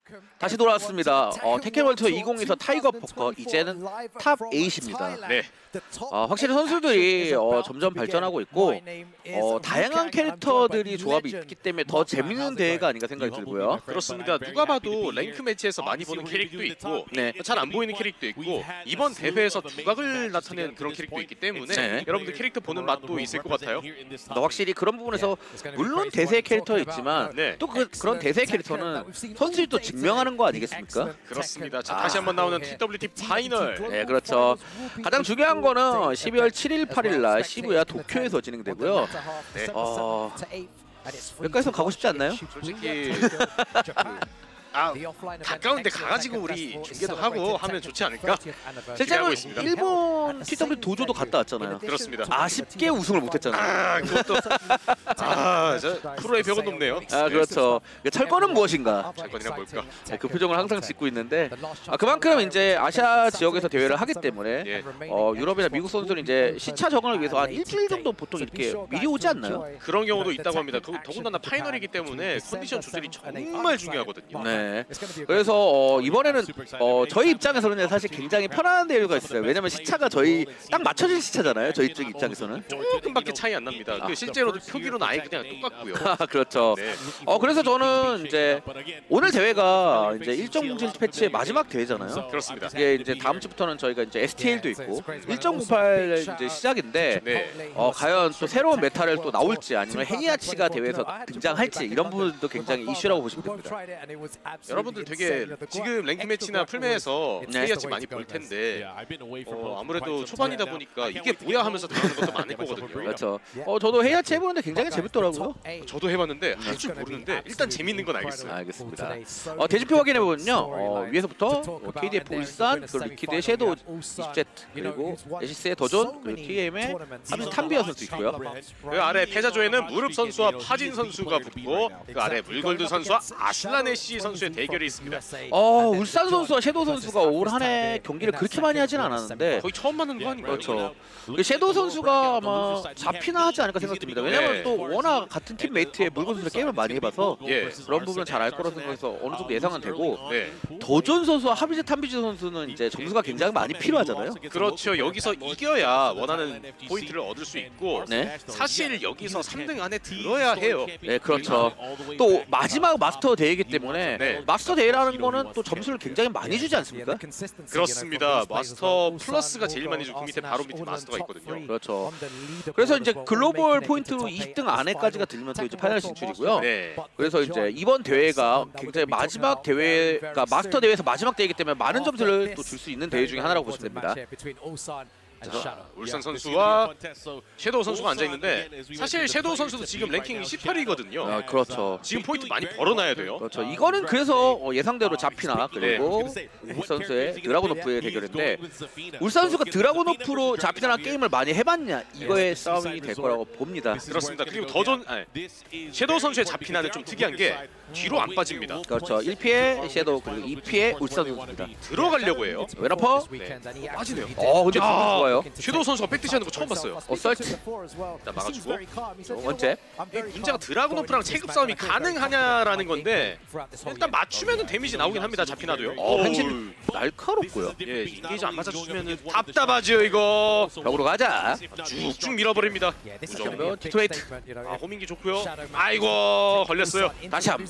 다시 돌아왔습니다. 테kken 월드 20에서 타이거 포커 이제는 탑 8입니다. 네. 확실히 선수들이 점점 발전하고 있고 다양한 캐릭터들이 조합이 있기 때문에 더 재밌는 대회가 아닌가 생각이 들고요. 그렇습니다. 누가 봐도 랭크 매치에서 많이 보는 캐릭도 있고 네. 잘 안 보이는 캐릭도 있고 이번 대회에서 두각을 나타낸 그런 캐릭도 있기 때문에 네. 여러분들 캐릭터 보는 맛도 있을 것 같아요. 확실히 그런 부분에서 물론 대세 캐릭터 있지만 네. 또 그런 대세 캐릭터는 선수들이 또 증명하는 거 아니겠습니까? 그렇습니다. 자, 다시 한번 나오는 TWT 파이널. 네, 그렇죠. 가장 중요한 거는 12월 7일, 8일 날 시부야 도쿄에서 진행되고요. 네. 여기까지서 가고 싶지 않나요? 솔직히 가까운 데 가가지고 우리 중계도 하고 하면 좋지 않을까? 실제로 있습니다. 일본 TW 도조도 갔다 왔잖아요. 그렇습니다. 아쉽게 우승을 못했잖아요. 그것도 저 프로의 벽은 높네요. 그렇죠. 철권은 무엇인가? 철권이란 뭘까? 네, 그 표정을 항상 짓고 있는데 그만큼 이제 아시아 지역에서 대회를 하기 때문에 예. 유럽이나 미국 선수들은 이제 시차 적응을 위해서 한 일주일 정도 보통 이렇게 미리 오지 않나요? 그런 경우도 있다고 합니다. 더군다나 파이널이기 때문에 컨디션 조절이 정말 중요하거든요. 네. 그래서 이번에는 저희 입장에서는 사실 굉장히 편안한 대회가 있어요. 왜냐면 시차가 저희 딱 맞춰진 시차잖아요. 저희 쪽 입장에서는 조금밖에 차이 안 납니다. 실제로도 표기로는 아예 그냥 똑같고요. 그렇죠. 네. 그래서 저는 이제 오늘 대회가 이제 일정 공실 패치의 마지막 대회잖아요. 그렇습니다. 이게 이제 다음 주부터는 저희가 이제 STL도 있고 1.08 이제 시작인데 네. 과연 또 새로운 메타를 또 나올지 아니면 헤니아치가 대회에서 등장할지 이런 부분도 굉장히 이슈라고 보시면 됩니다. 여러분들 되게 지금 랭크 매치나 풀매에서 헤이아치 많이 볼 텐데 아무래도 초반이다 보니까 이게 뭐야 하면서 당하는 것도 많을 거거든요. 그렇죠. 저도 헤이아치 해보는데 굉장히 재밌더라고요. 저도 해봤는데 할 줄 모르는데 일단 재밌는 건 알겠어요. 알겠습니다. 대지표 확인해보면요. 위에서부터 KDF 울산, 그리고 리퀴드의 섀도우 20Z, 그리고 에시스의 더존, 그리고 TM의 함스 탐비어 선수 있고요. 그 아래 패자조에는 무릎 선수와 파진 선수가 붙고 그 아래 물골드 선수와 아슬라네시 선수의 대결이 있습니다. 울산 선수와 섀도우 선수가 올 한 해 경기를 그렇게 많이 하진 않았는데 거의 처음 만난 거 아닌가요? 그렇죠. 섀도우 선수가 아마 잡히나 하지 않을까 생각됩니다. 왜냐면 네. 또 워낙 같은 팀메이트의 물건 선수랑 게임을 많이 해봐서 예. 그런 부분은 잘 알 거라고 생각해서 어느 정도 예상은 되고 네. 더존 선수와 하비즈 탐비즈 선수는 이제 점수가 굉장히 많이 필요하잖아요. 그렇죠. 여기서 이겨야 원하는 포인트를 얻을 수 있고 네. 사실 여기서 3등 안에 들어야 해요. 네, 그렇죠. 또 마지막 마스터 대회이기 때문에 네. 마스터 대회라는 거는 또 점수를 굉장히 많이 주지 않습니까? 그렇습니다. 마스터 플러스가 제일 많이 주고 그 밑에 바로 밑에 마스터가 있거든요. 그렇죠. 그래서 이제 글로벌 포인트로 20등 안에까지가 들면 또 이제 파이널 진출이고요. 네. 그래서 이제 이번 대회가 굉장히 마지막 대회가 마스터 대회에서 마지막 대회이기 때문에 많은 점수를 또 줄 수 있는 대회 중에 하나라고 보시면 됩니다. 울산 선수와 섀도우 선수가 앉아있는데 사실 섀도우 선수도 지금 랭킹 18위거든요. 그렇죠. 지금 포인트 많이 벌어놔야 돼요. 그렇죠. 이거는 그래서 예상대로 잡히나 그리고 울산 선수의 드라곤오프의 대결인데 울산 선수가 드라곤오프로 잡히나 게임을 많이 해봤냐 이거의 싸움이 될 거라고 봅니다. 그렇습니다. 그리고 섀도우 선수의 잡히나는 좀 특이한 게 뒤로 안 빠집니다. 그렇죠. 1피에 섀도우 그리고 2피에 울산 선수입니다. 들어가려고 해요. 웨너퍼 네. 빠지네요. 근데 좋아요. 섀도우 선수가 백대시 하는 거 처음 봤어요. 설치 일단 막아주고 원째 문제가 드라곤오프랑 체급 싸움이 가능하냐라는 건데 일단 맞추면은 데미지 나오긴 합니다. 잡히나도요. 행신 날카롭고요. 예, 인게이지 안 맞아주시면은 답답하죠 이거. 벽으로 가자. 쭉쭉 밀어버립니다. 그러면 디토레이트. 호밍기 좋고요. 아이고 걸렸어요. 다시 한번.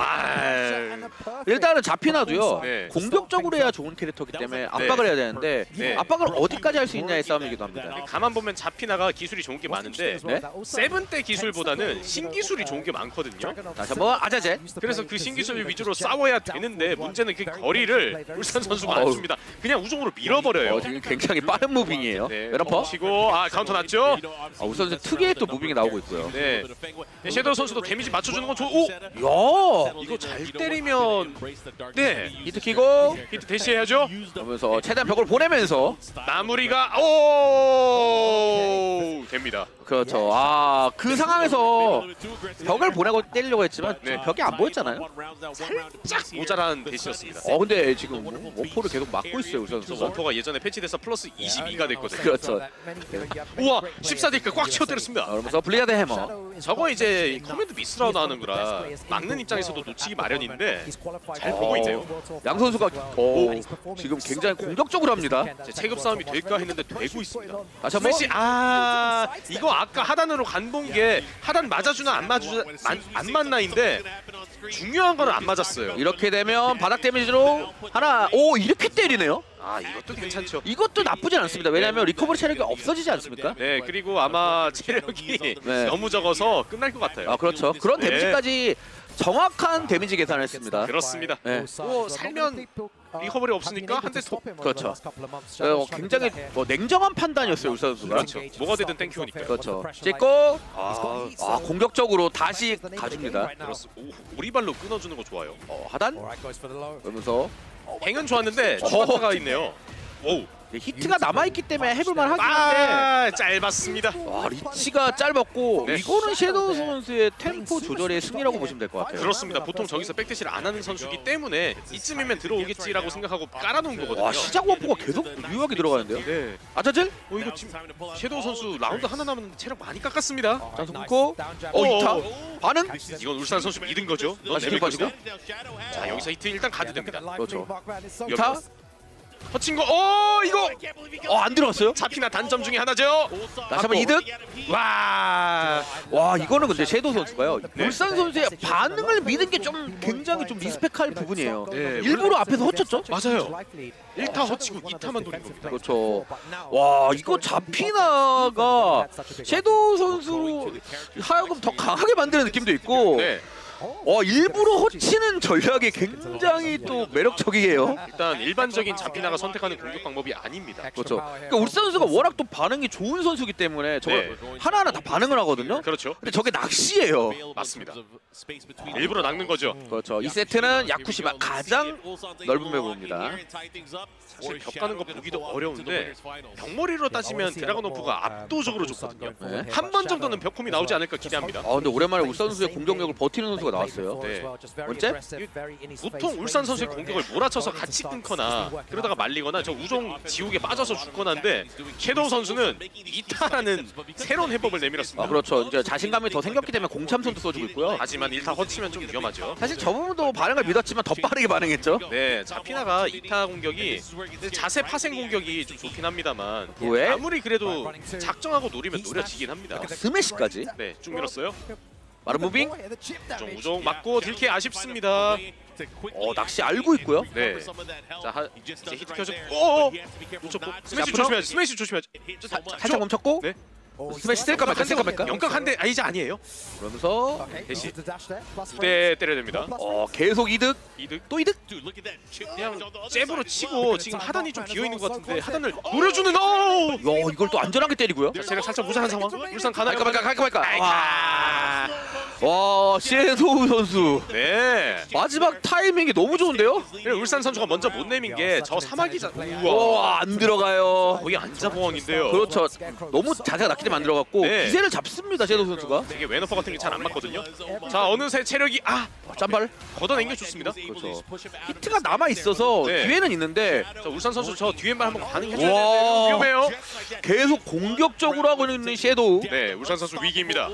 일단은 잡히나도요. 네. 공격적으로 해야 좋은 캐릭터이기 때문에 압박을 해야 되는데 네. 압박을 어디까지 할 수 있냐의 싸움이기도 합니다. 가만 보면 잡히나가 기술이 좋은 게 많은데 네? 세븐 때 기술보다는 신기술이 좋은 게 많거든요. 다시 한번 아자제. 그래서 그 신기술 위주로 싸워야 되는데 문제는 그 거리를 울산 선수가 안 줍니다. 그냥 우중으로 밀어버려요. 지금 굉장히 빠른 무빙이에요. 네, 웨너퍼. 치고 카운터 났죠? 울산 선수 특유의 또 무빙이 나오고 있고요. 네. 섀도우 선수도 데미지 맞춰주는 건 오! 야! 이거 잘 때리면 네 히트 키고 히트 대시해야죠. 그러면서 최대한 벽을 보내면서 마무리가 오 됩니다. 그렇죠. 아, 그 상황에서 벽을 보내고 때리려고 했지만 네. 벽이 안 보였잖아요. 살짝 모자란 대시였습니다. 근데 지금 원포를 계속 막고 있어요, 우선 그래서 선수가. 원포가 예전에 패치돼서 플러스 22가 됐거든요. 그렇죠. 우와 14대가 꽉 채워 때렸습니다. 그러면서 블리자드 해머. 저거 이제 커맨드 미스라고 나오는 거라 막는 입장에서도 놓치기 마련인데 잘 보고 있네요. 양 선수가 지금 굉장히 공격적으로 합니다. 이제 체급 싸움이 될까 했는데 되고 있습니다. 다시 한번. 스매시 이거 아까 하단으로 간 본 게 하단 맞아주나 안 맞나인데 중요한 거는 안 맞았어요. 이렇게 되면 바닥 데미지로 하나. 오, 이렇게 때리네요. 이것도 괜찮죠. 이것도 나쁘진 않습니다. 왜냐하면 리커버리 체력이 없어지지 않습니까? 네 그리고 아마 체력이 네. 너무 적어서 끝날 것 같아요. 그렇죠. 그런 네. 데미지까지 정확한 데미지 계산을 했습니다. 그렇습니다. 네. 살면 리커버리 없으니까 한 대 톡. 그렇죠. 굉장히 냉정한 판단이었어요, 울산 선수가. 그렇죠. 뭐가 되든 땡큐니까요. 그렇죠. 찍고 아, 공격적으로 다시 가줍니다. 오리발로 끊어주는 거 좋아요. 하단 그러면서 행은 좋았는데 추가가 있네요. 오우. 히트가 남아있기 때문에 해볼만 하긴 한데 짧았습니다. 리치가 짧았고 네. 이거는 섀도우 선수의 템포 조절의 승리라고 보시면 될 것 같아요. 그렇습니다. 보통 저기서 백대시를 안 하는 선수기 때문에 이쯤이면 들어오겠지라고 생각하고 깔아놓은 거거든요. 시작 워프가 계속 유효하게 들어가는데요. 네. 아자질? 이거 지금 섀도우 선수 라운드 하나 남았는데 체력 많이 깎았습니다. 자, 손고 이타 반응? 이건 울산 선수 믿은 거죠. 넌 다시 내밀 빠지고. 것이다. 자 여기서 히트 일단 가드 됩니다. 그렇죠. 이타 터친 거. 이거 안 들어갔어요? 잡히나 단점 중에 하나죠. 다시 한번 이득. 와 이거는 근데 섀도우 선수가요. 네. 울산 선수의 반응을 믿은 게 좀 굉장히 좀 리스펙할 부분이에요. 네, 일부러 앞에서 허쳤죠? 맞아요. 1타 허치고 2타만 노린 겁니다. 그렇죠. 이거 자피나가 섀도우 선수로 하여금 더 강하게 만드는 느낌도 있고 네. 일부러 허치는 전략이 굉장히 또 매력적이에요. 일단 일반적인 자피나가 선택하는 공격 방법이 아닙니다. 그렇죠. 그러니까 울산 선수가 워낙 또 반응이 좋은 선수기 때문에 저걸 하나하나 다 반응을 하거든요. 그렇죠. 근데 저게 낚시예요. 맞습니다. 일부러 낚는 거죠. 그렇죠. 이 세트는 야쿠시마 가장 넓은 매부입니다. 사실 벽 가는 거 보기도 어려운데 벽머리로 따지면 드라곤오프가 압도적으로 좋거든요. 네. 한 번 정도는 벽홈이 나오지 않을까 기대합니다. 근데 오랜만에 울산 선수의 공격력을 버티는 선수가 나왔어요. 네. 번째? 보통 울산 선수의 공격을 몰아쳐서 같이 끊거나 그러다가 말리거나 저 우종 지옥에 빠져서 죽거나인데 섀도우 선수는 이타라는 새로운 해법을 내밀었습니다. 그렇죠. 이제 자신감이 더 생겼기 때문에 공참선도 써주고 있고요. 하지만 1타 허치면 좀 위험하죠. 사실 저 부분도 반응을 믿었지만 더 빠르게 반응했죠. 네, 자피나가 2타 공격이 자세 파생 공격이 좀 좋긴 합니다만 왜? 아무리 그래도 작정하고 노리면 노려지긴 합니다. 스매시까지. 네, 쭉 밀었어요. 마른 무빙. 좀 우종 맞고 딜케 아쉽습니다. 낚시 알고 있고요. 네. 자, 이제 히트 켜줘. 오! 놓쳤고. 스매시 조심해야지. 스매시 조심해야지. 살짝 멈췄고. 네. 스매시 뗄까 말까 뗄까 말까. 영각 한 대 이제 아니에요. 그러면서 대시. 네, 때려야 됩니다. 계속 이득. 이득. 또 이득. 그냥 잽으로 치고 지금 하단이 좀 비어 있는 것 같은데 하단을 노려주는 이걸 또 안전하게 때리고요. 제가 살짝 모자란 상황. 울산 가나요? 갈까 말까. 와, 섀도우 선수. 네. 마지막 타이밍이 너무 좋은데요? 울산 선수가 먼저 못 내민 게 저 사막이자. 안 들어가요. 거의 안자보왕인데요. 그렇죠. 너무 자세가 낮기 때문에 안 들어갔고 네. 기세를 잡습니다, 섀도우 선수가. 되게 웨너퍼 같은 게 잘 안 맞거든요. 자, 어느새 체력이 짬발. 걷어낸 좋습니다. 그렇죠. 히트가 남아 있어서 네. 기회는 있는데 자, 울산 선수 저 뒤에만 한번 반응해줘야 와. 되는데 위험해요. 계속 공격적으로 하고 있는 섀도우. 네, 울산 선수 위기입니다.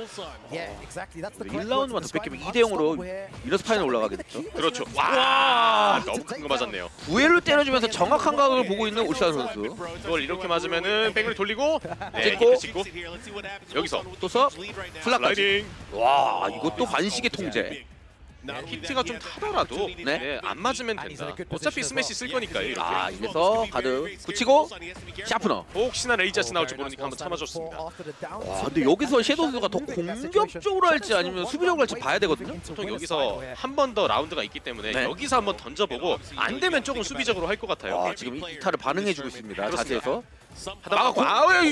1라운드만 더 뺏기면 2대0으로 미너스 파이널 올라가게 됐죠. 그렇죠. 와, 너무 큰 거 맞았네요. 부회를 때려주면서 정확한 각을 보고 있는 울산 선수. 이걸 이렇게 맞으면은 백을 돌리고 찍고. 찍고 여기서 또서 플락까지. 라이딩. 와, 이것도 반식의 통제. 히트가 좀 타더라도 네. 안 맞으면 된다. 어차피 스매시 쓸 거니까요. 이렇게. 이래서 가드 붙이고 샤프너. 혹시나 레이저스 나올지 모르니까 한번 참아줬습니다. 근데 여기서 섀도우 선수가 더 공격적으로 할지 아니면 수비적으로 할지 봐야 되거든요. 보통 여기서 한 번 더 라운드가 있기 때문에 네. 여기서 한번 던져보고 안 되면 조금 수비적으로 할 것 같아요. 지금 이타를 반응해주고 있습니다. 자세에서. 막았고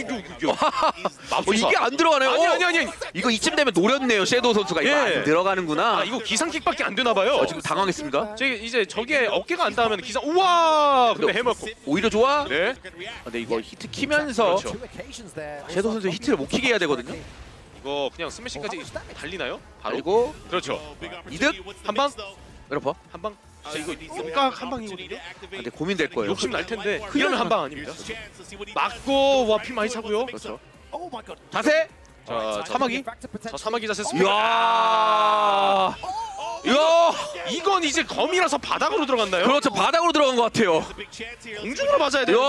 이게 안 들어가네요. 아니. 이거 이쯤 되면 노렸네요. 셰도우 선수가 이거 예. 안 들어가는구나. 이거 기상킥밖에 안 되나 봐요. 지금 당황했습니다. 이제 저게 어깨가 안 닿으면 기상 우와 근데 해먹고 오히려 좋아. 네 근데 이거 히트 키면서 그렇죠. 셰도우 선수 히트를 못 키게 해야 되거든요. 이거 그냥 스매시까지 달리나요? 바로 그리고 그렇죠. 이득 한방 여러분. 한방 이거 깜깍 한 방이거든요. 근데 고민될 거예요. 욕심 날 텐데 이러면 한 방 아닙니다. 맞고 와 피 많이 차고요. 그렇죠. 자세. 자 사마귀. 자 사마귀 자세 씁니다. 이야. 이야. 이건 이제 검이라서 바닥으로 들어갔나요? 그렇죠. 바닥으로 들어간 것 같아요. 공중으로 맞아야 되는데.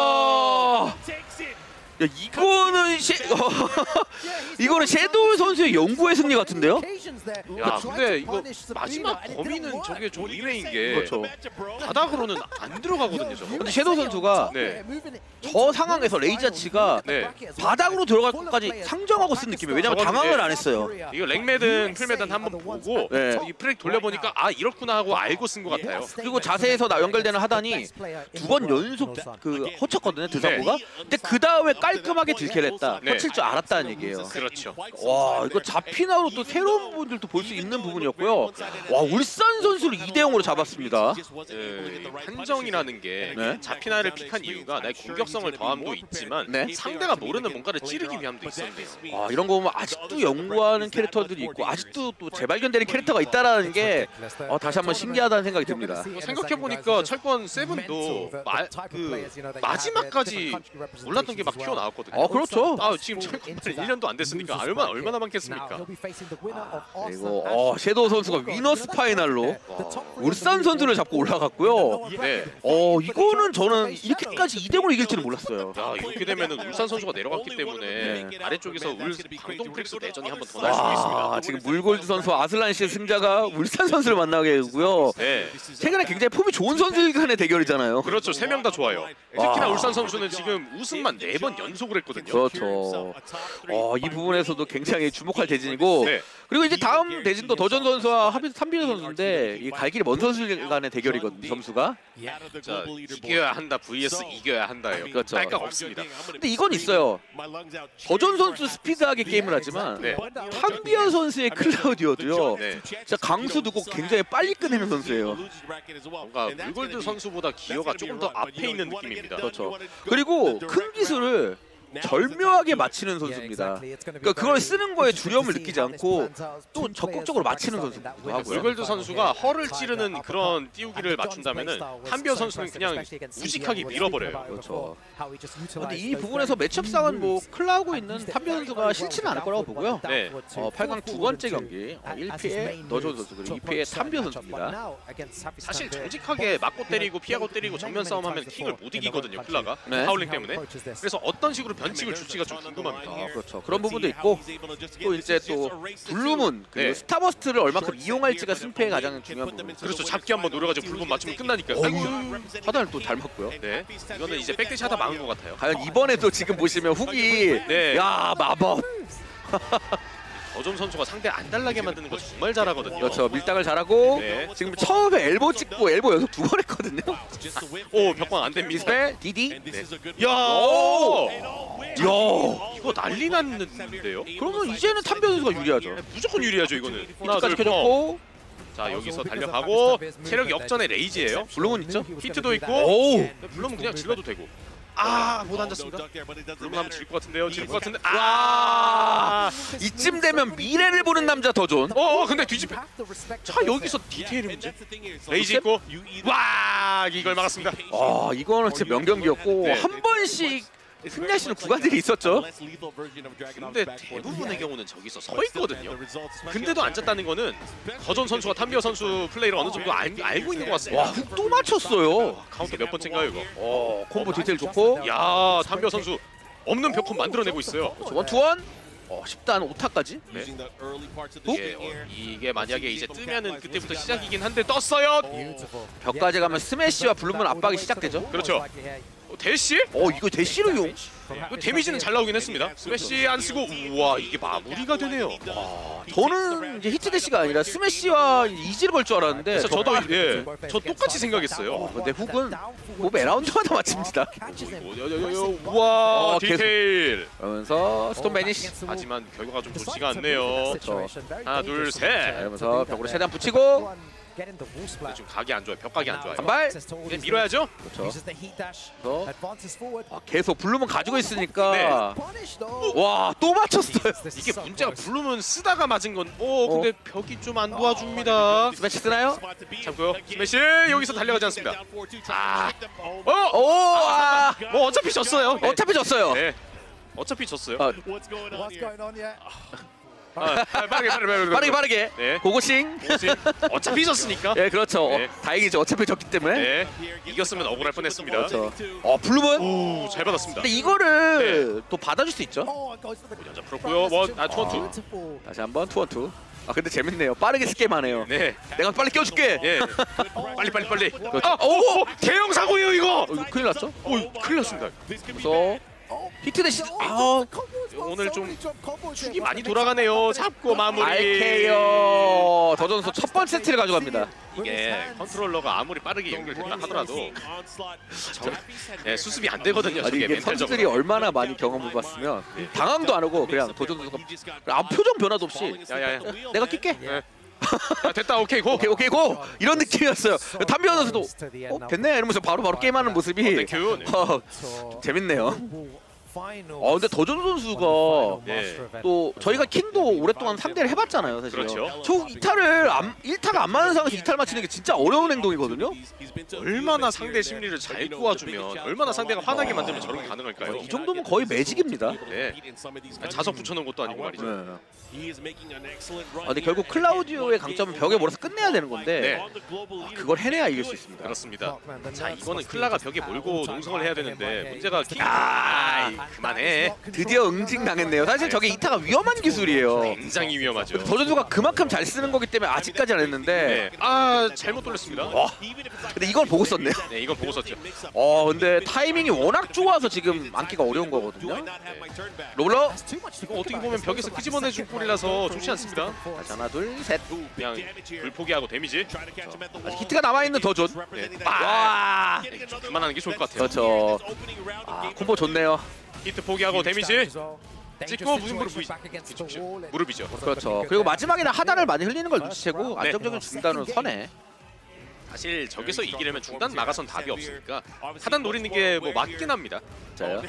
야, 이거는 섀도우 선수의 연구의 승리 같은데요? 야 근데 이거 마지막 범위는 저게 좀 의외인 게 그렇죠. 바닥으로는 안 들어가거든요 저거. 근데 섀도우 선수가 네. 저 상황에서 레이저치가 네. 바닥으로 들어갈 것까지 상정하고 쓴 느낌이에요. 왜냐면 저건 당황을 이제 안 했어요. 이거 랭매든 풀매든 한번 보고 네. 이 프렉 돌려보니까 아 이렇구나 하고 알고 쓴 것 같아요. 그리고 자세에서 연결되는 하단이 두 번 연속 허쳤거든요, 드사고가. 근데 그 다음에 깔끔하게 딜캐를 했다. 네. 허칠 줄 알았다는 얘기예요. 그렇죠. 와, 이거 잡히나로 또 새로운 부분들도 볼 수 있는 부분이었고요. 와, 울산 선수를 2대0으로 잡았습니다. 판정이라는 게 네. 자피나를 픽한 이유가 나의 공격성을 더함도 있지만 네. 상대가 모르는 뭔가를 찌르기 위함도 있었네요. 와, 이런 거 보면 아직도 연구하는 캐릭터들이 있고 아직도 또 재발견되는 캐릭터가 있다라는 게 다시 한번 신기하다는 생각이 듭니다. 생각해보니까 철권 7도 마지막까지 몰랐던 게 막 튀어나왔거든요. 그렇죠. 지금 철권 1년도 안 됐으니까 얼마나 많겠습니까? 그리고 섀도우 선수가 위너스 파이널로 울산 선수를 잡고 올라갔고요. 네. 이거는 저는 이렇게까지 2대0으로 이길지는 몰랐어요. 야 이렇게 되면은 울산 선수가 내려갔기 때문에 아래쪽에서 광동 프릭스 대전이 한 번 더 날 수도 있습니다. 지금 물골드 선수와 아슬란 씨의 승자가 울산 선수를 만나게 되고요. 네. 최근에 굉장히 폼이 좋은 선수들 간의 대결이잖아요. 그렇죠. 3명 다 좋아요. 특히나 울산 선수는 지금 우승만 4번 연속을 했거든요. 그렇죠. 이 부분에서도 굉장히 주목할 대진이고 네. 그리고 이제 다음 대진도 더전 선수와 삼비르 선수인데 이 갈 길이 먼 선수들 간의 대결이거든요. 점수가. 자, 이겨야 한다 vs 이겨야 한다예요. 그렇죠. 딸깍 없습니다. 근데 이건 있어요. 더전 선수 스피드하게 게임을 하지만 네. 탐비어 선수의 클라우디오도요. 네. 진짜 강수 두고 굉장히 빨리 끝내는 선수예요. 뭔가 물골드 선수보다 기어가 조금 더 앞에 있는 느낌입니다. 그렇죠. 그리고 큰 기술을 절묘하게 맞히는 선수입니다. 그러니까 그걸 쓰는 거에 두려움을 느끼지 않고 또 적극적으로 맞히는 선수기도 하고요. 물골드 선수가 허를 찌르는 그런 띄우기를 맞춘다면은 한비어 선수는 그냥 우직하게 밀어버려요. 그렇죠. 근데 이 부분에서 매치업상은 뭐 클라우고 있는 탐비 선수가 싫지는 않을 거라고 보고요. 네. 8강 두 번째 경기 1피에 더존 선수 그리고 2피에 탐비 선수입니다. 사실 정직하게 맞고 때리고 피하고 때리고 정면 싸움하면 킹을 못 이기거든요. 클라가 네. 파울링 때문에. 그래서 어떤 식으로 변칙을 줄지가 좀 궁금합니다. 그렇죠. 그런 부분도 있고 또 이제 또 블루문 그리고 네. 스타버스트를 얼마큼 이용할지가 승패의 가장 중요한 부분입니다. 그렇죠. 잡기 한번 노려가지고 불분 맞추면 끝나니까요. 하단을 또 잘 맞고요. 네. 이거는 이제 백대시 하다 막은 것 같아요. 과연 이번에도 지금 보시면 훅이 네. 야 마법. 더존 선수가 상대 안 달라게 만드는 거 정말 잘하거든요. 그렇죠. 밀당을 잘하고 네. 지금 처음에 엘보 찍고 엘보 연속 2번 했거든요. 오 벽광 안 됩니다. 미스펠 디디. 야, 야. 이거 난리 났는데요? 그러면 이제는 탐비 선수가 유리하죠. 무조건 유리하죠 이거는. 히트까지 켜졌고 자 여기서 달려가고 체력 역전의 레이지예요. 블루문 있죠? 히트도 있고. 오. 블루문 그냥 질러도 되고. 못 앉았습니다. 블루문 하면 질 것 같은데요. 질 것 같은데. 이쯤 되면 미래를 보는 남자 더존. 근데 뒤집혀. 자 여기서 디테일이 문제. 레이지 있고. 와 이걸 막았습니다. 이거는 진짜 명경기였고 네. 한 번씩 승리하시는 구간들이 있었죠. 근데 대부분의 경우는 저기서 서 있거든요. 근데도 앉았다는 거는 더존 선수가 탐비어 선수 플레이를 어느 정도 알고 있는 것 같습니다. 와, 훅 또 맞췄어요. 카운터 몇 번째인가요 이거? 콤보 디테일 좋고. 야 탐비어 선수 없는 벽콘 만들어내고 있어요. 원투원. 10단 5타까지. 네. 이게 만약에 이제 뜨면은 그때부터 시작이긴 한데 떴어요. 벽까지 가면 스매시와 블루문 압박이 시작되죠. 그렇죠. 대시? 이거 대시로 용. 그 데미지는 잘 나오긴 했습니다. 스매시 안 쓰고 우와 이게 마무리가 되네요. 저는 이제 히트 대시가 아니라 스매시와 이지를 걸 줄 알았는데 그래서 저도 저 똑같이 생각했어요. 근데 훅은 뭐 매라운드마다 맞춥니다. 우와 계속. 디테일. 그러면서 스톤 베니시. 하지만 결과가 좀 좋지가 않네요. 하나 둘 셋. 이러면서 벽으로 최대한 붙이고 좀 각이 안 좋아요. 벽각이 안 좋아요. 한발. 이제 밀어야죠. 그렇죠. 계속 블룸은 가지고 있으니까 네. 와 또 맞췄어요. 이게 문제가 블룸은 쓰다가 맞은 건. 근데 벽이 좀 안 도와줍니다. 스매시 쓰나요? 참고요. 스매시 여기서 달려가지 않습니다. 뭐 어차피 졌어요. 어차피 졌어요. 네. 어차피 졌어요. 빠르게. 네. 고고싱. 어차피 졌으니까. 예, 그렇죠. 네. 다행이죠. 어차피 졌기 때문에. 네. 이겼으면 억울할 뻔했습니다. 그렇죠. 블룸은. 오, 잘 받았습니다. 근데 이거를 또 받아줄 수 있죠. 여자 풀었고요. 투원투. 다시 한번 투원투. 근데 재밌네요. 빠르게 스게임하네요. 네. 내가 빨리 껴줄게. 예. 빨리. 오! 대형 사고예요 이거. 큰일 났죠? 큰일 났습니다. 그래서 히트 대시. 오늘 좀 축이 많이 돌아가네요. 잡고 마무리. RK요. 더전소 첫 번째 세트를 가져갑니다. 이게 컨트롤러가 아무리 빠르게 연결된다 하더라도 수습이 안 되거든요. 아니 저게 이게 선수들이 멘탈적으로. 얼마나 많이 경험을 봤으면 당황도 안 하고 그냥 도전수가 표정 변화도 없이 야야야. 내가 낄게. 네. 됐다. 오케이 고. 오케이 고 이런 느낌이었어요. 담비 선수도 됐네 이러면서 바로 게임하는 모습이 땡큐. 재밌네요. 근데 더전 선수가 네. 또 저희가 킹도 오랫동안 상대를 해봤잖아요, 사실. 그렇죠. 저 이탈을 1타가 안 맞는 상황에서 이탈 맞히는 게 진짜 어려운 행동이거든요. 얼마나 상대 심리를 잘 도와주면, 얼마나 상대가 화나게 만들면 저렇게 가능할까요? 이 정도면 거의 매직입니다. 네. 자석 붙여놓은 것도 아니고 말이죠. 네. 근데 결국 클라우디오의 강점은 벽에 몰아서 끝내야 되는 건데 네. 그걸 해내야 이길 수 있습니다. 그렇습니다. 자, 이거는 클라가 벽에 몰고 농성을 해야 되는데 문제가 그만해. 드디어 응징당했네요. 사실 저게 이타가 위험한 기술이에요. 굉장히 위험하죠. 더전수가 그만큼 잘 쓰는 거기 때문에 아직까지 안 했는데 네. 잘못 돌렸습니다. 근데 이걸 보고 썼네요. 네, 이건 보고 썼죠. 근데 타이밍이 워낙 좋아서 지금 안기가 어려운 거거든요. 롤러 이거 어떻게 보면 벽에서 끄집어내준 꼴이라서 좋지 않습니다. 다시 하나 둘 셋. 그냥 불 포기하고 데미지. 아직 히트가 남아있는 더존. 네. 와 그만하는 게 좋을 것 같아요. 그렇죠. 콤보 좋네요. 히트 포기하고 데미지. 찍고 무슨 무릎이죠. 그렇죠. 그리고 마지막에는 하단을 많이 흘리는 걸 눈치채고 안정적인 중단으로 서네. 사실 저기서 이기려면 중단 막아선 답이 없으니까 하단 노리는 게 뭐 맞긴 합니다. 자요.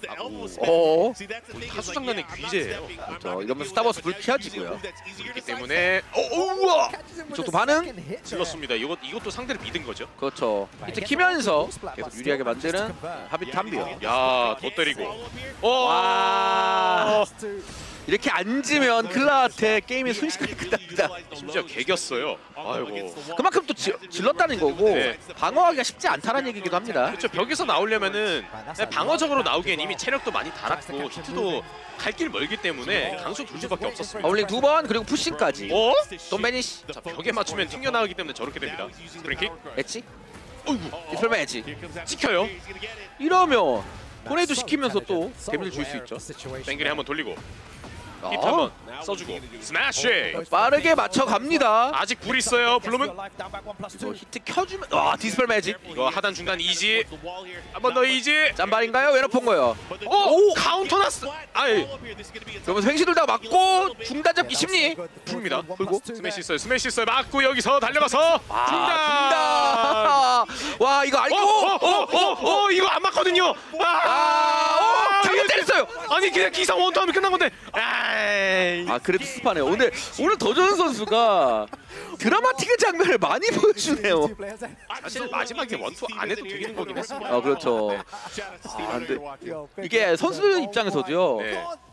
타수 장난의 귀재예요. 그렇죠. 이러면 스타버스 불 피하지고요. 그렇기 때문에 우와! 저도 반응. 질렀습니다. 이것도 상대를 믿은 거죠. 그렇죠. 이제 키면서 계속 유리하게 만드는 하비트 한비요. 야, 더 때리고. 와. 이렇게 앉으면 클라한테 게임이 순식간에 끝납니다. 심지어 개겼어요. 아이고. 그만큼 또 질렀다는 거고 네. 방어하기가 쉽지 않다는 얘기기도 합니다. 그렇죠. 벽에서 나오려면은 방어적으로 나오기엔 이미 체력도 많이 달았고 히트도 갈 길 멀기 때문에 강수 둘 수밖에 없었습니다. 어울링 2번 그리고 푸싱까지. 돈 베니시. 자, 벽에 맞추면 튕겨나가기 때문에 저렇게 됩니다. 스프링킥. 엣지? 디플마 엣지. 찍혀요. 이러면 토네이도 시키면서 또 데미를 줄 수 있죠. 뱅글이 한번 돌리고 히트 한번 써주고 스매시. 빠르게 맞춰갑니다. 아직 불 있어요. 블룸은 이거 히트 켜주면 디스펠 매직. 이거 하단 중단 이지. 한 번 더 이지. 짬발인가요? 웨너폰 거요. 카운터 났어. 아이. 그러면서 횡시 돌다가 맞고 중단 잡기 심리. 풉니다. 풀고 스매시 있어요. 스매시 있어요. 맞고 여기서 달려가서 중단. 와 이거 알고. 이거 안 맞거든요. 잘못 때렸어요. 아니 그냥 기상 원투하면 끝난 건데. 그래도 스파네요. 오늘 더전 선수가 드라마틱한 장면을 많이 보여주네요. 사실 마지막에 원투 안 해도 되는 거긴 했습니다. 그렇죠. 근데 이게 선수 입장에서도요. 네.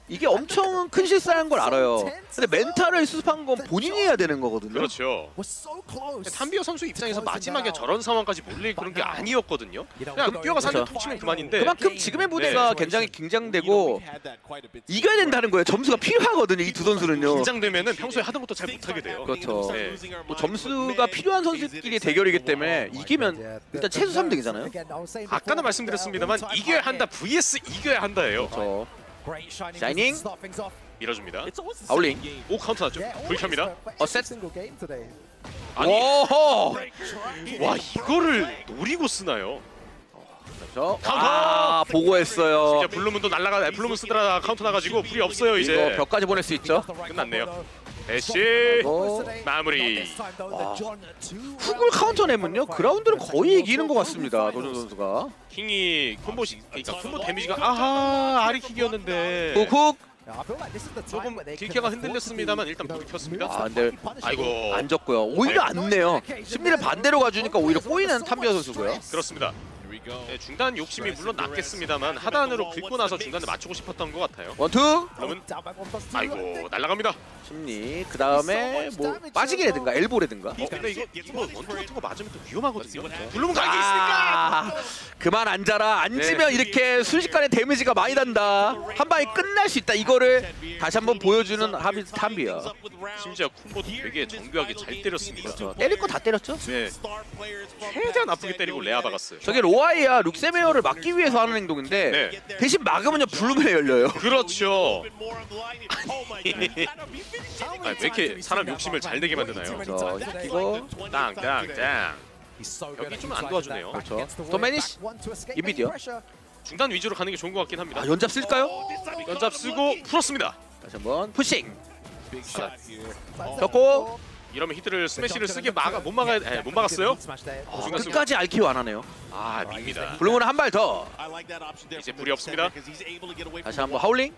이게 엄청 큰 실수라는 걸 알아요. 근데 멘탈을 수습한 건 본인이 해야 되는 거거든요. 그렇죠. 탐비어 선수 입장에서 마지막에 저런 상황까지 몰릴 그런 게 아니었거든요. 그냥 탐비어가 산에 툭 치면 그만인데 그만큼 지금의 무대가 굉장히 긴장되고 이겨야 된다는 거예요. 점수가 필요하거든요. 이 두 선수는요. 긴장되면은 평소에 하던 것도 잘 못하게 돼요. 그렇죠. 네. 또 점수가 필요한 선수끼리 대결이기 때문에 이기면 일단 최소 3등이잖아요. 아까도 말씀드렸습니다만 이겨야 한다 vs 이겨야 한다예요. 그렇죠. 샤이닝 밀어줍니다. 아울링. 오 카운터 나죠. 불켭니다. 어셋. 아니 오호. 와 이거를 노리고 쓰나요? 그렇죠. 카운터! 아 보고했어요. 이제 블루문도 날라가 블루문 쓰더라 카운터 나가지고 불이 없어요 이거 이제. 벽까지 보낼 수 있죠. 끝났네요. 애쉬 마무리. 훅을 카운터 내면요 그라운드는 거의 이기는 것 같습니다. 도전 선수가. 킹이 콤보 그러니까 콤보 데미지가 아하 아리킥이었는데 훅훅. 조금 딜캐가 흔들렸습니다만 일단 불이 켰습니다. 아 근데 아이고 안 졌고요. 오히려 안 내요. 심리를 반대로 가주니까 오히려 꼬이는 탐비어 선수고요. 그렇습니다. 네, 중단 욕심이 물론 났겠습니다만 하단으로 긁고 나서 중단을 맞추고 싶었던 것 같아요. 원투. 그러면 아이고 날아갑니다. 심리. 그 다음에 뭐 빠지기라든가 엘보라든가. 근데 이거 원투 같은 거 맞으면 또 위험하거든요. 블루문 가게 있으니까. 아, 그만 앉아라. 앉으면 이렇게 순식간에 데미지가 많이 난다. 한 방에 끝날 수 있다. 이거를 다시 한번 보여주는 하비드 탐비어. 심지어 콤보도 되게 정교하게 잘 때렸습니다. 그렇죠. 때릴 거 다 때렸죠. 네. 최대한 아프게 때리고 레아 박았어요. 저게 로아이야 룩세메어를 막기 위해서 하는 행동인데 네. 대신 막으면요 블루맨에 열려요. 그렇죠. 아니, 왜 이렇게 사람 욕심을 잘 내게 만드나요? 그렇죠. 이거 땅땅땅. 여기 좀 안 도와주네요. 그렇죠. 도메니시 이미디어. 중단 위주로 가는 게 좋은 것 같긴 합니다. 아 연잡 쓸까요? 연잡 쓰고 풀었습니다. 다시 한번 푸싱. 졌고 이러면 히드를 스매시를 쓰게 못 막았어요. 끝까지 알키오 안 하네요. 아 밉니다. 블루문은 한 발 더. 이제 불이 없습니다. 다시 한번 하울링.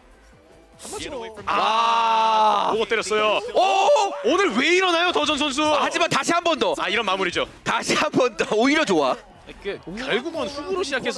아 보고 때렸어요. 오! 오늘 왜 일어나요 더전 선수? 하지만 다시 한 번 더. 아 이런 마무리죠. 다시 한 번 더. 오히려 좋아. 결국은 훅으로 시작해서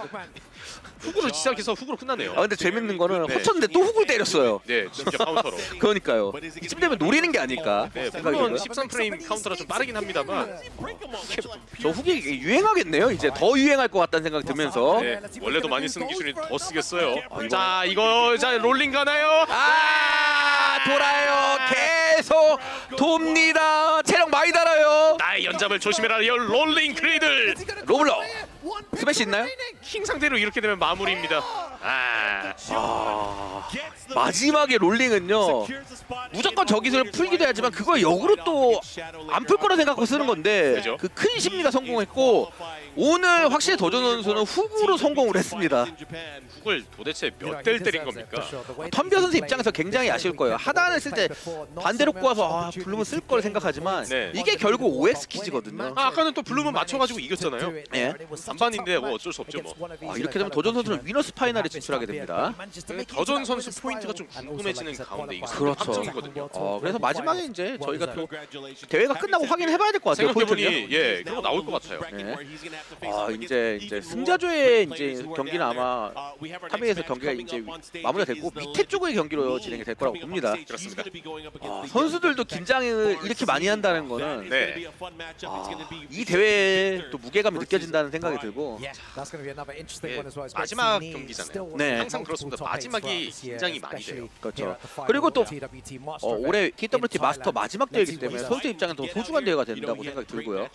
훅으로 끝나네요. 아 근데 재밌는 거는 네. 헛쳤는데 또 훅을 때렸어요. 네 진짜 카운터로. 그러니까요. 이쯤 되면 노리는 게 아닐까 네 생각이 물론 들고요. 13프레임 카운터라 좀 빠르긴 합니다만 저 훅이 유행하겠네요. 이제 더 유행할 것 같다는 생각이 들면서. 네, 원래도 많이 쓰는 기술이 더 쓰겠어요. 자 이거 자 롤링 가나요? 아 돌아요. 계속 돕니다. 체력 많이 달아요. 나의 연잡을 조심해라 이 롤링 크레이들. 로블러 스매시 있나요? 킹 상대로 이렇게 되면 마무리입니다. 마지막에 롤링은요 무조건 저 기술을 풀기도 하지만 그걸 역으로 또 안 풀 거라 생각하고 쓰는 건데 그죠? 그 큰 심리가 성공했고 오늘 확실히 도전 선수는 훅으로 성공을 했습니다. 훅을 도대체 몇 대를 때린 겁니까? 텀비어 선수 입장에서 굉장히 아쉬울 거예요. 하단을 쓸 때 반대로 꼬아서 블루문 쓸 걸 생각하지만 네. 이게 결국 OS 키즈거든요. 아까는 또 블루문 맞춰가지고 이겼잖아요. 예. 반반인데 뭐 어쩔 수 없죠 뭐. 이렇게 되면 도전 선수는 위너스 파이널에 진출하게 됩니다. 더전 선수 포인트가 좀 궁금해지는 가운데 이거 그렇죠. 확정이거든요. 그래서 마지막에 이제 저희가 또 대회가 끝나고 확인해봐야 될 것 같아요. 생각해보니 포인트는요. 예 그런 거 나올 것 같아요. 네. 이제 승자조의 이제 경기는 아마 탑에서 경기가 이제 마무리가 됐고 밑에 쪽의 경기로 진행이 될 거라고 봅니다. 그렇습니다. 선수들도 긴장을 이렇게 많이 한다는 거는 네. 이 대회에 또 무게감이 느껴진다는 생각이 들고 마지막 경기잖아요. 네. 항상 그렇습니다. 마지막이 긴장이 많이 돼요. 그렇죠. 그리고 또 올해 KWT 마스터 마지막 대회이기 때문에 선수 입장은 더 소중한 대회가 된다고 생각이 들고요.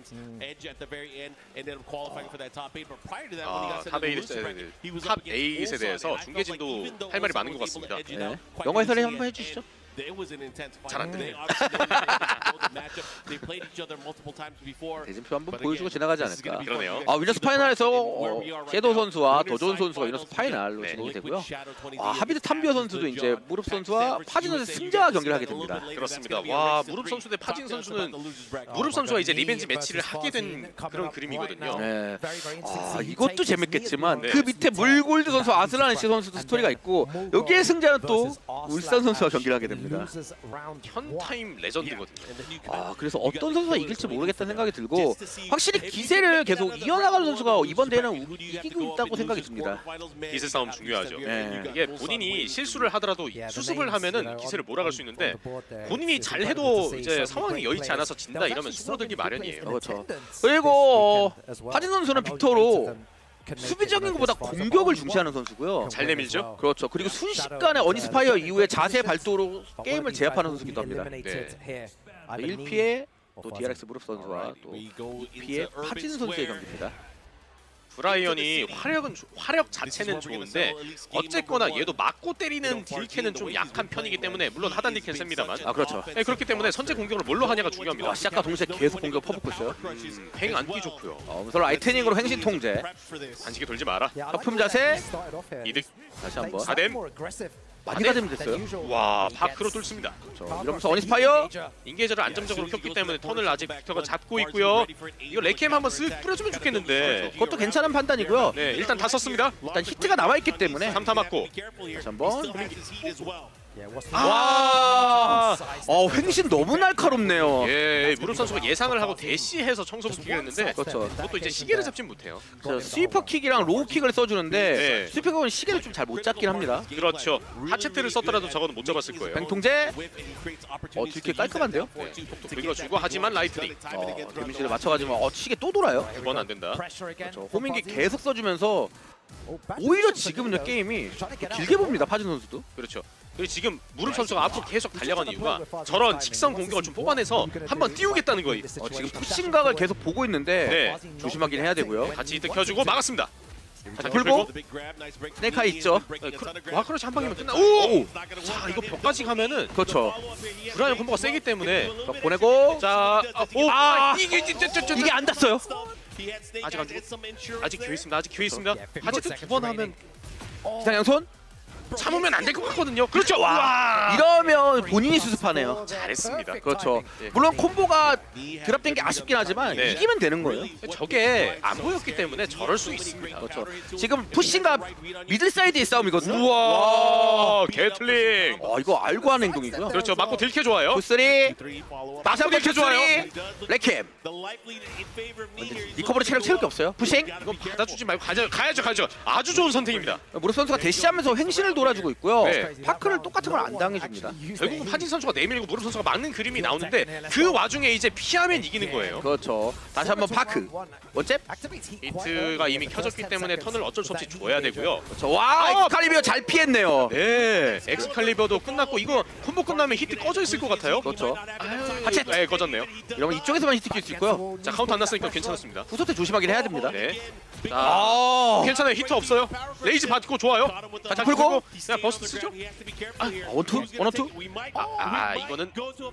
탑 A 세대에서 중계진도 할 말이 많은 것 같습니다. 네. 영어 해설을 한번 해주시죠. 잘 안 되네요. 대진표 한번 보여주고 지나가지 않을까. 그러네요. 위너스 파이널에서 섀도우 선수와 더존 선수가 위너스 파이널로 네. 진행이 되고요. 하비드 탐비어 선수도 이제 무릎 선수와 파진 선수 승자와 경기를 하게 됩니다. 그렇습니다. 와 무릎 선수 대 파진 선수는 무릎 선수와 이제 리벤지 매치를 하게 된 그런 그림이거든요. 네. 이것도 재밌겠지만 네. 그 밑에 물골드 선수 아슬라네시 선수도 스토리가 있고 여기에 승자는 또 울산 선수와 경기를 하게 됩니다. 있습니다. 현타임 레전드거든요. 아, 그래서 어떤 선수가 이길지 모르겠다는 생각이 들고 확실히 기세를 계속 이어나가는 선수가 이번 대회는 이기고 있다고 생각이 듭니다. 기세 싸움 중요하죠. 네. 이게 본인이 실수를 하더라도 수습을 하면은 기세를 몰아갈 수 있는데 본인이 잘해도 이제 상황이 여의치 않아서 진다 이러면 수그러들기 마련이에요. 그렇죠. 그리고 하진 선수는 빅터로 수비적인 것보다 공격을 중시하는 선수고요. 잘 내밀죠? 그렇죠. 그리고 순식간에 어니스파이어 이후에 자세 발도로 게임을 제압하는 선수기도 합니다. 네. 1피에 또 DRX 무릎 선수와 또 2피에 파진 선수의 경기입니다. 브라이언이 화력 자체는 좋은데 어쨌거나 얘도 맞고 때리는 딜캐는 좀 약한 편이기 때문에 물론 하단 딜캐는 셉니다만 아, 그렇죠. 네, 그렇기 때문에 선제 공격을 뭘로 하냐가 중요합니다. 시작과 동시에 계속 공격 퍼붓고 있어요. 행 안기 좋고요. 우선 라이트닝으로 횡신 통제. 반칙이 돌지 마라. 하품 자세. 이득. 다시 한번. 가뎀. 많이 가뎀 됐어요. 와, 파크로 뚫습니다. 이러면서 어니스파이어. 인게이저를 안정적으로 켰기 때문에 턴을 아직 빅터가 잡고 있고요. 이거 레캠 한번 쓱 뿌려주면 좋겠는데 그것도 괜찮은 판단이고요. 네, 일단 다 썼습니다. 일단 히트가 남아있기 때문에 3타 맞고 다시 한번. 와! 횡신 너무 날카롭네요. 예, 무릎 선수가 예상을 하고 대시해서 청소부킥을 했는데 그렇죠. 그것도 이제 시계를 잡진 못해요. 스위퍼킥이랑 로우킥을 써주는데 네. 스위퍼킥은 시계를 좀 잘 못 잡긴 합니다. 그렇죠. 하체트를 썼더라도 저거는 못 잡았을 거예요. 뱅통제. 딜캐 깔끔한데요? 네, 톡톡 긁어주고 하지만 라이트닝 데미지를 맞춰가지고 시계 또 돌아요. 두 번 안 된다. 호밍기 계속 써주면서 오히려 지금은요 게임이 길게 봅니다. 파진 선수도. 그렇죠. 그리고 지금 무릎 선수가 앞으로 계속 달려가는 이유가 저런 직선 공격을 좀 뽑아내서 한번 띄우겠다는 거예요. 지금 푸싱각을 계속 보고 있는데 네. 조심하긴 해야 되고요. 같이 히트 켜주고 막았습니다. 자, 풀고 스네이크아이 있죠. 와, 그렇지 한 방이면 끝나. 오! 자, 이거 벽까지 가면은 그렇죠. 브라이언 콤보가 세기 때문에 보내고 자, 이게 안 닿았어요. 아직 안 죽었. 아직 기회 있습니다. 아직 기회 있습니다. 하체트 두 번 하면 기상양손. 참으면 안 될 것 같거든요. 그렇죠. 와! 이러면 본인이 수습하네요. 잘했습니다. 그렇죠. 물론 콤보가 드랍된 게 아쉽긴 하지만 네. 이기면 되는 거예요. 저게 안 보였기 때문에 저럴 수 있습니다. 그렇죠. 지금 푸싱과 미들 사이드의 싸움이거든요. 우와, 게틀링. 이거 알고 하는 행동이고요. 그렇죠. 맞고 딜캐 좋아요. 투쓰리. 다시 한번 딜캐 좋아요. 레캠. 리커버리 체력 채울 게 없어요. 푸싱. 이건 받아주지 말고 가야죠. 아주 좋은 선택입니다. 무릎 선수가 대시하면서 횡신을 돌아주고 있고요. 네. 파크를 똑같은 걸 안 당해줍니다. 결국은 파진 선수가 내밀고 무릎 선수가 막는 그림이 나오는데 그 와중에 이제 피하면 이기는 거예요. 그렇죠. 다시 한번 파크. 원잽. 히트가 이미 켜졌기 때문에 턴을 어쩔 수 없이 줘야 되고요. 그렇죠. 와, 엑스칼리비어 잘 피했네요. 네, 엑스칼리버도 끝났고 이거 콤보 끝나면 히트 꺼져 있을 것 같아요. 그렇죠. 하체, 네, 꺼졌네요. 이러면 이쪽에서만 히트 낄 수 있고요. 자, 카운트 안 났으니까 괜찮았습니다. 후소태 조심하긴 해야 됩니다. 네. 자, 괜찮아요. 히트 없어요. 레이즈 받고 좋아요. 자, 풀고. 그냥 버스트 쓰죠. 원투? 원투? 이거는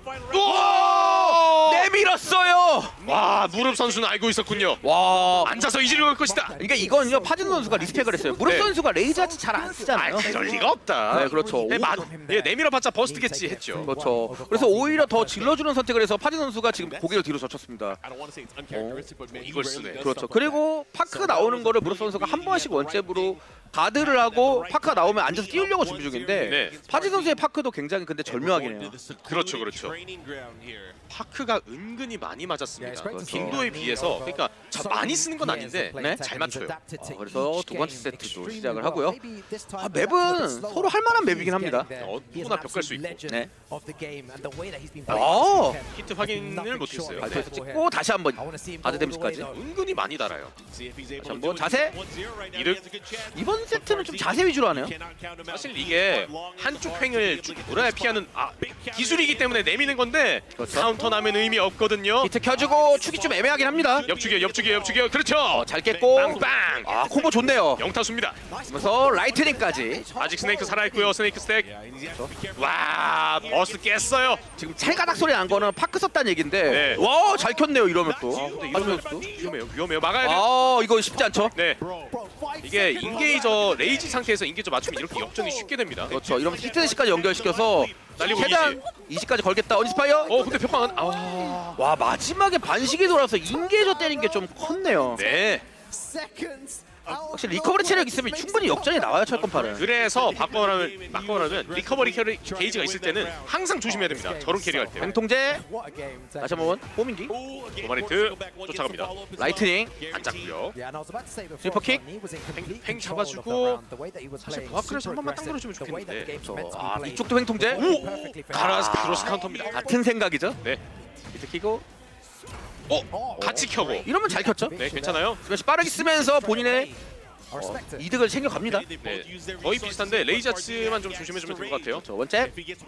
오! 내밀었어요. 와, 무릎 선수는 알고 있었군요. 와, 앉아서 이지를 걸 것이다. 그러니까 이건요 파진 선수가 리스펙을 했어요. 무릎 네. 선수가 레이저 아치 잘 안 쓰잖아요. 그럴 리가 없다. 네, 그렇죠. 네, 내밀어봤자 버스트겠지 했죠. 그렇죠. 그래서 오히려 더 질러주는 선택을 해서 파진 선수가 지금 고개를 뒤로 젖혔습니다. 이걸 쓰네. 그렇죠. 그리고 파크 나오는 거를 무릎 선수가 한 번씩 원잽으로 가드를 하고 파크가 나오면 앉아서 띄우려고 준비 중인데 네. 파진 선수의 파크도 굉장히 근데 절묘하긴 해요. 그렇죠. 파크가 은근히 많이 맞았습니다. 그렇죠. 빈도에 비해서 그러니까 많이 쓰는 건 아닌데 네. 잘 맞춰요. 그래서 두 번째 세트도 시작을 하고요. 맵은 서로 할 만한 맵이긴 합니다. 누구나 벽 갈 수 있고. 네. 히트 확인을 못했어요. 발표에서 찍고 다시 한번 바드 데미지까지. 은근히 많이 달아요. 다시 한번 자세. 이득. 이번 세트는 좀 자세 위주로 하네요. 사실 이게 한쪽 횡을 쭉 돌아야 피하는 기술이기 때문에 내미는 건데 그렇죠. 카운터 나면 의미 없거든요. 히트 켜주고 축이 좀 애매하긴 합니다. 옆축이에요. 그렇죠. 잘 깼고. 빵빵. 콤보 좋네요. 영타수입니다. 그러면서 라이트닝까지. 아직 스네이크 살아있고요. 스네이크 스택. 와, 버스 깼어요. 지금 찰가닥 소리 난 거는 파크 썼다는 얘긴데. 네. 와, 잘 켰네요. 이러면 또. 근데 이러면 위험해요. 막아야 돼. 이거 쉽지 않죠? 네. 이게 인게이저 레이지 상태에서 인게이저 맞추면 이렇게 역전이 쉽게 됩니다. 그렇죠. 이러면 히트대시까지 연결시켜서 날리고 최대한 이지까지 걸겠다. 어니스파이어. 근데 벽방은 와, 마지막에 반식이 돌아서 인게이저 때린 게 좀 컸네요. 네. 확실히 리커버리 체력 있으면 충분히 역전이 나와요 철권팔은. 그래서 바꿔라면 리커버리 게이지가 있을 때는 항상 조심해야 됩니다. 저런 캐리할 때. 횡통제 다시 한번 뽀민기 노마리트 쫓아갑니다. 라이트닝 안 잡고요. 스리퍼킥 팽 잡아주고 사실 보아크에서 한 번만 딱 누르주면 좋겠는데. 아 이쪽도 횡통제 크로스 카운터입니다. 같은 생각이죠. 네. 밑에 키고 같이 켜고. 이러면 잘 켰죠. 네, 괜찮아요. 스매시 빠르게 쓰면서 본인의 이득을 챙겨갑니다. 네, 거의 비슷한데 레이자츠만 좀 조심해주면 될 것 같아요. 저 원잽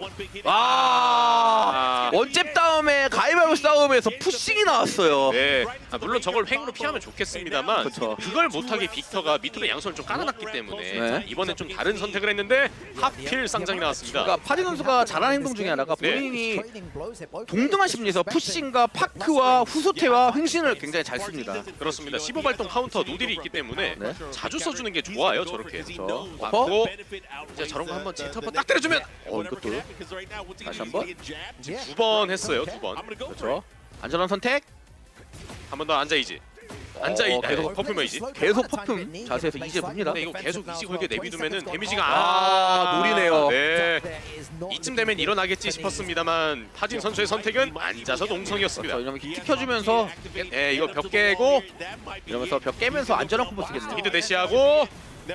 원잽 다음에 가위바위보 싸움에서 푸싱이 나왔어요. 네, 물론 저걸 횡으로 피하면 좋겠습니다만 그쵸. 그걸 못하게 빅터가 밑으로 양손을 좀 깔아놨기 때문에 네. 이번엔 좀 다른 선택을 했는데 하필 쌍장이 나왔습니다. 그러니까 파디 선수가 잘하는 행동 중에 하나가 본인이 동등한 심리에서 푸싱과 파크와 후소태와 횡신을 굉장히 잘 씁니다. 그렇습니다. 15발동 카운터 노딜이 있기 때문에 네. 자주 써주는 게 좋아요. 저렇게 그렇죠. 맞고 이제 저런 거 한번 지터퍼 딱 때려주면 이것도 다시 한번 2번 했어요. 2번. 그렇죠. 안전한 선택 한 번 더 앉아이지. 앉아이 계속 퍼플 메이지. 계속 퍼품 자세에서 이제 봅니다. 근데 이거 계속 이지 걸게 내비두면은 데미지가 노리네요. 네. 이쯤 되면 일어나겠지 싶었습니다만 파진 선수의 선택은 앉아서 농성이었습니다. 그렇죠. 이러면 킥 켜주면서 네, 이거 벽 깨고 이러면서 벽 깨면서 안전한 콤보 쓰겠네요. 미드 대시하고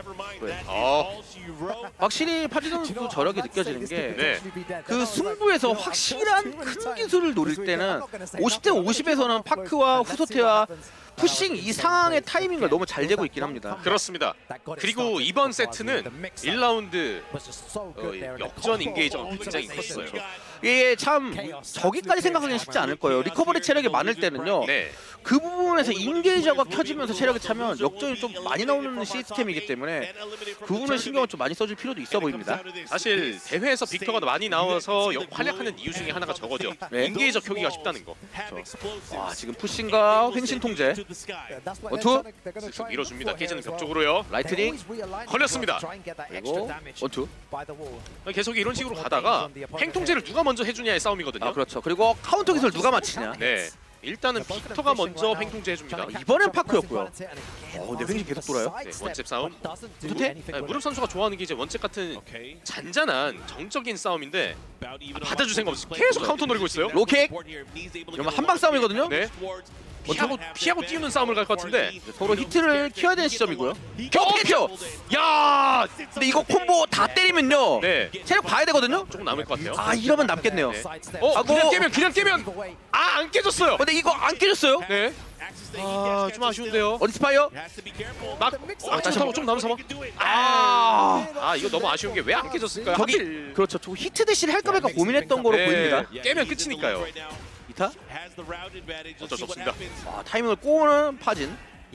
확실히 파디 선수도 저력이 느껴지는 게 네. 그 승부에서 확실한 큰 기술을 노릴 때는 50대 50에서는 파크와 후소태와 푸싱 이 상황의 타이밍을 너무 잘 재고 있긴 합니다. 그렇습니다. 그리고 이번 세트는 1라운드 역전 인게이저가 굉장히 컸어요. 이게 참 저기까지 생각하기는 쉽지 않을 거예요. 리커버리 체력이 많을 때는요. 네. 그 부분에서 인게이저가 켜지면서 체력이 차면 역전이 좀 많이 나오는 시스템이기 때문에 그 부분을 신경을 좀 많이 써줄 필요도 있어 보입니다. 사실 대회에서 빅터가 많이 나와서 활약하는 이유 중에 하나가 저거죠. 네. 인게이저 켜기가 쉽다는 거. 와 지금 푸싱과 횡신 통제 원투 슥슥 밀어줍니다. 깨지는 벽 쪽으로요. 라이트닝 걸렸습니다. 그리고 원투 계속 이런 식으로 가다가 행통제를 누가 먼저 해주냐의 싸움이거든요. 그렇죠. 그리고 카운터 기술 누가 맞히냐. 네. 일단은 빅터가 먼저 횡통제 해줍니다. 이번엔 파크였고요. 근데 횡신 계속 돌아요. 네, 원잽 싸움. 투태 네, 무릎 선수가 좋아하는 게 이제 원잽 같은 잔잔한 정적인 싸움인데 받아줄 생각 없이 계속 카운터 노리고 있어요. 로킥 이러면 한방 싸움이거든요. 네. 피하고 띄우는 싸움을 갈 것 같은데 서로 히트를 키워야 되는 시점이고요. 겨우 피켜. 야! 근데 이거 콤보 다 때리면요. 네. 체력 봐야 되거든요. 조금 남을 것 같아요. 이러면 남겠네요. 네. 하고 그냥 깨면 안 깨졌어요. 근데 이거 안 깨졌어요. 네. 좀 아쉬운데요. 어디스파이어? 다시 한번 좀 남은 상황. 이거 너무 아쉬운 게 왜 안 깨졌을까요? 저기 그렇죠. 저 히트 대시를 할까 말까 고민했던 거로 보입니다. 깨면 끝이니까요. 이타? 어쩔 수 없습니다. 타이밍을 꼬는 파진.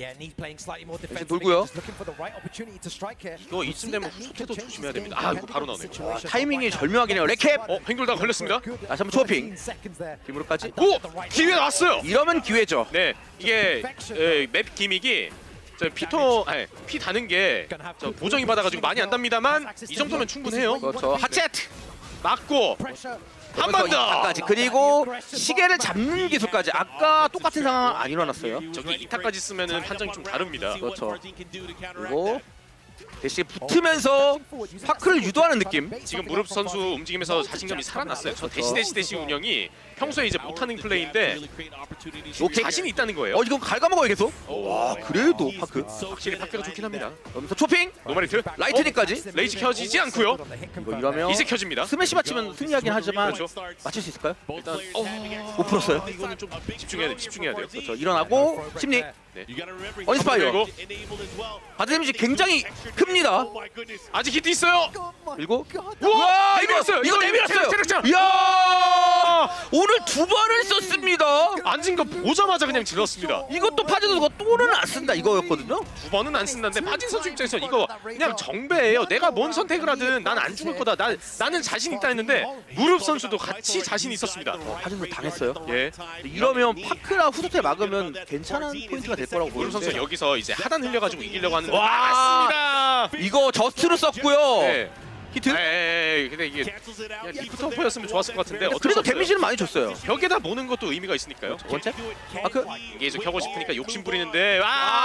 돌고요. 이거 이쯤 되면 후퇴도 조심해야 됩니다. 이거 바로 나오네요. 타이밍이 절묘하긴 해요. 레캡. 횡돌다가 걸렸습니다. 다시 한번 초핑. 뒷무릎까지. 기회 나왔어요. 이러면 기회죠. 네, 이게 맵 기믹이 피 다는 게 보정이 받아가지고 많이 안 답니다만 이 정도면 충분해요. 그렇죠. 하체트. 맞고 한 번 더. 그리고 시계를 잡는 기술까지. 아까 똑같은 상황 안 일어났어요. 저기 2타까지 쓰면은 판정이 좀 다릅니다. 그렇죠. 그리고 대시 붙으면서 파크를 유도하는 느낌. 지금 무릎 선수 움직임에서 자신감이 살아났어요. 저 대시 운영이 평소에 이제 못하는 플레이인데 자신이 있다는 거예요. 이건 갉아먹어요 계속. 와 그래도 파크. 확실히 파크가 좋긴 합니다. 여기서 초핑. 노마리트 라이트닝까지. 레이지 켜지지 않고요. 이러면 이제 켜집니다. 스매시 맞히면 승리하긴 하지만 그렇죠. 맞힐 수 있을까요? 일단 못 풀었어요. 이거는 좀 집중해야 돼요. 그렇죠. 일어나고 심리. 네. 어니스파이어. 바드 데미지 굉장히 큽니다. 아직 히트 있어요. 그리고 우와, 이거 내밀었어요. 체력장. 이야 오늘 2번을 썼습니다. 앉은 거 보자마자 그냥 질렀습니다. 이것도 파지 선수가 또는 안 쓴다 이거였거든요. 2번은 안 쓴다는데 파진 선수 입장에서 이거 그냥 정배예요. 내가 뭔 선택을 하든 난 안 죽을 거다. 나는 자신 있다 했는데 무릎 선수도 같이 자신 있었습니다. 파지 선수 당했어요. 예. 이러면 파크랑 후소태 막으면 괜찮은 포인트가 될 거라고 무릎 선수 보이는데 여기서 이제 하단 흘려가지고 이기려고 하는. 맞습니다. 이거 저스트로 썼고요. 네. 히트? 근데 이게 그냥 리프트어퍼였으면 좋았을 것 같은데 어쩔 수 그래도 없어요. 데미지는 많이 줬어요. 벽에다 모는 것도 의미가 있으니까요. 두 번째? 아크? 이게 켜고 싶으니까 욕심 부리는데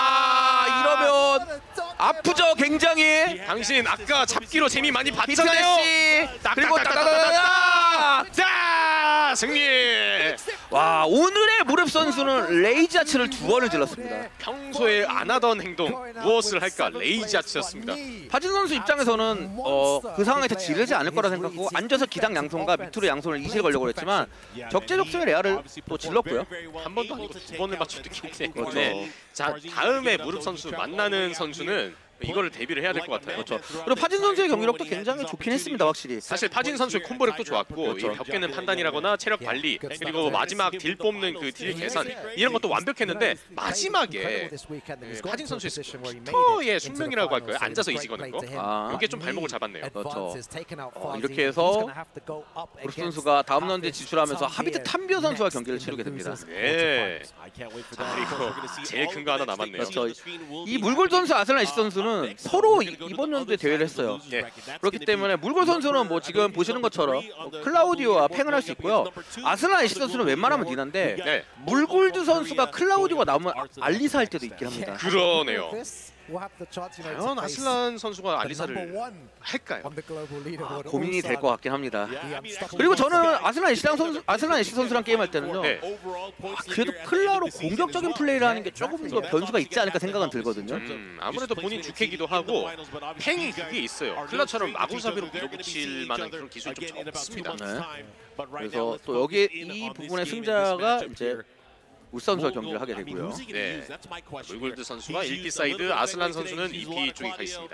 이러면 아프죠 굉장히. 당신 아까 잡기로 재미 많이 봤잖아요. 히트대시 그리고 따다다다다다! 자 승리. 와 오늘의 무릎 선수는 레이지 아츠를 2번을 질렀습니다. 평소에 안 하던 행동 무엇을 할까 레이지 아츠였습니다. 파진 선수 입장에서는 그 상황에서 지르지 않을 거라 생각하고 앉아서 기당 양손과 밑으로 양손을 이실 걸려고 했지만 적재적소의 레아를 또 질렀고요. 한 번도 아니고 두 번을 맞췄기 때문에 그렇죠. 자 다음에 무릎 선수 만나는 선수는 이거를 대비를 해야 될 것 같아요. 그렇죠. 그리고 파진 선수의 경기력도 굉장히 좋긴 했습니다, 확실히. 사실 파진 선수의 콤보력도 좋았고 그렇죠. 이 벽계는 판단이라거나 체력 관리 그리고 마지막 딜 뽑는 그 딜 계산 이런 것도 완벽했는데 마지막에 파진 선수의 피터의 숙명이라고 할까요? 앉아서 이지거는 거 이게 좀 발목을 잡았네요. 그렇죠. 이렇게 해서 무릎 선수가 다음 라운드에 진출하면서 하비트 탐비오 선수와 경기를 치르게 됩니다. 네. 그리고 제일 큰 거 하나 남았네요. 그렇죠. 이 물골 선수 아슬란 애쉬 선수는 서로 이번 연도에 대회를 했어요. 그렇기 때문에 물골 선수는 뭐 지금 보시는 것처럼 클라우디오와 팽을 할 수 있고요. 아슬란 애쉬 선수는 웬만하면 니난데 물골드 선수가 클라우디오가 나오면 알리사 할 때도 있긴 합니다. 그러네요. 과연 아슬란 선수가 알리사를 할까요? 고민이 될 것 같긴 합니다. 그리고 저는 아슬란 애쉬 선수랑 게임할 때는요. 그래도 클라로 공격적인 플레이를 하는 게 조금 더 변수가 있지 않을까 생각은 들거든요. 아무래도 본인 주캐기도 하고 팽이 그게 있어요. 클라처럼 마구사비로 밀어붙일 만한 그런 기술이 좀 적습니다. 네. 그래서 또 여기 이 부분의 승자가 이제 울 선수와 경기를 하게 되고요. 네. 물골드 선수가 1피 사이드, 아슬란 선수는 2피 쪽에 가 있습니다.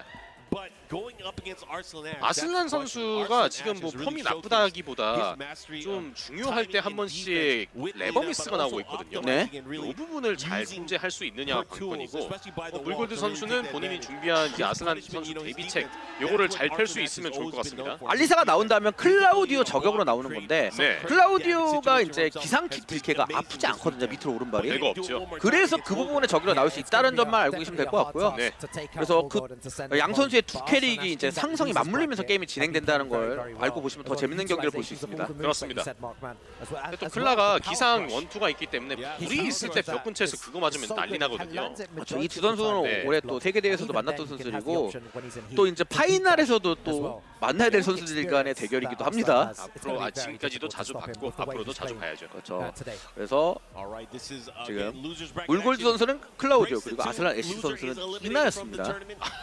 아슬란 선수가 지금 뭐 폼이 나쁘다기보다 좀 중요할 때 한 번씩 레버 미스가 나오고 있거든요. 네. 이 부분을 잘 통제할 수 있느냐가 관건이고 물골드 선수는 본인이 준비한 이 아슬란 선수 데뷔책 요거를 잘 펼 수 있으면 좋을 것 같습니다. 알리사가 나온다면 클라우디오 저격으로 나오는 건데 네. 클라우디오가 이제 기상킥 딜캐가 아프지 않거든요. 밑으로 오른발이. 별거 없죠. 그래서 그 부분에 저격으로 나올 수 있다는 점만 알고 계시면 될 것 같고요. 네. 그래서 그 양 선수의 두 캐릭이 이제 상성이 맞물리면서 게임이 진행된다는 걸 알고 보시면 더 재밌는 경기를 볼 수 있습니다. 그렇습니다. 근데 또 클라가 기상 원투가 있기 때문에 불이 있을 때 벽 근처에서 그거 맞으면 난리 나거든요. 그렇죠. 이 두 선수는 네. 올해 또 세계 대회에서도 만났던 선수들이고 또 이제 파이널에서도 또 만나야 될 선수들 간의 대결이기도 합니다. 앞으로 지금까지도 자주 봤고 앞으로도 자주 봐야죠. 그렇죠. 그래서 지금 물골드 선수는 클라우디오 그리고 아슬란 애쉬 선수는 이나였습니다.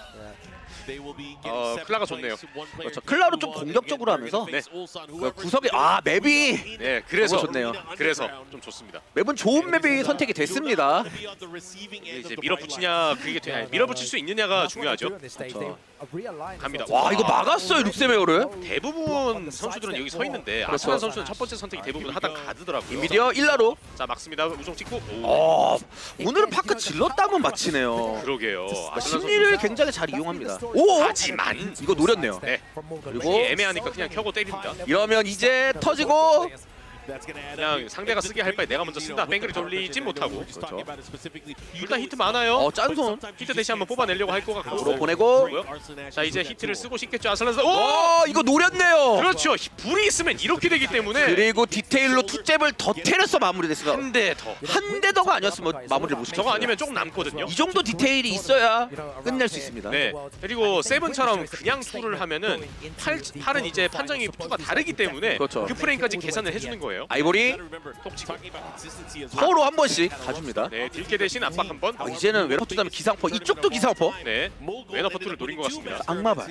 클라가 좋네요. 그렇죠. 클라로 좀 공격적으로 하면서 네. 구석에 맵이 네, 그래서 좋네요. 그래서 좀 좋습니다. 맵은 좋은 맵이 선택이 됐습니다. 이제 밀어붙이냐 그게 밀어붙일 수 있느냐가 중요하죠. 그렇죠. 갑니다. 와 이거 막았어요 룩세메어를. 대부분 선수들은 여기 서 있는데 아슬란 선수는 첫 번째 선택이 대부분 하다 가드더라고요. 인미디어 1라로. 자 막습니다. 우정 찍고. 오늘은 파크 질렀다면 마치네요. 그러게요. 심리를 굉장히 잘 이용합니다. 오! 하지만 이거 노렸네요. 네. 그리고 애매하니까 그냥 켜고 때립니다. 이러면 이제 터지고 그냥 상대가 쓰게 할 바에 내가 먼저 쓴다. 뱅글이 돌리진 못하고. 그렇죠. 일단 히트 많아요. 짠손. 히트 대시 한번 뽑아내려고 할 것 같고. 으로 보내고. 자 이제 히트를 쓰고 싶겠죠 아슬란 선수. 오! 이거 노렸네요. 그렇죠. 불이 있으면 이렇게 되기 때문에. 그리고 디테일로 투잽을 더 때려서 마무리됐어요. 한 대 더. 한 대 더가 아니었으면 마무리를 못 시켰어요. 저거 아니면 조금 남거든요. 이 정도 디테일이 있어야 끝낼 수 있습니다. 네. 그리고 세븐처럼 그냥 투를 하면은 팔은 이제 판정이 투가 다르기 때문에 그렇죠. 그 프레임까지 계산을 해주는 거예요. 아이보리 톡 치고. 서로 한 번씩 가줍니다. 네. 딜캐 대신 압박 한 번. 이제는 웨너포트 다음에 기상포. 이쪽도 기상포. 네. 웨너퍼트를 노린 것 같습니다. 악마발.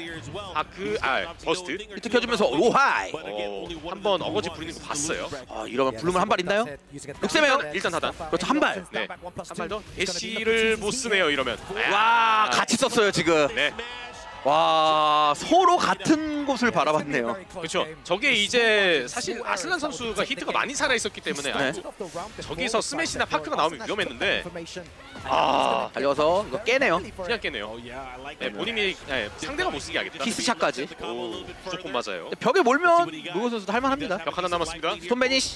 버스트. 히트 켜주면서 오하이. 한번 어거지 부리는 거 봤어요. 이러면 부르면 한 발 있나요? 룩세메어 일단 하단. 그렇죠 한 발. 네. 한 발 더. 애쉬를 못 쓰네요 이러면. 와 같이 썼어요 지금. 네. 와 서로 같은 곳을 바라봤네요. 그렇죠. 저게 이제 사실 아슬란 선수가 히트가 많이 살아 있었기 때문에 네. 저기서 스매시나 파크가 나오면 위험했는데 달려서 이거 깨네요. 그냥 깨네요. 네, 본인이 상대가 못 쓰게 하겠다. 키스샷까지. 무조건 맞아요. 벽에 몰면 물골 선수도 할만합니다. 벽 하나 남았습니다. 스톤 베니시.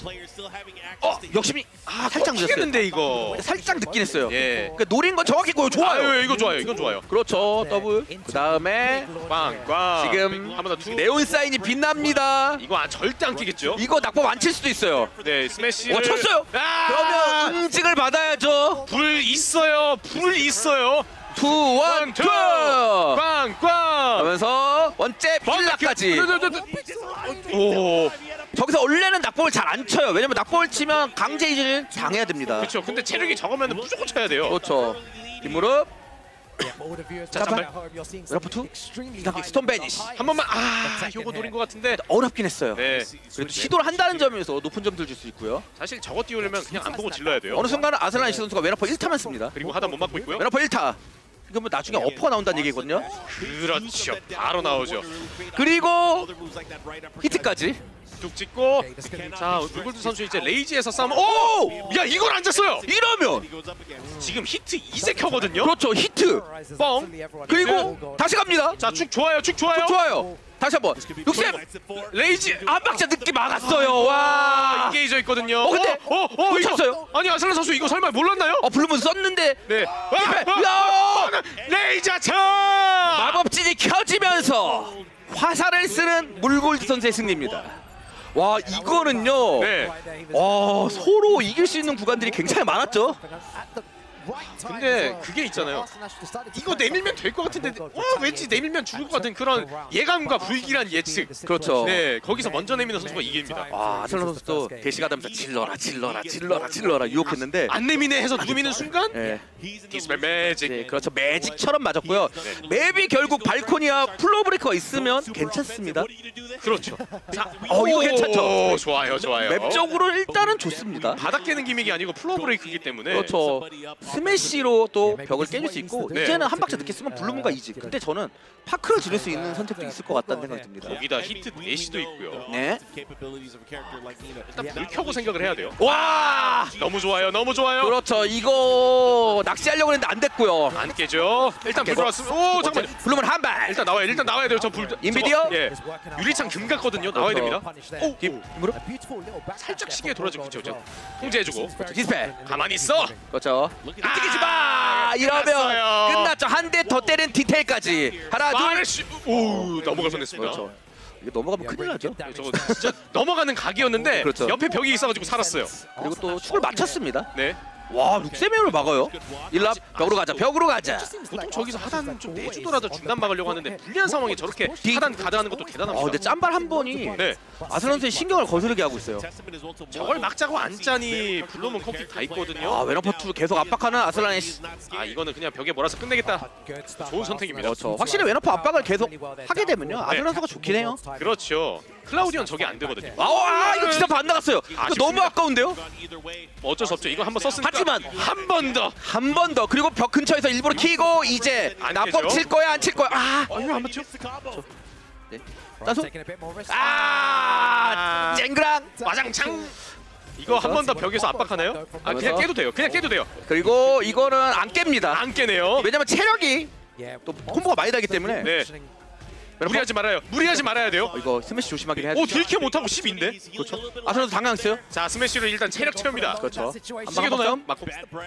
역심이 살짝 늦었어요. 튀겠는데 이거. 살짝 늦긴 했어요. 예. 그러니까 노린 건 정확히 좋아요. 이거 좋아요. 이건 좋아요. 그렇죠. 더블. 그 다음에 때문에 꽝꽝. 지금 한 번 더 투. 네온 사인이 빛납니다. 이거 절대 안 끼겠죠? 이거 낙법 안 칠 수도 있어요. 네, 스매시. 쳤어요. 그러면 응징을 받아야죠. 불 있어요. 불 있어요. 2, 1, 2. 꽝꽝. 그러면서 원잽 1라까지. 오. 저기서 원래는 낙법을 잘 안 쳐요. 왜냐면 낙법을 치면 강제 이질을 당해야 됩니다. 그렇죠. 근데 체력이 적으면 무조건 쳐야 돼요. 그렇죠. 뒷무릎. 자, 잠발. 웨너퍼 2. 스톤 베니시. 한 번만. 아, 요거 노린 것 같은데. 어렵긴 했어요. 네. 그래도 시도를 한다는 점에서 높은 점들 줄 수 있고요. 사실 저거 띄우려면 그냥 안 보고 질러야 돼요. 어느 순간은 아슬란 이시 선수가 웨너퍼 1타만 씁니다. 그리고 하다 못 맞고 있고요. 웨너퍼 1타. 이거 뭐 나중에 어퍼가 나온다는 얘기거든요. 그렇죠. 바로 나오죠. 그리고 히트까지. 뚝 찍고. 자, 물골드 선수 이제 레이지에서 싸움. 오! 야, 이걸 앉았어요. 이러면 지금 히트 2세켜거든요. 그렇죠. 히트. 뻥. 그리고 다시 갑니다. 자, 축 좋아요. 축 좋아요. 좋아요. 다시 한번. 육셉 레이지 한 박자 늦게 막았어요. 와. 이게 이져 있거든요. 근데 이거 쳤어요. 아니, 아슬란 선수 이거 설마 몰랐나요? 블루문 썼는데 네. 야! 레이저 차! 마법진이 켜지면서 화살을 쓰는 물골드 선수의 승리입니다. 와, 이거는요. 네. 와, 서로 이길 수 있는 구간들이 굉장히 많았죠. 근데 그게 있잖아요. 이거 내밀면 될 것 같은데 왠지 내밀면 죽을 것 같은 그런 예감과 불길한 예측. 그렇죠. 네, 거기서 먼저 내미는 선수가 이깁니다. 와, 아슬란 선수도 대시가다면서 질러라 유혹했는데 안 내미네 해서 누구 미는 순간 네. 디스펠 매직. 네, 그렇죠. 매직처럼 맞았고요. 맵이 결국 발코니와 플로우 브레이커가 있으면 괜찮습니다. 그렇죠. 자, 이거 괜찮죠. 좋아요, 좋아요. 맵적으로 일단은 좋습니다. 바닥 깨는 기믹이 아니고 플로우 브레이크이기 때문에. 그렇죠. 스매시로 또 벽을 깨줄 수 있고 네. 이제는 한 박자 늦게 쓰면 블루문과 이지. 근데 저는 파크를 지를 수 있는 선택도 있을 것 같다는 생각이 듭니다. 거기다 히트 대시도 있고요. 네. 일단 불 켜고 생각을 해야 돼요. 와! 너무 좋아요, 너무 좋아요. 그렇죠. 이거 낚시하려고 했는데 안 됐고요. 안 깨죠. 일단 불 들어왔으면 오 잠깐만. 블루문 한 발. 일단 나와야 돼요. 저 불. 인비디어? 저거, 예. 유리창 금 같거든요. 나와야 됩니다. 오, 뒷무릎. 살짝 시계 돌아주고 그렇죠. 통제해주고. 디스펠. 가만히 있어. 그렇죠. 움직이지 마. 이러면 끝났어요. 끝났죠. 한 대 더 때린 디테일까지. 하나, 둘. 마르시. 오, 넘어갈 뻔했습니다. 그렇죠. 이거 넘어가면 큰일 나죠. 저거 진짜 넘어가는 각이었는데 그렇죠. 옆에 벽이 있어가지고 살았어요. 그리고 또 축을 맞췄습니다. 네. 와, 룩세메오를 막아요. 일라 벽으로 가자. 보통 저기서 하단 좀 내주더라도 중단 막으려고 하는데 불리한 상황에 저렇게 하단 가드하는 것도 대단합니다. 근데 짬발 한 번이 네. 아슬란 선수의 신경을 거스르게 하고 있어요. 저걸 막자고 안 짜니 블루문 컴퓨터 다 있거든요. 웨너퍼2 계속 압박하는 아슬란의 이거는 그냥 벽에 몰아서 끝내겠다. 좋은 선택입니다. 그렇죠. 확실히 웨너퍼 압박을 계속 하게 되면요. 아슬란 선수가 좋긴 해요. 그렇죠. 클라우디언 저게 안 되거든요. 이거 진짜 반 나갔어요. 이거 너무 아까운데요? 어쩔 수 없죠. 이거 한번 썼으니까. 하지만 한 번 더. 한 번 더. 그리고 벽 근처에서 일부러 키고 이제 안 나법 깨죠? 칠 거야 안 칠 거야. 이거 한번 쳐. 네. 따서 쨍그랑 와장창. 이거 한 번 더 벽에서 압박하나요? 그냥 깨도 돼요. 그냥 깨도 돼요. 그리고 이거는 안 깹니다. 안 깨네요. 왜냐면 체력이 또 콤보가 많이 나기 때문에. 네. 무리하지 말아요. 무리하지 말아야 돼요. 이거 스매시 조심하게 해야 돼. 딜캐 못하고 10인데? 그렇죠. 아슬란도 당장 써요. 자, 스매시로 일단 체력 채웁니다. 그렇죠. 시계 도나요? 맞고.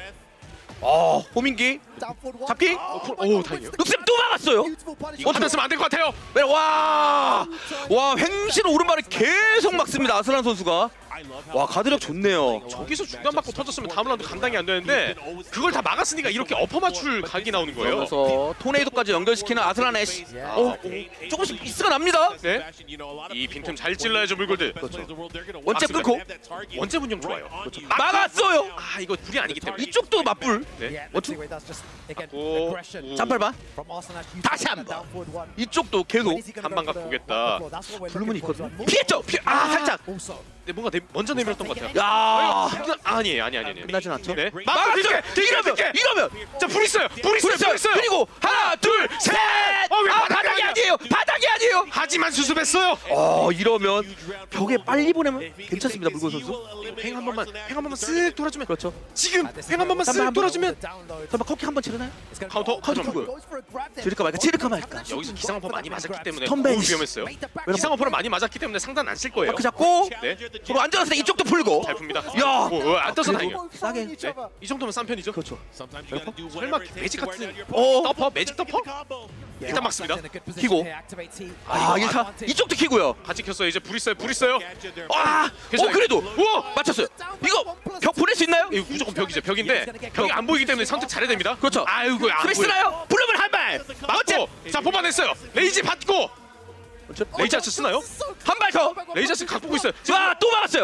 호민기 잡기. 오, 다행이에요. 룩셈 또 막았어요. 이거 받았으면 안 될 것 같아요. 와 횡신 오른발을 계속 막습니다. 아슬란 선수가. 와, 가드력 좋네요. 저기서 중간 맞고 터졌으면 다음 라운드 감당이 안 되는데 그걸 다 막았으니까 이렇게 엎어 맞출 각이 나오는 거예요. 그래서 토네이도까지 연결시키는 아슬란 애쉬. 조금씩 미스가 납니다. 네. 이 빈틈 잘 찔러야죠, 물골드. 원잽 끊고 원잽 운영 좋아요. 막았어요. 이거 불이 아니기 때문에. 이쪽도 맞불. 네. 원투. 오. 짬발바. 다시 한 번. 이쪽도 계속 한 방 갖고 오겠다. 블루문이 있거든요. 피했죠. 살짝. 근데 뭔가 먼저 내밀었던 것 같아요. 야. 아니에요. 끝나진 않죠. 네. 막을게. 이러면. 자, 불 있어요. 그리고 하나, 둘, 셋. 바닥이 아니에요. 하지만 수습했어요. 이러면 벽에 빨리 보내면 괜찮습니다. 물건 선수. 횡 한 번만 쓱 돌아주면. 그렇죠. 지금 횡 한 번만 쓱 돌아주면. 설마 커키 한 번 치르나요? 카운터 투구. 지를까 말까. 여기서 기상어퍼 많이 맞았기 때문에 턴벤. 너무 위험했어요. 기상어퍼를 많이 맞았기 때문에 상단 안 쓸 거예요. 그 잡고 네. 서로 앉아서 이쪽도 풀고. 잘 풉니다. 야. 안 떠서 다행이에요. 싸게. 네. 이 정도면 싼 편이죠. 그렇죠. 설마 매직 같은 어. 더퍼? 매직 더퍼? 일단 막습니다. 키고. 아, 1타. 이쪽도 키고요. 같이 켰어요. 이제 불 있어요. 아, 그래도 우와, 맞췄어요. 이거 벽 보낼 수 있나요? 이거 무조건 벽이죠. 벽인데 벽이 안 보이기 때문에 선택 잘해야 됩니다. 그렇죠. 아이고, 안 스매시 보여. 쓰나요? 블루면 한 발. 맞고. 자, 뽑아냈어요. 레이지 받고. 레이저스 쓰나요? 한 발 더. 레이저스 각 보고 있어요. 와, 또 막았어요.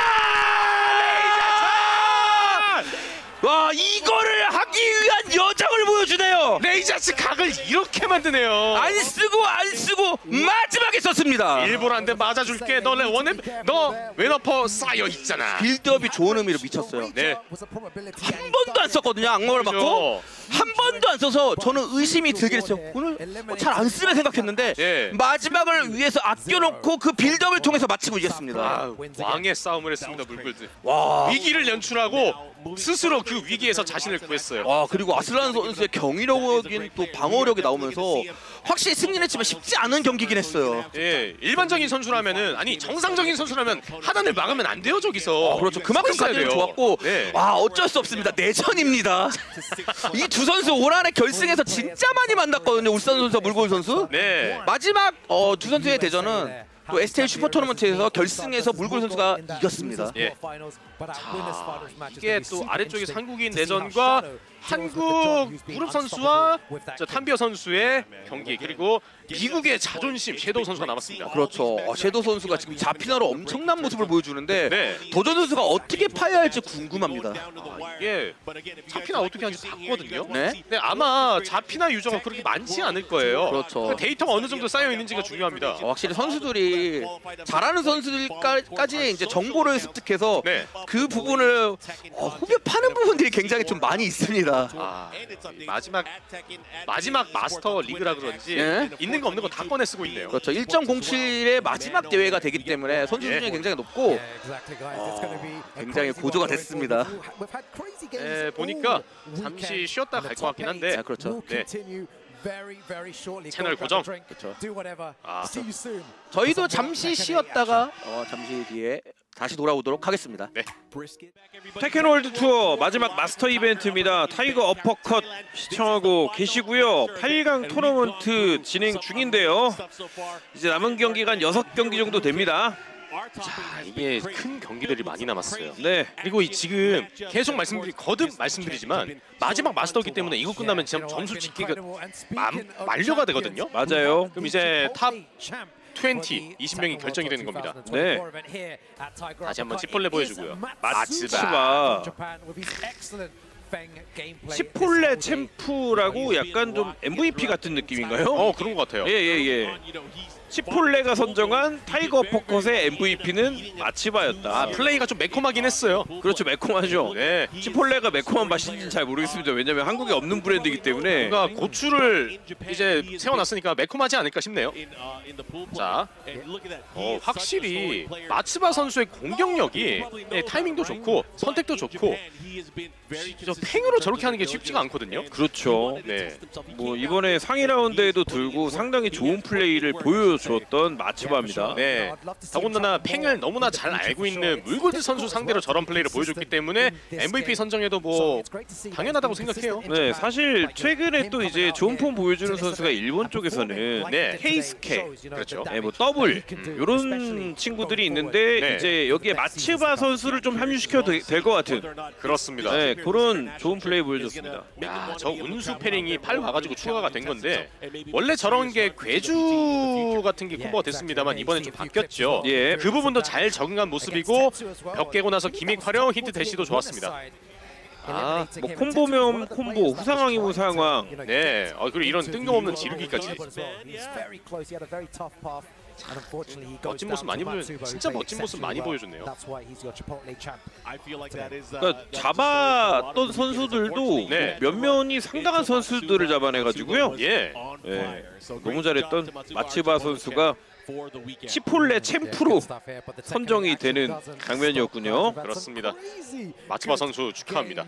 와, 이거를 하기 위한 여정을 보여주네요. 레이저스 각을 이렇게 만드네요. 안 쓰고 마지막에 썼습니다. 일부러 한 대 맞아줄게. 너네 원해? 너 왼어퍼 쌓여 있잖아. 빌드업이 좋은 의미로 미쳤어요. 네. 한 번도 안 썼거든요. 악몽을 받고 한 번도 안 써서 저는 의심이 들긴 했어요. 오늘 잘 안 쓰면 생각했는데 예. 마지막을 위해서 아껴놓고 그 빌드업을 통해서 마치고 이겼습니다. 아, 왕의 싸움을 했습니다. 물골드. 와. 위기를 연출하고 스스로 그 위기에서 자신을 구했어요. 와, 그리고 아슬란 선수의 경이력인 또 방어력이 나오면서 확실히 승리했지만 쉽지 않은 경기긴 했어요. 예, 일반적인 선수라면은 아니 정상적인 선수라면 하단을 막으면 안 돼요 저기서. 그렇죠. 그만큼 있어야 가디는 돼요. 좋았고 네. 와, 어쩔 수 없습니다. 내전입니다. 이 두 선수 올 한해 결승에서 진짜 많이 만났거든요. 울산 선수와 물골 선수. 네. 마지막 두 선수의 대전은 또 STL 슈퍼 토너먼트에서 결승에서 물골 선수가 이겼습니다. 예. 이게 또 아래쪽에 한국인 내전과 한국 그룹 선수와 탐비어 선수의 경기, 그리고 미국의 자존심 섀도우 선수가 남았습니다. 그렇죠. 섀도우 선수가 지금 자피나로 엄청난 모습을 보여주는데 네. 도전 선수가 어떻게 파야할지 궁금합니다. 이게 자피나 어떻게 하는지 봤거든요. 네? 근데 아마 자피나 유저가 그렇게 많지 않을 거예요. 그렇죠. 데이터가 어느 정도 쌓여 있는지가 중요합니다. 확실히 선수들이 잘하는 선수들까지 이제 정보를 습득해서 네. 그 부분을 후벼 파는 부분들이 굉장히 좀 많이 있습니다. 아, 마지막 마스터 리그라 그런지 예? 있는 거 없는 거 다 꺼내 쓰고 있네요. 그렇죠. 1.07의 마지막 대회가 되기 때문에 선수 예. 수준이 굉장히 높고 굉장히 고조가 됐습니다. 예, 보니까 잠시 쉬었다 갈 것 같긴 한데. 아, 그렇죠. 네. 채널 고정. 그렇죠. 아, 저희도 잠시 쉬었다가 잠시 뒤에 다시 돌아오도록 하겠습니다. 네. 테켄월드 투어 마지막 마스터 이벤트입니다. 타이거 어퍼컷 시청하고 계시고요. 8강 토너먼트 진행 중인데요. 이제 남은 경기가 한 6경기 정도 됩니다. 자, 이게 큰 경기들이 많이 남았어요. 네. 그리고 지금 계속 거듭 말씀드리지만 마지막 마스터기 때문에 이거 끝나면 지금 점수 짓기가 만료가 되거든요. 맞아요. 그럼 이제 탑 20명이 결정이 되는 겁니다. 네. 다시 한번 치폴레 보여주고요. 마츠바 치폴레 챔프라고 약간 좀 MVP 같은 느낌인가요? 그런 것 같아요. 예. 치폴레가 선정한 타이거 어퍼컷의 MVP는 마치바였다. 플레이가 좀 매콤하긴 했어요. 그렇죠, 매콤하죠. 네. 치폴레가 매콤한 맛인지는 잘 모르겠습니다. 왜냐면 한국에 없는 브랜드이기 때문에. 뭔가 고추를 이제 세워놨으니까 매콤하지 않을까 싶네요. 자, 확실히 마츠바 선수의 공격력이 타이밍도 좋고 선택도 좋고 저 팽으로 저렇게 하는 게 쉽지가 않거든요. 그렇죠. 네. 뭐 이번에 상위 라운드에도 들고 상당히 좋은 플레이를 보여줬던 마츠바입니다. 네. 더군다나 팽을 너무나 잘 알고 있는 물골드 선수 상대로 저런 플레이를 보여줬기 때문에 MVP 선정에도 뭐 당연하다고 생각해요. 네, 사실 최근에 또 이제 좋은 폼 보여주는 선수가 일본 쪽에서는 네. 케이스케, 그렇죠. 네, 뭐 더블 이런 친구들이 있는데 네. 이제 여기에 마츠바 선수를 좀 합류시켜도 될 것 같은 그렇습니다. 네, 그런 좋은 플레이 보여줬습니다. 야, 저 운수 패링이 8 와가지고 추가가 된 건데 원래 저런 게 괴주 같은 게 콤보가 됐습니다만 이번에 좀 바뀌었죠. 예. 그 부분도 잘 적응한 모습이고 벽 깨고 나서 기믹 활용 힌트 대시도 좋았습니다. 아, 뭐 콤보면 콤보, 후상황이면 상황. 네, 그리고 이런 뜬금없는 지르기까지. 멋진 모습 많이 진짜 멋진 모습 많이 보여줬네요. 그러니까 잡았던 선수들도 네. 몇 면이 상당한 선수들을 잡아내가지고요. 예. 네, 너무 잘했던 마츠바 선수가 치폴레 챔프로 선정이 되는 장면이었군요. 그렇습니다. 마츠바 선수 축하합니다.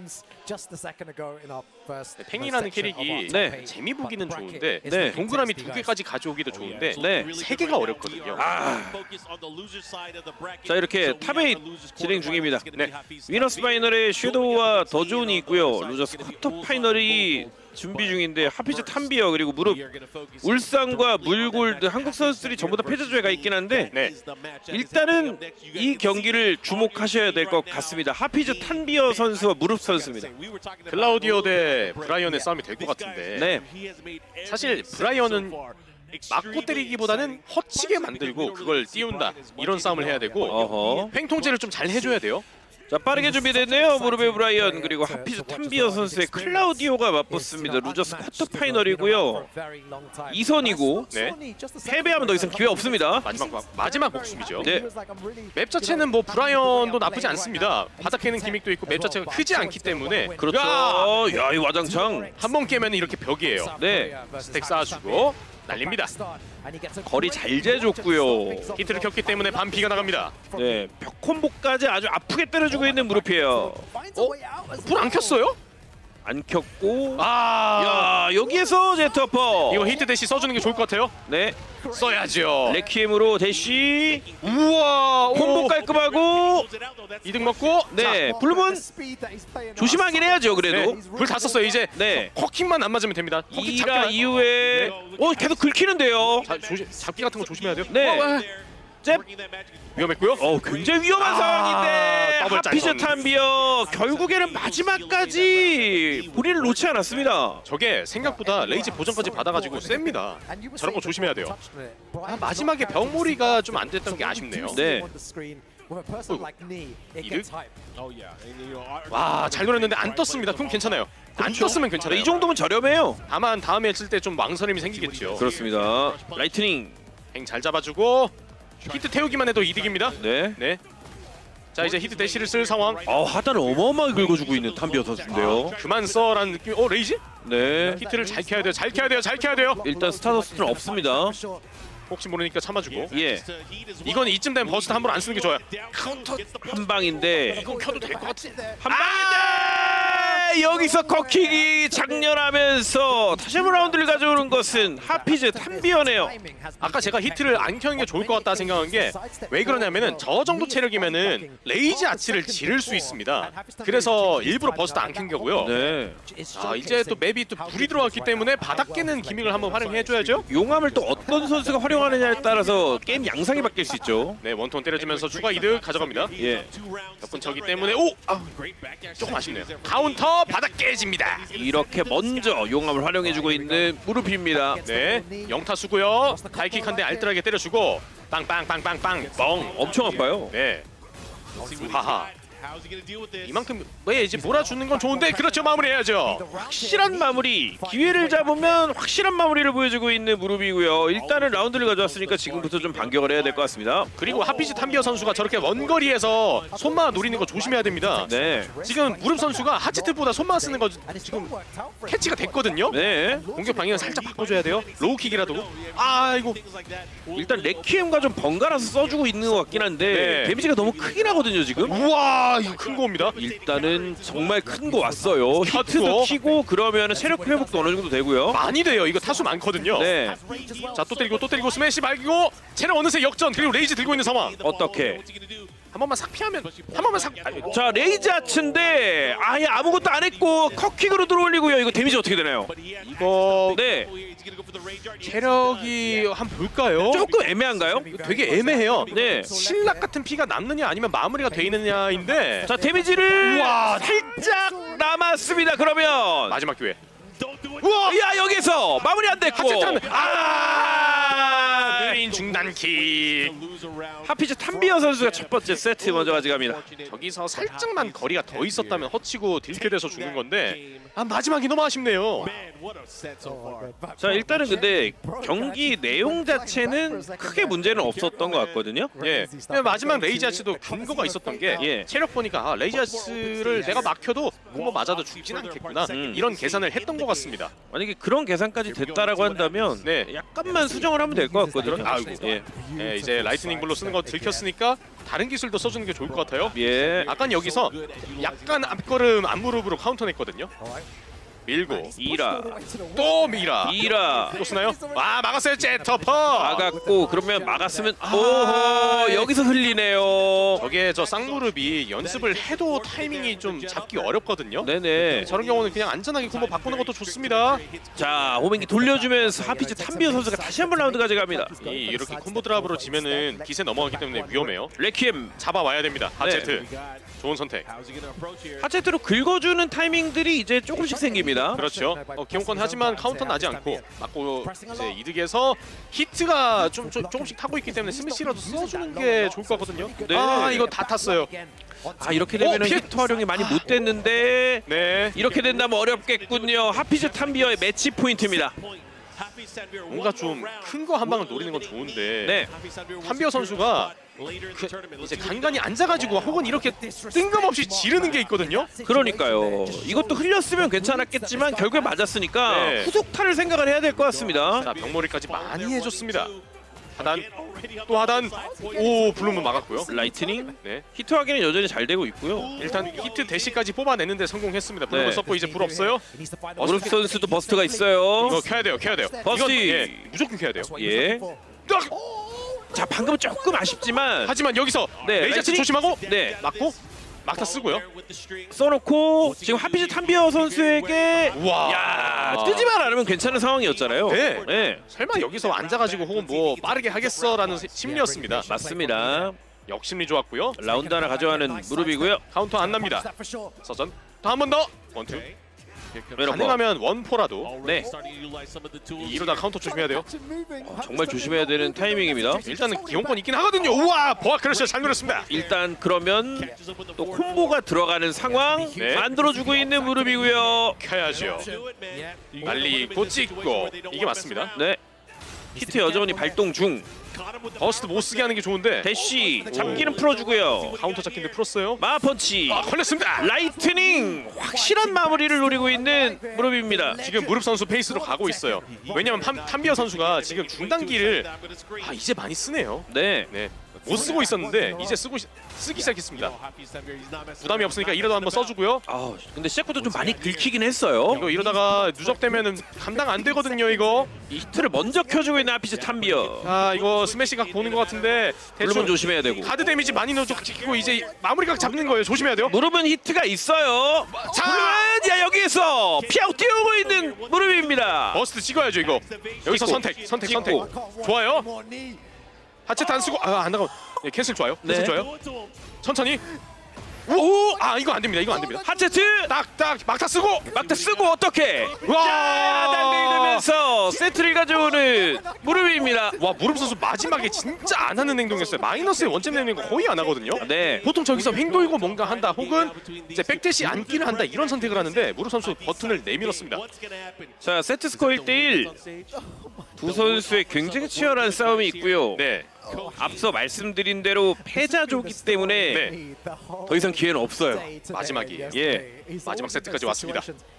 팽이라는 캐릭이 네. 재미 보기는 좋은데 네. 동그라미 2개까지 가져오기도 좋은데 네. 3개가 어렵거든요. 자, 이렇게 탑8 진행 중입니다. 네. 위너스 파이널에 섀도우와 더존이 있고요. 루저스 쿼터 파이널이 준비 중인데 하피즈 탐비어 그리고 무릎 울산과 물골드 한국 선수들이 전부 다 패자조에 가 있긴 한데 네. 일단은 이 경기를 주목하셔야 될 것 같습니다. 하피즈 탐비어 선수와 무릎 선수입니다. 클라우디오 대 브라이언의 싸움이 될 것 같은데 네. 사실 브라이언은 맞고 때리기보다는 허치게 만들고 그걸 띄운다 이런 싸움을 해야 되고 어허. 횡통제를 좀 잘 해줘야 돼요. 자, 빠르게 준비됐네요. 무릎의 브라이언 그리고 하피즈 탐비어 선수의 클라우디오가 맞붙습니다. 루저스 쿼터 파이널이고요. 2선이고 네. 패배하면 더 이상 기회 없습니다. 마지막 목숨이죠. 네. 맵 자체는 뭐 브라이언도 나쁘지 않습니다. 바닥에 있는 기믹도 있고 맵 자체가 크지 않기 때문에 그렇죠. 야, 이 와장창. 한 번 깨면 이렇게 벽이에요. 네. 스택 쌓아주고 날립니다. 거리 잘 재줬고요. 히트를 켰기 때문에 반피가 나갑니다. 네. 벽 콤보까지 아주 아프게 때려주고 있는 무릎이에요. 불 안 켰어요? 안 켰고. 아, 야, 여기에서 제트어퍼. 이거 히트 대시 써주는 게 좋을 것 같아요. 네. 써야죠. 레퀴엠으로 대시. 우와, 콤보 깔끔하고. 이득 먹고. 네. 블루문 조심하긴 해야죠. 그래도. 불 다 썼어요. 이제 네. 커킹만 안 맞으면 됩니다. 커킹 이라 이후에 계속 긁히는데요. 잡기 같은 거 조심해야 돼요. 네. 잽. 위험했고요. 굉장히 위험한 상황인데 더블 하피즈 짤 탐비어 결국에는 마지막까지 우리를 놓지 않았습니다. 저게 생각보다 레이지 보정까지 받아가지고 셉니다. 저런 거 조심해야 돼요. 마지막에 벽몰이가 좀 안 됐던 게 아쉽네요. 네. 이득? 와, 잘 노렸는데 안 떴습니다. 그럼 괜찮아요. 안 떴으면 괜찮아요. 이 정도면 저렴해요. 다만 다음에 했을 때 좀 망설임이 생기겠죠. 그렇습니다. 라이트닝. 행 잘 잡아주고 히트 태우기만 해도 이득입니다. 네. 네. 자, 이제 히트 대시를 쓸 상황. 하단을 어마어마하게 긁어주고 있는 탐비어 선수인데요. 그만 써라는 느낌. 레이지? 네. 히트를 잘 켜야 돼요. 잘 켜야 돼요. 잘 켜야 돼요. 일단 스타더스트는 없습니다. 혹시 모르니까 참아주고. 예. 이건 이쯤 되면 버스트 함부로 안 쓰는 게 좋아요. 한 방인데. 이거 켜도 될 것 같은데. 한 방인데. 여기서 커킹이 장렬하면서 다시 한번 라운드를 가져오는 것은 하피즈 탐비어네요. 아까 제가 히트를 안 켜는 게 좋을 것 같다 생각한 게 왜 그러냐면은 저 정도 체력이면은 레이지 아치를 지를 수 있습니다. 그래서 일부러 버스트 안 켠 거고요. 네. 아, 이제 또 맵이 또 불이 들어왔기 때문에 바닥 깨는 기믹을 한번 활용해줘야죠. 용암을 또 어떤 선수가 활용하느냐에 따라서 게임 양상이 바뀔 수 있죠. 네, 원톤 때려주면서 추가 이득 가져갑니다. 예. 몇분 차기 때문에 조금 아쉽네요. 카운터 바닥 깨집니다. 이렇게 먼저 용암을 활용해주고 있는 무릎입니다. 네, 영타 수고요. 다이킥 한 대 알뜰하게 때려주고 빵빵빵빵빵 뻥. 엄청 아파요. 네. 하하. 이만큼 이제 몰아주는 건 좋은데 그렇죠, 마무리해야죠. 확실한 마무리, 기회를 잡으면 확실한 마무리를 보여주고 있는 무릎이고요. 일단은 라운드를 가져왔으니까 지금부터 좀 반격을 해야 될 것 같습니다. 그리고 하피즈 탐비어 선수가 저렇게 먼 거리에서 손마 노리는 거 조심해야 됩니다. 네. 지금 무릎 선수가 하치트보다 손마 쓰는 거 지금 캐치가 됐거든요. 네. 공격 방향을 살짝 바꿔줘야 돼요. 로우킥이라도. 이거 일단 레퀴엠과 좀 번갈아서 써주고 있는 것 같긴 한데 네. 데미지가 너무 크긴 하거든요 지금. 우와, 이거 큰 겁니다. 일단은 정말 큰 거 왔어요. 켰고. 히트도 키고 그러면 체력 회복도 어느 정도 되고요. 많이 돼요. 이거 타수 많거든요. 네. 자, 또 때리고 스매시 말고 체력 어느새 역전. 그리고 레이지 들고 있는 상황. 어떻게? 한 번만 싹 피하면 한 번만 싹. 자, 레이즈 아츠인데 아예 아무것도 안 했고 컷킥으로 들어올리고요. 이거 데미지 어떻게 되나요? 이거 네. 체력이 한번 볼까요? 조금 애매한가요? 되게 애매해요. 네. 신락 같은 피가 남느냐 아니면 마무리가 돼 있느냐인데. 자, 데미지를 우와. 살짝 남았습니다. 그러면 마지막 기회. 우와! 야, 여기서 마무리 안 됐고. 하체탄. 느린 중단킥. 하피즈 탐비어 선수가 첫 번째 세트 먼저 가져갑니다. 저기서 살짝만 거리가 더 있었다면 허치고 딜캐돼서 죽는 건데 마지막이 너무 아쉽네요. 자, 일단은 근데 경기 내용 자체는 크게 문제는 없었던 것 같거든요. 예. 근데 마지막 레이지 아츠도 근거가 있었던 게 예. 체력 보니까 레이지 아츠를 내가 막혀도 콤보 맞아도 죽진 않겠구나. 이런 계산을 했던 것 같습니다. 만약에 그런 계산까지 됐다라고 한다면 네. 약간만 수정을 하면 될 것 같거든요. 아이고. 예. 예, 이제 라이트닝 블로 쓰는 거 들켰으니까 다른 기술도 써주는 게 좋을 것 같아요. 예. 아까 여기서 약간 앞걸음 앞무릎으로 카운터 냈거든요. 밀고 이라 또 미라. 또 쓰나요? 와 막았어요 제터퍼. 막았고 그러면 막았으면 오호 여기서 흘리네요. 저게 저 쌍무릎이 연습을 해도 타이밍이 좀 잡기 어렵거든요. 네네. 저런 경우는 그냥 안전하게 콤보 바꾸는 것도 좋습니다. 자 호밍기 돌려주면서 하피즈 탐비오 선수가 다시 한번 라운드 가져갑니다. 이렇게 콤보 드랍으로 지면은 기세 넘어가기 때문에 위험해요. 레퀴엠 잡아와야 됩니다. 하체트 좋은 선택. 하체트로 긁어주는 타이밍들이 이제 조금씩 생깁니다. 그렇죠. 기용권 하지만 카운터는 나지 않고 맞고 이제 이득에서 히트가 좀 조금씩 타고 있기 때문에 스미시라도 써주는 게 좋을 것 같거든요. 네. 아 이거 다 탔어요. 아 이렇게 되면은 피해- 히트 활용이 많이 못 됐는데 네. 이렇게 된다면 어렵겠군요. 하피즈 탐비어의 매치 포인트입니다. 뭔가 좀 큰 거 한 방을 노리는 건 좋은데 네. 탐비어 선수가 이제 간간히 앉아가지고 혹은 이렇게 뜬금없이 지르는 게 있거든요. 그러니까요. 이것도 흘렸으면 괜찮았겠지만 결국에 맞았으니까 네. 후속타를 생각을 해야 될 것 같습니다. 자 병머리까지 많이 해줬습니다. 하단 또 하단. 오 블룸은 막았고요. 라이트닝 네. 히트 확인은 여전히 잘 되고 있고요. 일단 히트 대시까지 뽑아내는데 성공했습니다. 블룸을 네. 썼고 이제 불 없어요. 무릎 선수도 버스트가 있어요. 이거 켜야 돼요. 버스! 이건 무조건 켜야 돼요. 예. 딱! 자 방금 조금 아쉽지만 하지만 여기서 네, 레이저트 라이트닝- 조심하고 네 맞고 막타 쓰고요. 써놓고 지금 하피즈 탐비어 선수에게 우와. 야 뜨지만 않으면 괜찮은 상황이었잖아요. 네. 네. 설마 여기서 앉아가지고 혹은 뭐 빠르게 하겠어라는 심리였습니다. 맞습니다. 역심리 좋았고요. 라운드 하나 가져가는 무릎이고요. 카운터 안 납니다. 서전 또 한 번 더. 원투. 가능하면 원포라도. 네. 이러다 카운터 조심해야 돼요. 정말 조심해야 되는 타이밍입니다. 일단은 기용권 있긴 하거든요. 우와 보아 크러쉬 잘 노렸습니다. 일단 그러면 또 콤보가 들어가는 상황 네. 만들어주고 있는 무릎이고요. 켜야죠. 날리고 찍고 이게 맞습니다. 네. 히트 여전히 발동 중. 버스트 못 쓰게 하는 게 좋은데 대쉬 잡기는 풀어주고요. 카운터 잡기인데 풀었어요. 마펀치. 걸렸습니다. 라이트닝 확실한 마무리를 노리고 있는 무릎입니다. 지금 무릎 선수 페이스로 가고 있어요. 왜냐면 탐비어 선수가 지금 중단기를 이제 많이 쓰네요. 네. 네. 못 쓰고 있었는데 이제 쓰기 시작했습니다. 부담이 없으니까 이라도 한번 써주고요. 아 근데 시작부터 좀 많이 긁히긴 했어요. 이거 이러다가 누적되면은 감당 안 되거든요. 이거. 이 히트를 먼저 켜주고 있는 하피즈 탐비어. 아 이거 스매시 각 보는 것 같은데 물론 대충 조심해야 되고. 가드 데미지 많이 넣어주고 이제 마무리 각 잡는 거예요. 조심해야 돼요. 무릎은 히트가 있어요. 자! 자 여기에서 피하고 뛰어오고 있는 무릎입니다. 버스트 찍어야죠 이거. 여기서 찍고, 선택. 찍고. 좋아요. 하체 안 쓰고 안 나가. 네, 캔슬 좋아요. 캔슬 네. 좋아요. 천천히. 오! 이거 안 됩니다. 이거 안 됩니다. 하체트 딱딱 막타 쓰고. 막타 쓰고 어떻게? 와! 달리면서 세트를 가져오는 무릎입니다. 와 무릎 선수 마지막에 진짜 안 하는 행동이었어요. 마이너스에 원점 내는 거 거의 안 하거든요. 네. 보통 저기서 횡 돌고 뭔가 한다 혹은 이제 백대시 안기를 한다 이런 선택을 하는데 무릎 선수 버튼을 내밀었습니다. 자 세트 스코어 1대1. 두 선수의 굉장히 치열한 싸움이 있고요. 네. 앞서 말씀드린 대로 패자조기 때문에 네. 더 이상 기회는 없어요. 마지막이에요. 예. 마지막 세트까지 왔습니다.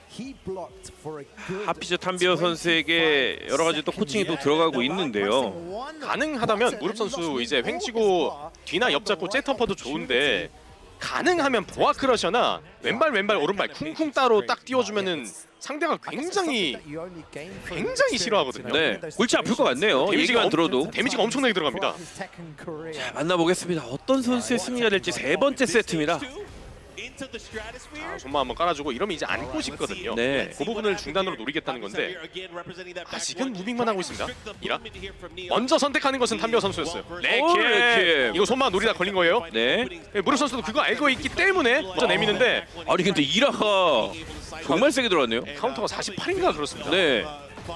하피즈 탐비어 선수에게 여러 가지 또 코칭이 또 들어가고 있는데요. 가능하다면 무릎 선수 이제 횡치고 뒤나 옆 잡고 잭터퍼도 좋은데 가능하면 보아 크러셔나 왼발 오른발 쿵쿵 따로 딱 띄워주면은 상대가 굉장히 싫어하거든요. 네, 골치 아플 것 같네요. 얘기만 들어도. 데미지가 엄청나게 들어갑니다. 자, 만나보겠습니다. 어떤 선수의 승리가 될지 세 번째 세트입니다. 손만 한번 깔아주고 이러면 이제 안고 싶거든요. 네. 그 부분을 중단으로 노리겠다는 건데 아직은 무빙만 하고 있습니다. 이라 먼저 선택하는 것은 탐비어 선수였어요. 레캠. 이거 손만 노리다 걸린 거예요. 네. 무릎 선수도 그거 알고 있기 때문에 먼저 내미는데 아니 근데 이라가 정말 세게 들어왔네요. 카운터가 48인가 그렇습니다. 네.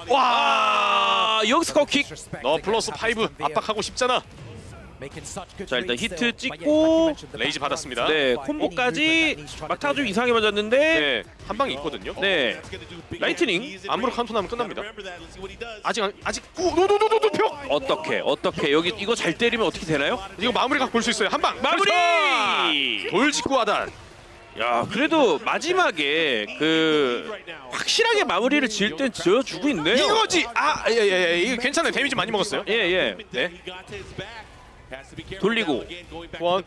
와 여기서 커킥. 너 플러스 5 압박하고 싶잖아. 자 일단 히트 찍고 레이지 받았습니다. 네 콤보까지 막타가 좀 이상하게 맞았는데 네, 한 방이 있거든요. 네 라이트닝 암으로 카운터 나면 끝납니다. 아직 노노노노노 벽. 어떻게 여기 이거 잘 때리면 어떻게 되나요? 이거 마무리가 볼 수 있어요. 한 방. 마무리! 그렇죠! 돌직구 하단. 야 그래도 마지막에 그 확실하게 마무리를 지을 땐 지어주고 있네요. 이거지. 예예예. 이거 괜찮아요. 데미지 많이 먹었어요. 예. 네. 돌리고 원.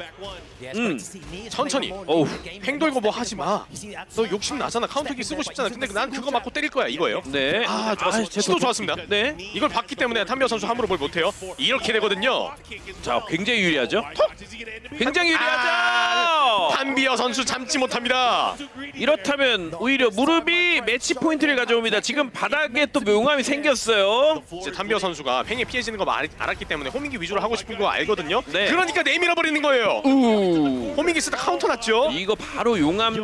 천천히. 어우. 팽 돌고 뭐 하지 마. 너 욕심 나잖아. 카운터기 쓰고 싶잖아. 근데 난 그거 맞고 때릴 거야. 이거예요. 네. 아, 좋았어. 시도 좋았습니다. 네. 이걸 봤기 때문에 탐비어 선수 함부로 뭘 못해요. 이렇게 되거든요. 자, 굉장히 유리하죠. 굉장히 유리하죠. 탐비어 선수 참지 못합니다. 이렇다면 오히려 무릎이 매치 포인트를 가져옵니다. 지금 바닥에 또 묘함이 생겼어요. 이제 탐비어 선수가 팽에 피해지는 거 알았기 때문에 호밍기 위주로 하고 싶은 거 알거든요. 네. 그러니까 내밀어 버리는 거예요. 호밍기 쓰다 카운터 났죠. 이거 바로 용암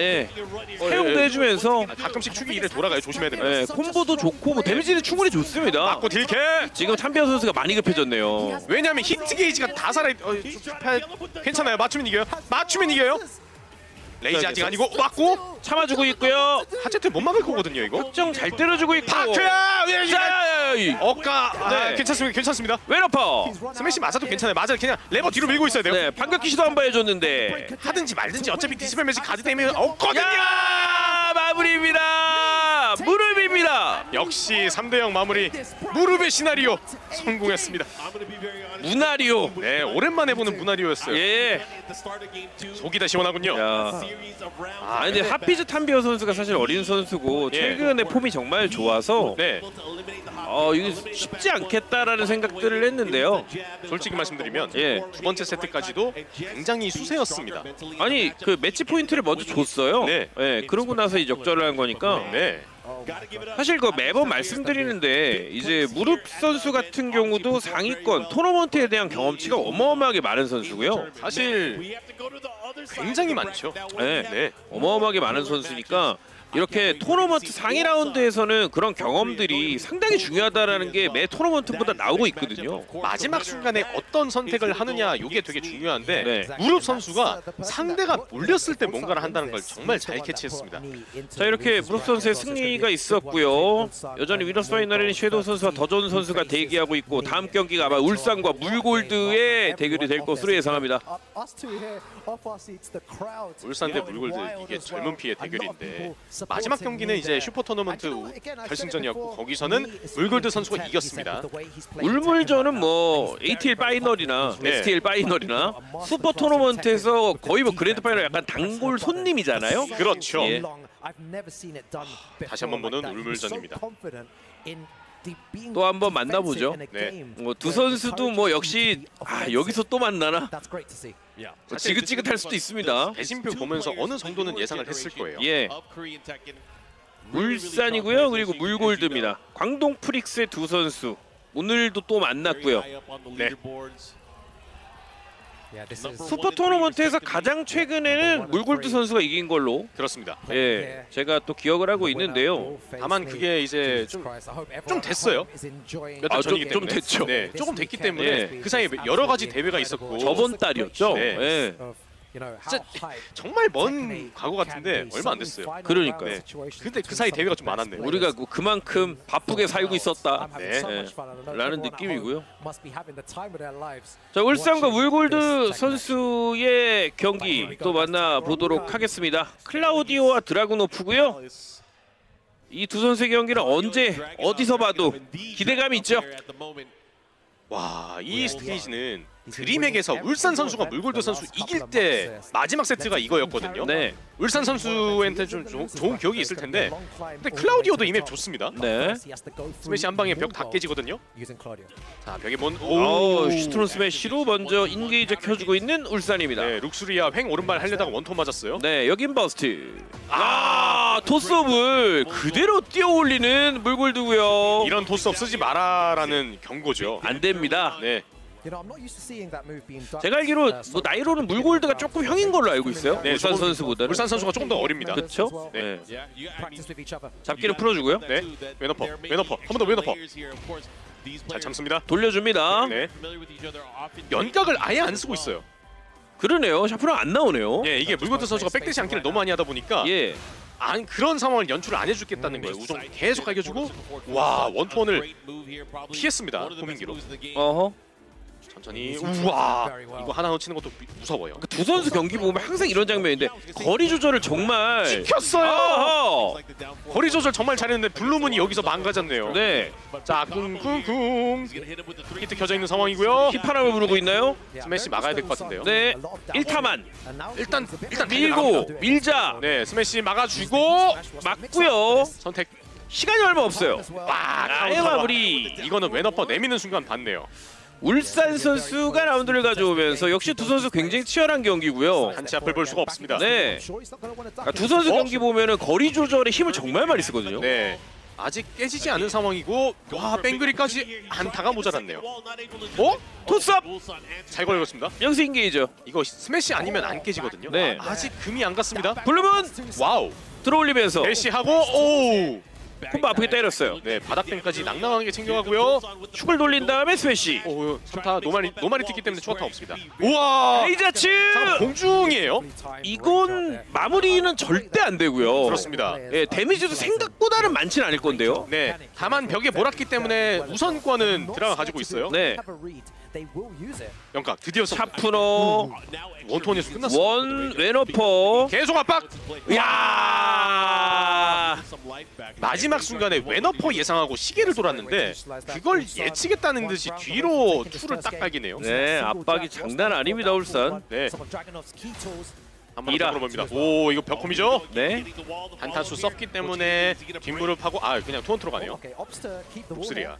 사용도 해주면서 가끔씩 축이 이래 돌아가요. 조심해야 됩니다. 콤보도 좋고 뭐 데미지는 충분히 좋습니다. 맞고 딜캐. 지금 탐비어 선수가 많이 급해졌네요. 왜냐면 히트 게이지가 다 살아. 괜찮아요. 맞추면 이겨요. 맞추면 이겨요. 레이지 아직 아니고 맞고 참아주고 있고요. 하체트 못 막을 거거든요. 이거. 확정 잘 때려주고 있고. 파크야. 어까. 네. 괜찮습니다. 괜찮습니다. 웨너퍼. 스매시 맞아도 괜찮아요. 맞아 그냥 레버 뒤로 밀고 있어야 돼요. 네, 반격기 시도 한번 해줬는데 하든지 말든지 어차피 디스펠 매직 가드 때문에 없거든요. 야, 마무리입니다. 무릎입니다. 역시 3대0 마무리. 무릎의 시나리오 성공했습니다. 무나리오. 네, 오랜만에 보는 무나리오였어요. 예. 속이 다 시원하군요. 야. 근데 하피즈 탐비어 선수가 사실 어린 선수고 예. 최근에 폼이 정말 좋아서 네, 이거 쉽지 않겠다라는 생각들을 했는데요. 솔직히 말씀드리면 예. 두 번째 세트까지도 굉장히 수세였습니다. 아니 그 매치 포인트를 먼저 줬어요. 네. 예, 그러고 나서 이 역전을 한 거니까. 네, 사실 그 매번 말씀드리는데 이제 무릎 선수 같은 경우도 상위권 토너먼트에 대한 경험치가 어마어마하게 많은 선수고요. 사실 굉장히 많죠. 네. 네. 어마어마하게 많은 선수니까 이렇게 토너먼트 상위 라운드에서는 그런 경험들이 상당히 중요하다라는 게 매 토너먼트보다 나오고 있거든요. 마지막 순간에 어떤 선택을 하느냐 이게 되게 중요한데 네. 무릎 선수가 상대가 몰렸을 때 뭔가를 한다는 걸 정말 잘 캐치했습니다. 자, 이렇게 무릎 선수의 승리가 있었고요. 여전히 위너스 파이널에는 섀도우 선수와 더존 선수가 대기하고 있고 다음 경기가 아마 울산과 물골드의 대결이 될 것으로 예상합니다. 울산 대 물골드 이게 젊은 피의 대결인데 마지막 경기는 이제 슈퍼 토너먼트 결승전이었고 거기서는 물골드 선수가 이겼습니다. 울물전은 뭐 ATL 파이널이나 네. STL 파이널이나 슈퍼 토너먼트에서 거의 뭐 그랜드 파이널 약간 단골 손님이잖아요. 그렇죠. 예. 다시 한번 보는 울물전입니다. 또 한번 만나보죠. 네. 두 선수도 뭐 역시 여기서 또 만나나 지긋지긋할 수도 있습니다. 대진표 보면서 어느 정도는 예상을 했을 거예요. 예. 울산이고요. 그리고 물골드입니다. 광동 프릭스의 두 선수 오늘도 또 만났고요. 네. 슈퍼 토너먼트에서 가장 최근에는 물골드 선수가 이긴 걸로 그렇습니다. 예, 제가 또 기억을 하고 있는데요. 다만 그게 이제 좀 됐어요. 몇 달 전이기 좀 때문에. 됐죠. 네, 조금 됐기 때문에 예. 그 사이에 여러 가지 대회가 있었고 저번 달이었죠. 네. 예. 진짜 정말 먼 과거 같은데 얼마 안 됐어요. 그러니까요. 네. 근데 그 사이 대회가 좀 많았네요. 우리가 그만큼 바쁘게 살고 있었다. 네. 라는 느낌이고요. 자, 울산과 물골드 선수의 경기 또 만나보도록 하겠습니다. 클라우디오와 드라구노프고요. 이 두 선수의 경기는 언제 어디서 봐도 기대감이 있죠. 와, 이 스테이지는 드림에게서 울산 선수가 물골드 선수 이길 때 마지막 세트가 이거였거든요. 네. 울산 선수한테 좀 좋은 기억이 있을 텐데 근데 클라우디오도 이 맵 좋습니다. 네. 스매시 한 방에 벽 다 깨지거든요. 자, 벽에 슈트론 스매시로 먼저 인게이저 켜주고 있는 울산입니다. 네, 룩스리아 횡 오른발 하려다가 원톱 맞았어요. 네, 여긴 버스트. 토스업을 그대로 뛰어올리는 물골드고요. 이런 토스업 쓰지 마라라는 경고죠. 안 됩니다. 네. 제가 알기로 뭐 나이로는 물골드가 조금 형인 걸로 알고 있어요. 네, 울산 선수보다는. 울산 선수가 조금 더 어립니다. 그렇죠? 네. 잡기는 풀어주고요. 네. 왼어퍼. 한 번 더 왼어퍼. 잘 참습니다. 돌려줍니다. 네. 연각을 아예 안 쓰고 있어요. 그러네요. 샤프랑 안 나오네요. 예, 이게 물골드 선수가 백대시 안기를 너무 많이 하다 보니까 예. 그런 상황을 연출을 안 해주겠다는 거예요. 우정 계속 갈겨주고 와, 원투원을 피했습니다. 호밍기로. 어허. 천천히. 우와, 이거 하나 놓치는 것도 무서워요. 두 선수 경기 보면 항상 이런 장면인데 거리 조절을 정말 시켰어요. 어허. 거리 조절 정말 잘했는데 블루문이 여기서 망가졌네요. 네. 자, 쿵쿵쿵 히트 켜져 있는 상황이고요. 힙하람을 부르고 있나요? 스매시 막아야 될 것 같은데요. 네. 1타만 일단 밀고 밀자. 네, 스매시 막아주고 맞고요. 선택. 시간이 얼마 없어요. 와, 아예 카운터. 마무리. 이거는 왼어퍼 내미는 순간 봤네요. 울산 선수가 라운드를 가져오면서 역시 두 선수 굉장히 치열한 경기고요. 한치 앞을 볼 수가 없습니다. 네. 두 선수 경기 보면은 거리 조절에 힘을 정말 많이 쓰거든요. 네. 아직 깨지지 않은 상황이고 와, 뱅그리까지 안타가 모자랐네요. 토스업 잘 걸렸습니다. 여기서 인게이죠. 이거 스매시 아니면 안 깨지거든요. 네. 아직 금이 안 갔습니다. 블루문 와우. 들어올리면서 대시하고 오. 콤보 아프게 때렸어요. 네, 바닥뱅까지 낭낭하게 챙겨가고요. 축을 돌린 다음에 스매시. 오, 3타 노말이 뛰기 때문에 추가타 없습니다. 우와. 레이자츠. 잠깐 공중이에요. 이건 마무리는 절대 안 되고요. 그렇습니다. 예, 데미지도 생각보다는 많지는 않을 건데요. 네, 다만 벽에 몰았기 때문에 우선권은 드라가 가지고 있어요. 네. 영각 드디어 샤프너 원투원에서 끝났어. 원 왼어퍼. 계속 압박. 야. 마지막 순간에 왼어퍼 예상하고 시계를 돌았는데 그걸 예측했다는 듯이 뒤로 투를 딱 빨기네요. 네, 압박이 장난 아닙니다, 울산. 네. 한번 이라. 들어봅니다. 오, 이거 벽홈이죠? 네. 한타수 썼기 때문에 뒷무릎하고 그냥 투원투로 가네요. 옵스리야.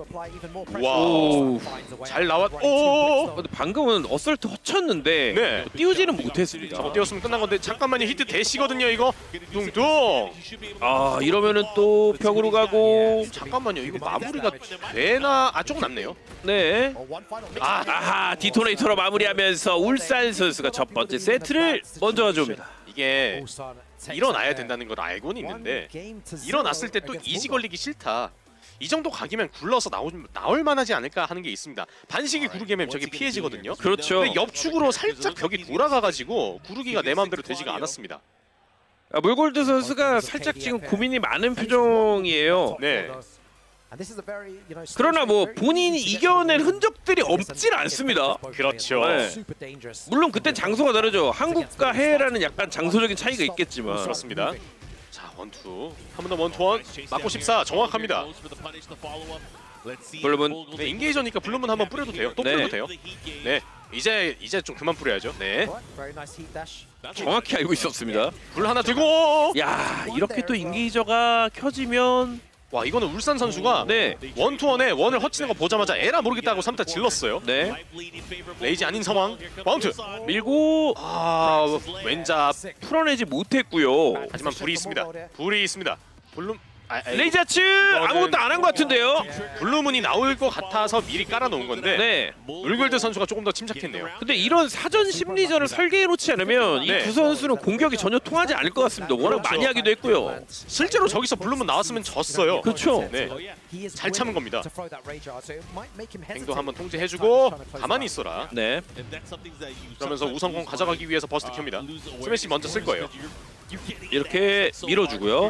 오. 잘 나왔. 오. 근데 방금은 어설트 허쳤는데 네. 띄우지는 못했습니다. 저거 띄웠으면 끝난 건데 잠깐만요. 히트 대시거든요, 이거. 뚱뚱. 아, 이러면은 또 벽으로 가고. 잠깐만요. 이거 마무리가 되나? 조금 남네요. 네. 아, 아하, 디토네이터로 마무리하면서 울산 선수가 첫 번째 세트를 먼저 가져옵니다. 이게 일어나야 된다는 걸 알고는 있는데 일어났을 때 또 이지 걸리기 싫다. 이 정도 각이면 굴러서 나올 만하지 않을까 하는 게 있습니다. 반식이 구르기면 저게 피해지거든요. 그렇죠. 근데 옆축으로 살짝 벽이 돌아가가지고 구르기가 내 마음대로 되지가 않았습니다. 물골드 선수가 살짝 지금 고민이 많은 표정이에요. 네. 그러나 뭐 본인이 이겨낸 흔적들이 없진 않습니다. 그렇죠. 네. 물론 그때 장소가 다르죠. 한국과 해외라는 약간 장소적인 차이가 있겠지만. 그렇습니다. 자, 원투. 한 번 더 원투원. 맞고 14. 정확합니다. 블루문. 네, 인게이저니까 블루문 한번 뿌려도 돼요. 또 뿌려도 돼요. 네. 이제 좀 그만 뿌려야죠. 네. 정확히 알고 있었습니다. 불 하나 들고. 야, 이렇게 또 인게이저가 켜지면 와, 이거는 울산 선수가 네. 원투원에 원을 허치는 거 보자마자 에라 모르겠다고 3타 질렀어요. 네. 레이지 아닌 상황. 마운트. 밀고 왼잡. 풀어내지 못했고요. 하지만 불이 있습니다. 불이 있습니다. 블룸. 레이자츠 아무것도 안 한 것 같은데요. 블루문이 나올 것 같아서 미리 깔아놓은 건데 네. 물골드 선수가 조금 더 침착했네요. 근데 이런 사전 심리전을 설계해 놓지 않으면 이 네. 두 선수는 공격이 전혀 통하지 않을 것 같습니다. 워낙 그렇죠. 많이 하기도 했고요. 실제로 저기서 블루문 나왔으면 졌어요. 그렇죠. 네. 잘 참은 겁니다. 행도 한번 통제해주고 가만히 있어라. 네. 그러면서 우선공 가져가기 위해서 버스트 켭니다. 스매시 먼저 쓸 거예요. 이렇게 밀어주고요.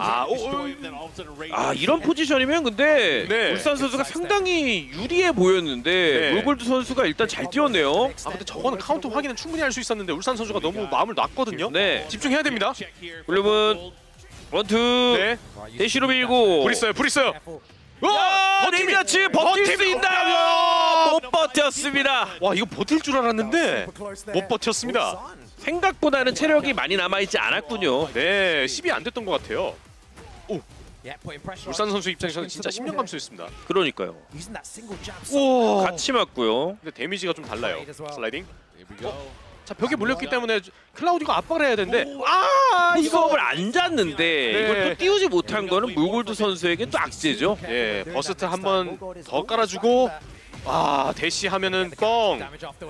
이런 포지션이면 근데 네. 울산 선수가 상당히 유리해 보였는데 네. 물골드 선수가 일단 잘 뛰었네요. 근데 저거는 카운터 확인은 충분히 할 수 있었는데 울산 선수가 너무 마음을 놨거든요. 네. 집중해야 됩니다. 블루문 원투 네. 대시로 밀고 불 있어요. 불 있어요. 레이자츠 버틸 수 있나요? 못 버텼습니다. 와, 이거 버틸 줄 알았는데 못 버텼습니다. 생각보다는 체력이 많이 남아있지 않았군요. 네, 10이 안 됐던 것 같아요. 울산 선수 입장에서는 진짜 10년 감소했습니다. 그러니까요. 오, 같이 맞고요. 근데 데미지가 좀 달라요. 슬라이딩. 자, 벽에 몰렸기 때문에 클라우디가 압박을 해야 되는데 이거 안 잤는데 네. 이걸 또 띄우지 못한 거는 물골드 선수에게 또 악재죠. 예, 버스트 한 번 더 깔아주고 대시하면은 뻥.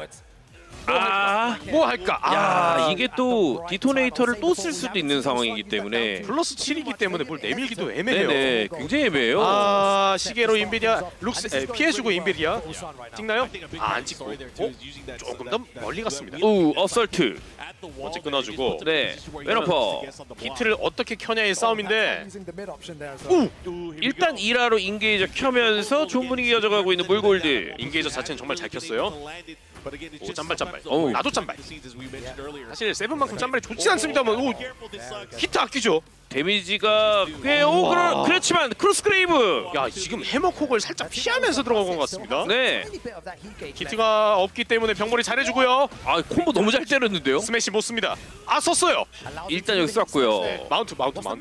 뭐 할까? 야, 이게 또 디토네이터를 또 쓸 수도 있는 상황이기 때문에 플러스 7이기 때문에 뭘 내밀기도 애매해요. 네네, 굉장히 애매해요. 시계로 인비디아 피해주고 인비디아 찍나요? 안 찍고 조금 더 멀리 갔습니다. 어설트. 먼저 끊어주고 네, 왼어퍼. 히트를 어떻게 켜냐의 싸움인데 일단 1화로 인게이저 켜면서 좋은 분위기 가져가고 있는 물골드. 인게이저 자체는 정말 잘 켰어요. 오, 짠발. 어우. 나도 짠발. 사실 세븐만큼 짠발이 좋진 않습니다만 오, 히트 아끼죠. 데미지가 꽤오 그렇지만 크로스 그레이브. 야, 지금 해머콕을 살짝 피하면서 들어간 것 같습니다. 네. 히트가 없기 때문에 병벌이 잘해주고요. 아 콤보 너무 잘 때렸는데요. 스매시 못 씁니다. 아, 썼어요. 일단 여기 쐈고요. 네, 마운트.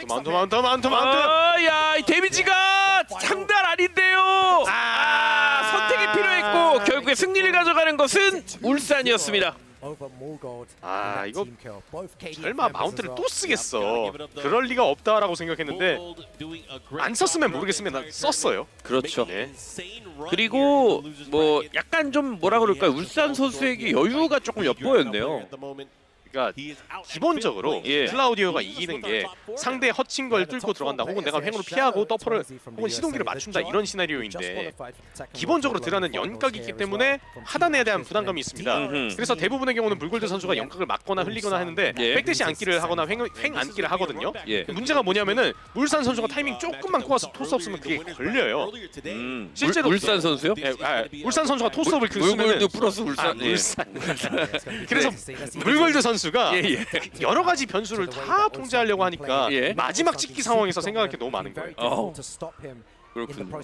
아야 이 데미지가 장난 아닌데요. 선택이 필요했고 결국에 승리를 가져가는 것은 울산이었습니다. 아, 이거 설마 마운트를 또 쓰겠어. 그럴 리가 없다라고 생각했는데 안 썼으면 모르겠으면 난 썼어요. 그렇죠. 네. 그리고 뭐 약간 좀 뭐라 그럴까요? 울산 선수에게 여유가 조금 엿보였네요. 그러니까 기본적으로 예. 클라우디오가 이기는 게 상대 허친 걸 뚫고 들어간다, 혹은 내가 횡으로 피하고 더퍼를 혹은 시동기를 맞춘다, 이런 시나리오인데 기본적으로 드라는 연각이 있기 때문에 하단에 대한 부담감이 있습니다. 그래서 대부분의 경우는 물골드 선수가 연각을 맞거나 흘리거나 하는데 예. 백대시 안기를 하거나 횡 안기를 하거든요. 예. 문제가 뭐냐면은 울산 선수가 타이밍 조금만 꼬아서 토스 없으면 그게 걸려요. 실제로 울산 선수요? 예, 울산 선수가 토스업을 쓰면은 물골드 플러스 울산. 그래서 물골드 선수가 예. 여러 가지 변수를 다 통제하려고 하니까 예. 마지막 찍기 상황에서 생각할 게 너무 많은 거예요. 그렇군요.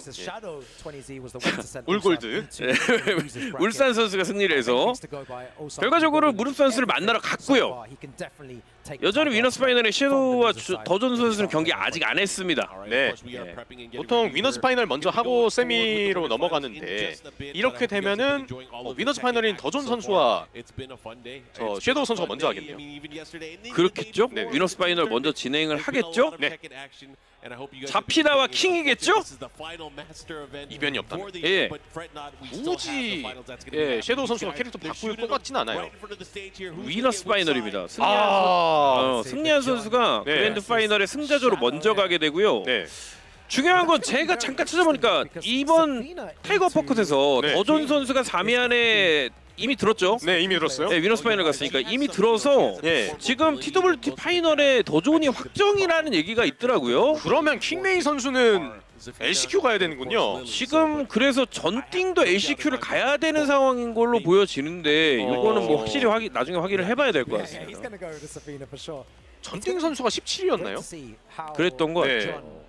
울골드. 울산 선수가 승리를 해서 결과적으로 무릎 선수를 만나러 갔고요. 여전히 위너스 파이널에 섀도우와 더존 선수는 경기 아직 안 했습니다. 네. 보통 위너스 파이널 먼저 하고 세미로 넘어가는데 이렇게 되면은 위너스 파이널인 더존 선수와 섀도우 선수가 먼저 하겠네요. 그렇겠죠? 네. 위너스 파이널 먼저 진행을 하겠죠? 네. 자피나와 킹이겠죠? 이변이 없다면. 예. 굳이 섀도우 선수가 캐릭터 바꿀 것 같진 않아요. 위너스 파이널입니다. 아, 승리한 선수가 네. 그랜드 파이널의 승자조로 먼저 가게 되고요. 네. 중요한 건 제가 잠깐 찾아보니까 이번 타이거 어퍼컷에서 네. 더존 선수가 3위 안에 이미 들었죠? 네, 이미 들었어요. 네, 위너스 파이널 갔으니까 이미 들어서 예. 지금 TWT 파이널에 더존이 확정이라는 얘기가 있더라고요. 그러면 킹메이 선수는 LCQ 가야 되는군요. 지금 그래서 전띵도 LCQ를 가야 되는 상황인 걸로 보여지는데 이거는 뭐 확실히 나중에 확인을 해봐야 될 것 같습니다. 전띵 선수가 17위였나요? 그랬던 것 네. 같죠.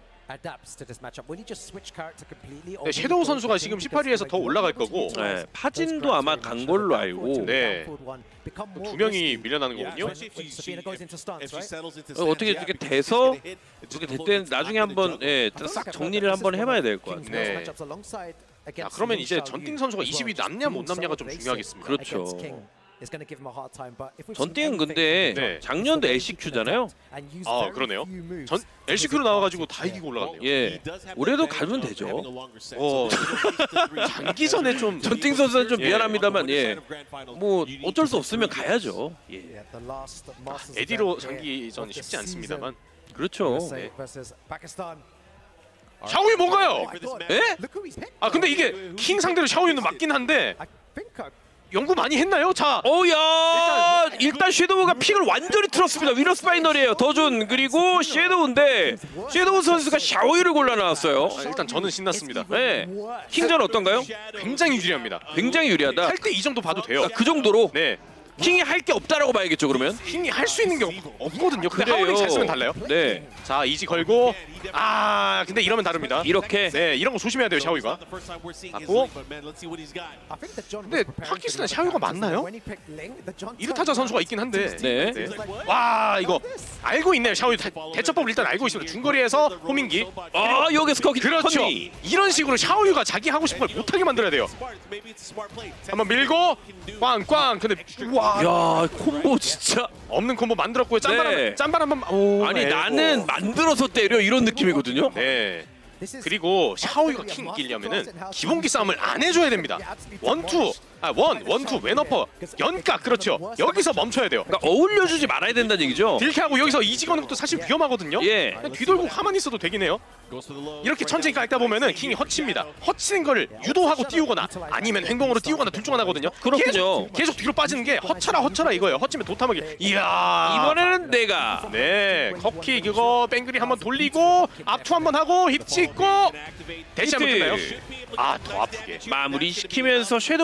네, 섀도우 선수가 지금 18위에서 더 올라갈 거고, 네, 파진도 아마 간 걸로 알고. 네, 두 명이 밀려나는 거군요. 어떻게 이렇게 돼서 이렇게 됐든 나중에 한번 싹 정리를 한번 해봐야 될 것 같아요. 네. 자, 그러면 이제 전띵 선수가 20위 남냐 못 남냐가 좀 중요하겠습니다. 그렇죠. 전띵은 근데 네. 작년도 LCQ잖아요. 아, 그러네요. LCQ로 나와가지고 다 이기고 올라갔네요. 예, 올해도 가면 되죠. 장기전에 좀 전띵 선수는 좀 예. 미안합니다만 뭐 어쩔 수 없으면 가야죠. 예. 에디로 장기전 쉽지 않습니다만. 그렇죠. 네. 샤오유 뭔가요? 예? 아, 근데 이게 킹 상대로 샤오유는 맞긴 한데 연구 많이 했나요? 자, 오야 일단 섀도우가 픽을 완전히 틀었습니다. 위너스 파이널이에요. 더존 그리고 섀도우인데 섀도우 선수가 샤오유를 골라 나왔어요. 일단 저는 신났습니다. 네. 킹전 어떤가요? 굉장히 유리합니다. 굉장히 유리하다. 할 때 이 정도 봐도 돼요. 그 정도로 네, 킹이 할 게 없다라고 봐야겠죠 그러면. 킹이 할 수 있는 게 없거든요. 근데 그래요. 하울링 잘 쓰면 달라요. 네. 자, 이지 걸고, 아, 근데 이러면 다릅니다. 이렇게 네, 이런 거 조심해야 돼요, 샤오유가. 맞고. 근데 파키스탄 샤오유가 맞나요? 이르타자 선수가 있긴 한데. 네. 와, 이거 알고 있네요. 샤오유 대처법을 일단 알고 있습니다. 중거리에서 호밍기. 아 여기서 거기 그렇죠. 컨니. 이런 식으로 샤오유가 자기 하고 싶은 걸 못하게 만들어야 돼요. 한번 밀고 꽝꽝. 근데 와, 야 콤보 진짜. 없는 콤보 만들었고요. 네. 짠발 한번. 오, 아니 에고. 나는 만들어서 때려 이런 느낌이거든요. 네. 그리고 샤오유가 킹 이기려면은 기본기 싸움을 안 해줘야 됩니다. 원투 왼어퍼 연각. 그렇죠. 여기서 멈춰야 돼요. 그러니까 어울려주지 말아야 된다는 얘기죠. 딜캐하고 여기서 이지 거는 것도 사실 위험하거든요. 예. 그냥 뒤돌고 가만히 있어도 되긴 해요. 이렇게 천천히 깔다 보면은 킹이 허칩니다. 허치는 걸 유도하고 띄우거나 아니면 행동으로 띄우거나 둘 중 하나거든요. 그렇군요. 계속 뒤로 빠지는 게 허쳐라 이거예요. 허치면 도탐하게. 이야. 이번에는 내가 네, 컵킥 이거 뱅글이 한번 돌리고 앞투 한번 하고 힙 찍고 대시 한번 히트. 끝나요. 아, 더 아프게. 마무리 시키면서 섀도우 선수도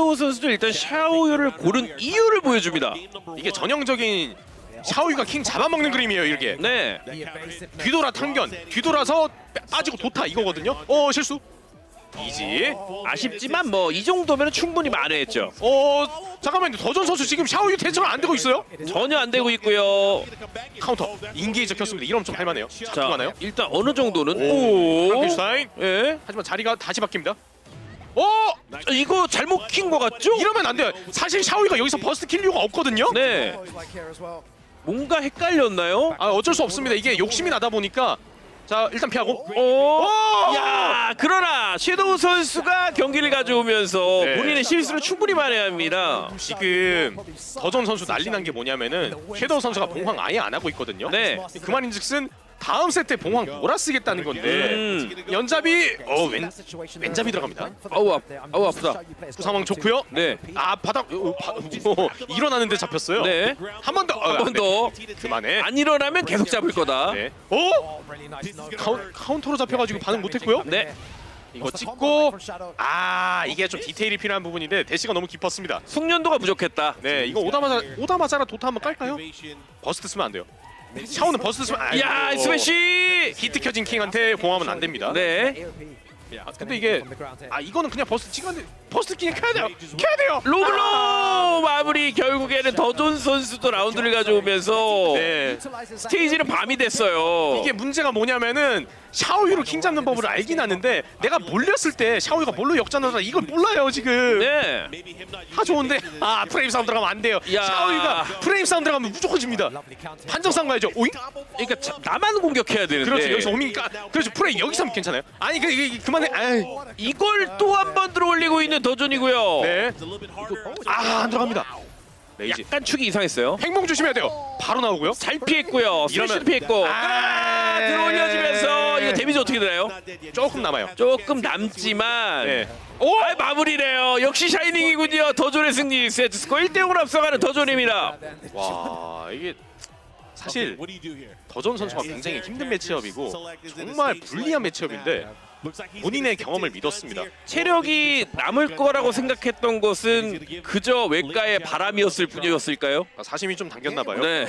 선수는 일단 샤오유를 고른 이유를 보여줍니다. 이게 전형적인 샤오유가 킹 잡아먹는 그림이에요. 이렇게 네. 뒤돌아 탕견, 뒤돌아서 빠지고 도타 이거거든요. 실수. 이지. 아쉽지만 뭐 이 정도면 충분히 만회했죠. 잠깐만요. 더존 선수 지금 샤오유 대처가 안 되고 있어요. 전혀 안 되고 있고요. 카운터 인게이저 켰습니다. 이러면 좀 할만해요. 자, 잡히나요? 일단 어느 정도는 프랑켄슈타인. 예. 하지만 자리가 다시 바뀝니다. 이거 잘못 킨 것 같죠? 이러면 안 돼요. 사실 샤오유가 여기서 버스트 킬 이유가 없거든요. 네. 뭔가 헷갈렸나요? 어쩔 수 없습니다. 이게 욕심이 나다 보니까 자 일단 피하고. 야, 그러나 섀도우 선수가 경기를 가져오면서 네. 본인의 실수를 충분히 만회합니다. 지금 더존 선수 난리 난 게 뭐냐면은 섀도우 선수가 봉황 아예 안 하고 있거든요. 네. 그 말인즉슨 다음 세트에 봉황 몰아쓰겠다는 건데 연잡이 왼잡이 들어갑니다. 아우 아프다. 그 상황 좋고요. 네. 바닥 일어나는데 잡혔어요. 네. 한 번 더. 한 번 더. 그만해. 안 일어나면 계속 잡을 거다. 네. 카운터로 잡혀가지고 반응 못했고요. 네. 이거 찍고 이게 좀 디테일이 필요한 부분인데 대시가 너무 깊었습니다. 숙련도가 부족했다. 네, 이거 오다마자라 도타 한번 깔까요? 버스트 쓰면 안 돼요. 샤오는 버스트 쓰면 야, 스매시! 히트 켜진 킹한테 공하면 안 됩니다. 네. 근데 이게 이거는 그냥 버스트 찍었는데 버스트 그냥 켜야 돼요. 로블로 마무리. 결국에는 더존 선수도 라운드를 가져오면서 네. 스테이지는 밤이 됐어요. 이게 문제가 뭐냐면은 샤오유로 킹 잡는 법을 알긴 하는데 내가 몰렸을 때 샤오유가 뭘로 역전하더라 이걸 몰라요 지금. 네. 좋은데 프레임 싸움 들어가면 안 돼요. 야. 샤오유가 프레임 싸움 들어가면 무조건 집니다. 판정상 가야죠. 오잉? 그러니까 나만 공격해야 되는데. 그렇죠. 여기서 오밍까. 그렇죠. 프레임 여기서 하면 괜찮아요. 아니 그만해. 이걸 또 한 번 들어올리고 있는 더존이고요. 네. 안 들어갑니다. 레이지. 약간 축이 이상했어요. 행봉 조심해야 돼요. 바로 나오고요. 잘 피했고요. 스매시도 이러면- 피했고. 들어올려주면서 이거 데미지 어떻게 되나요? 조금 남아요. 조금 남지만 네. 마무리래요. 역시 샤이닝이군요. 더존의 승리. 세트 스코어 1대0으로 앞서가는 더존입니다. 와 이게 사실 더존 선수가 굉장히 힘든 매치업이고 정말 불리한 매치업인데 본인의 경험을 믿었습니다. 체력이 남을 거라고 생각했던 것은 그저 외과의 바람이었을 뿐이었을까요? 사심이 좀 당겼나 봐요. 네.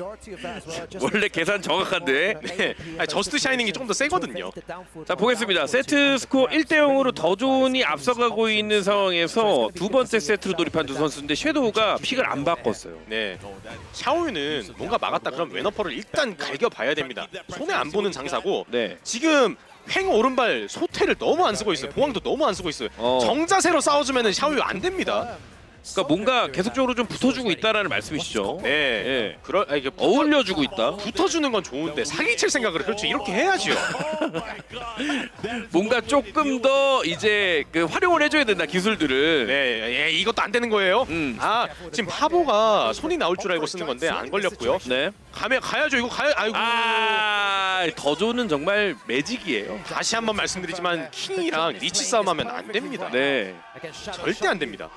원래 계산 정확한데. 네. 저스트 샤이닝이 좀 더 세거든요. 자, 보겠습니다. 세트 스코어 1대0으로 더존이 앞서가고 있는 상황에서 두 번째 세트로 돌입한 두 선수인데 섀도우가 픽을 안 바꿨어요. 네. 샤오유는 뭔가 막았다 그럼 웨너퍼를 일단 갈겨봐야 됩니다. 손에 안 보는 장사고 네. 지금 횡 오른발 소태를 너무 안 쓰고 있어요. 보황도 너무 안 쓰고 있어요. 정자세로 싸워주면 샤오유 안 됩니다. 그러니까 뭔가 계속적으로 좀 붙어주고 있다라는 말씀이시죠. 네. 네. 이게 어울려주고 있다. 붙어주는 건 좋은데 사기칠 생각을 그렇죠. 이렇게 해야지요. 뭔가 조금 더 이제 그 활용을 해줘야 된다 기술들을. 네, 이것도 안 되는 거예요. 지금 파보가 손이 나올 줄 알고 쓰는 건데 안 걸렸고요. 네. 가야죠. 이거 아이고. 더존은 정말 매직이에요. 다시 한번 말씀드리지만 킹이랑 리치 싸움하면 안 됩니다. 네. 절대 안 됩니다.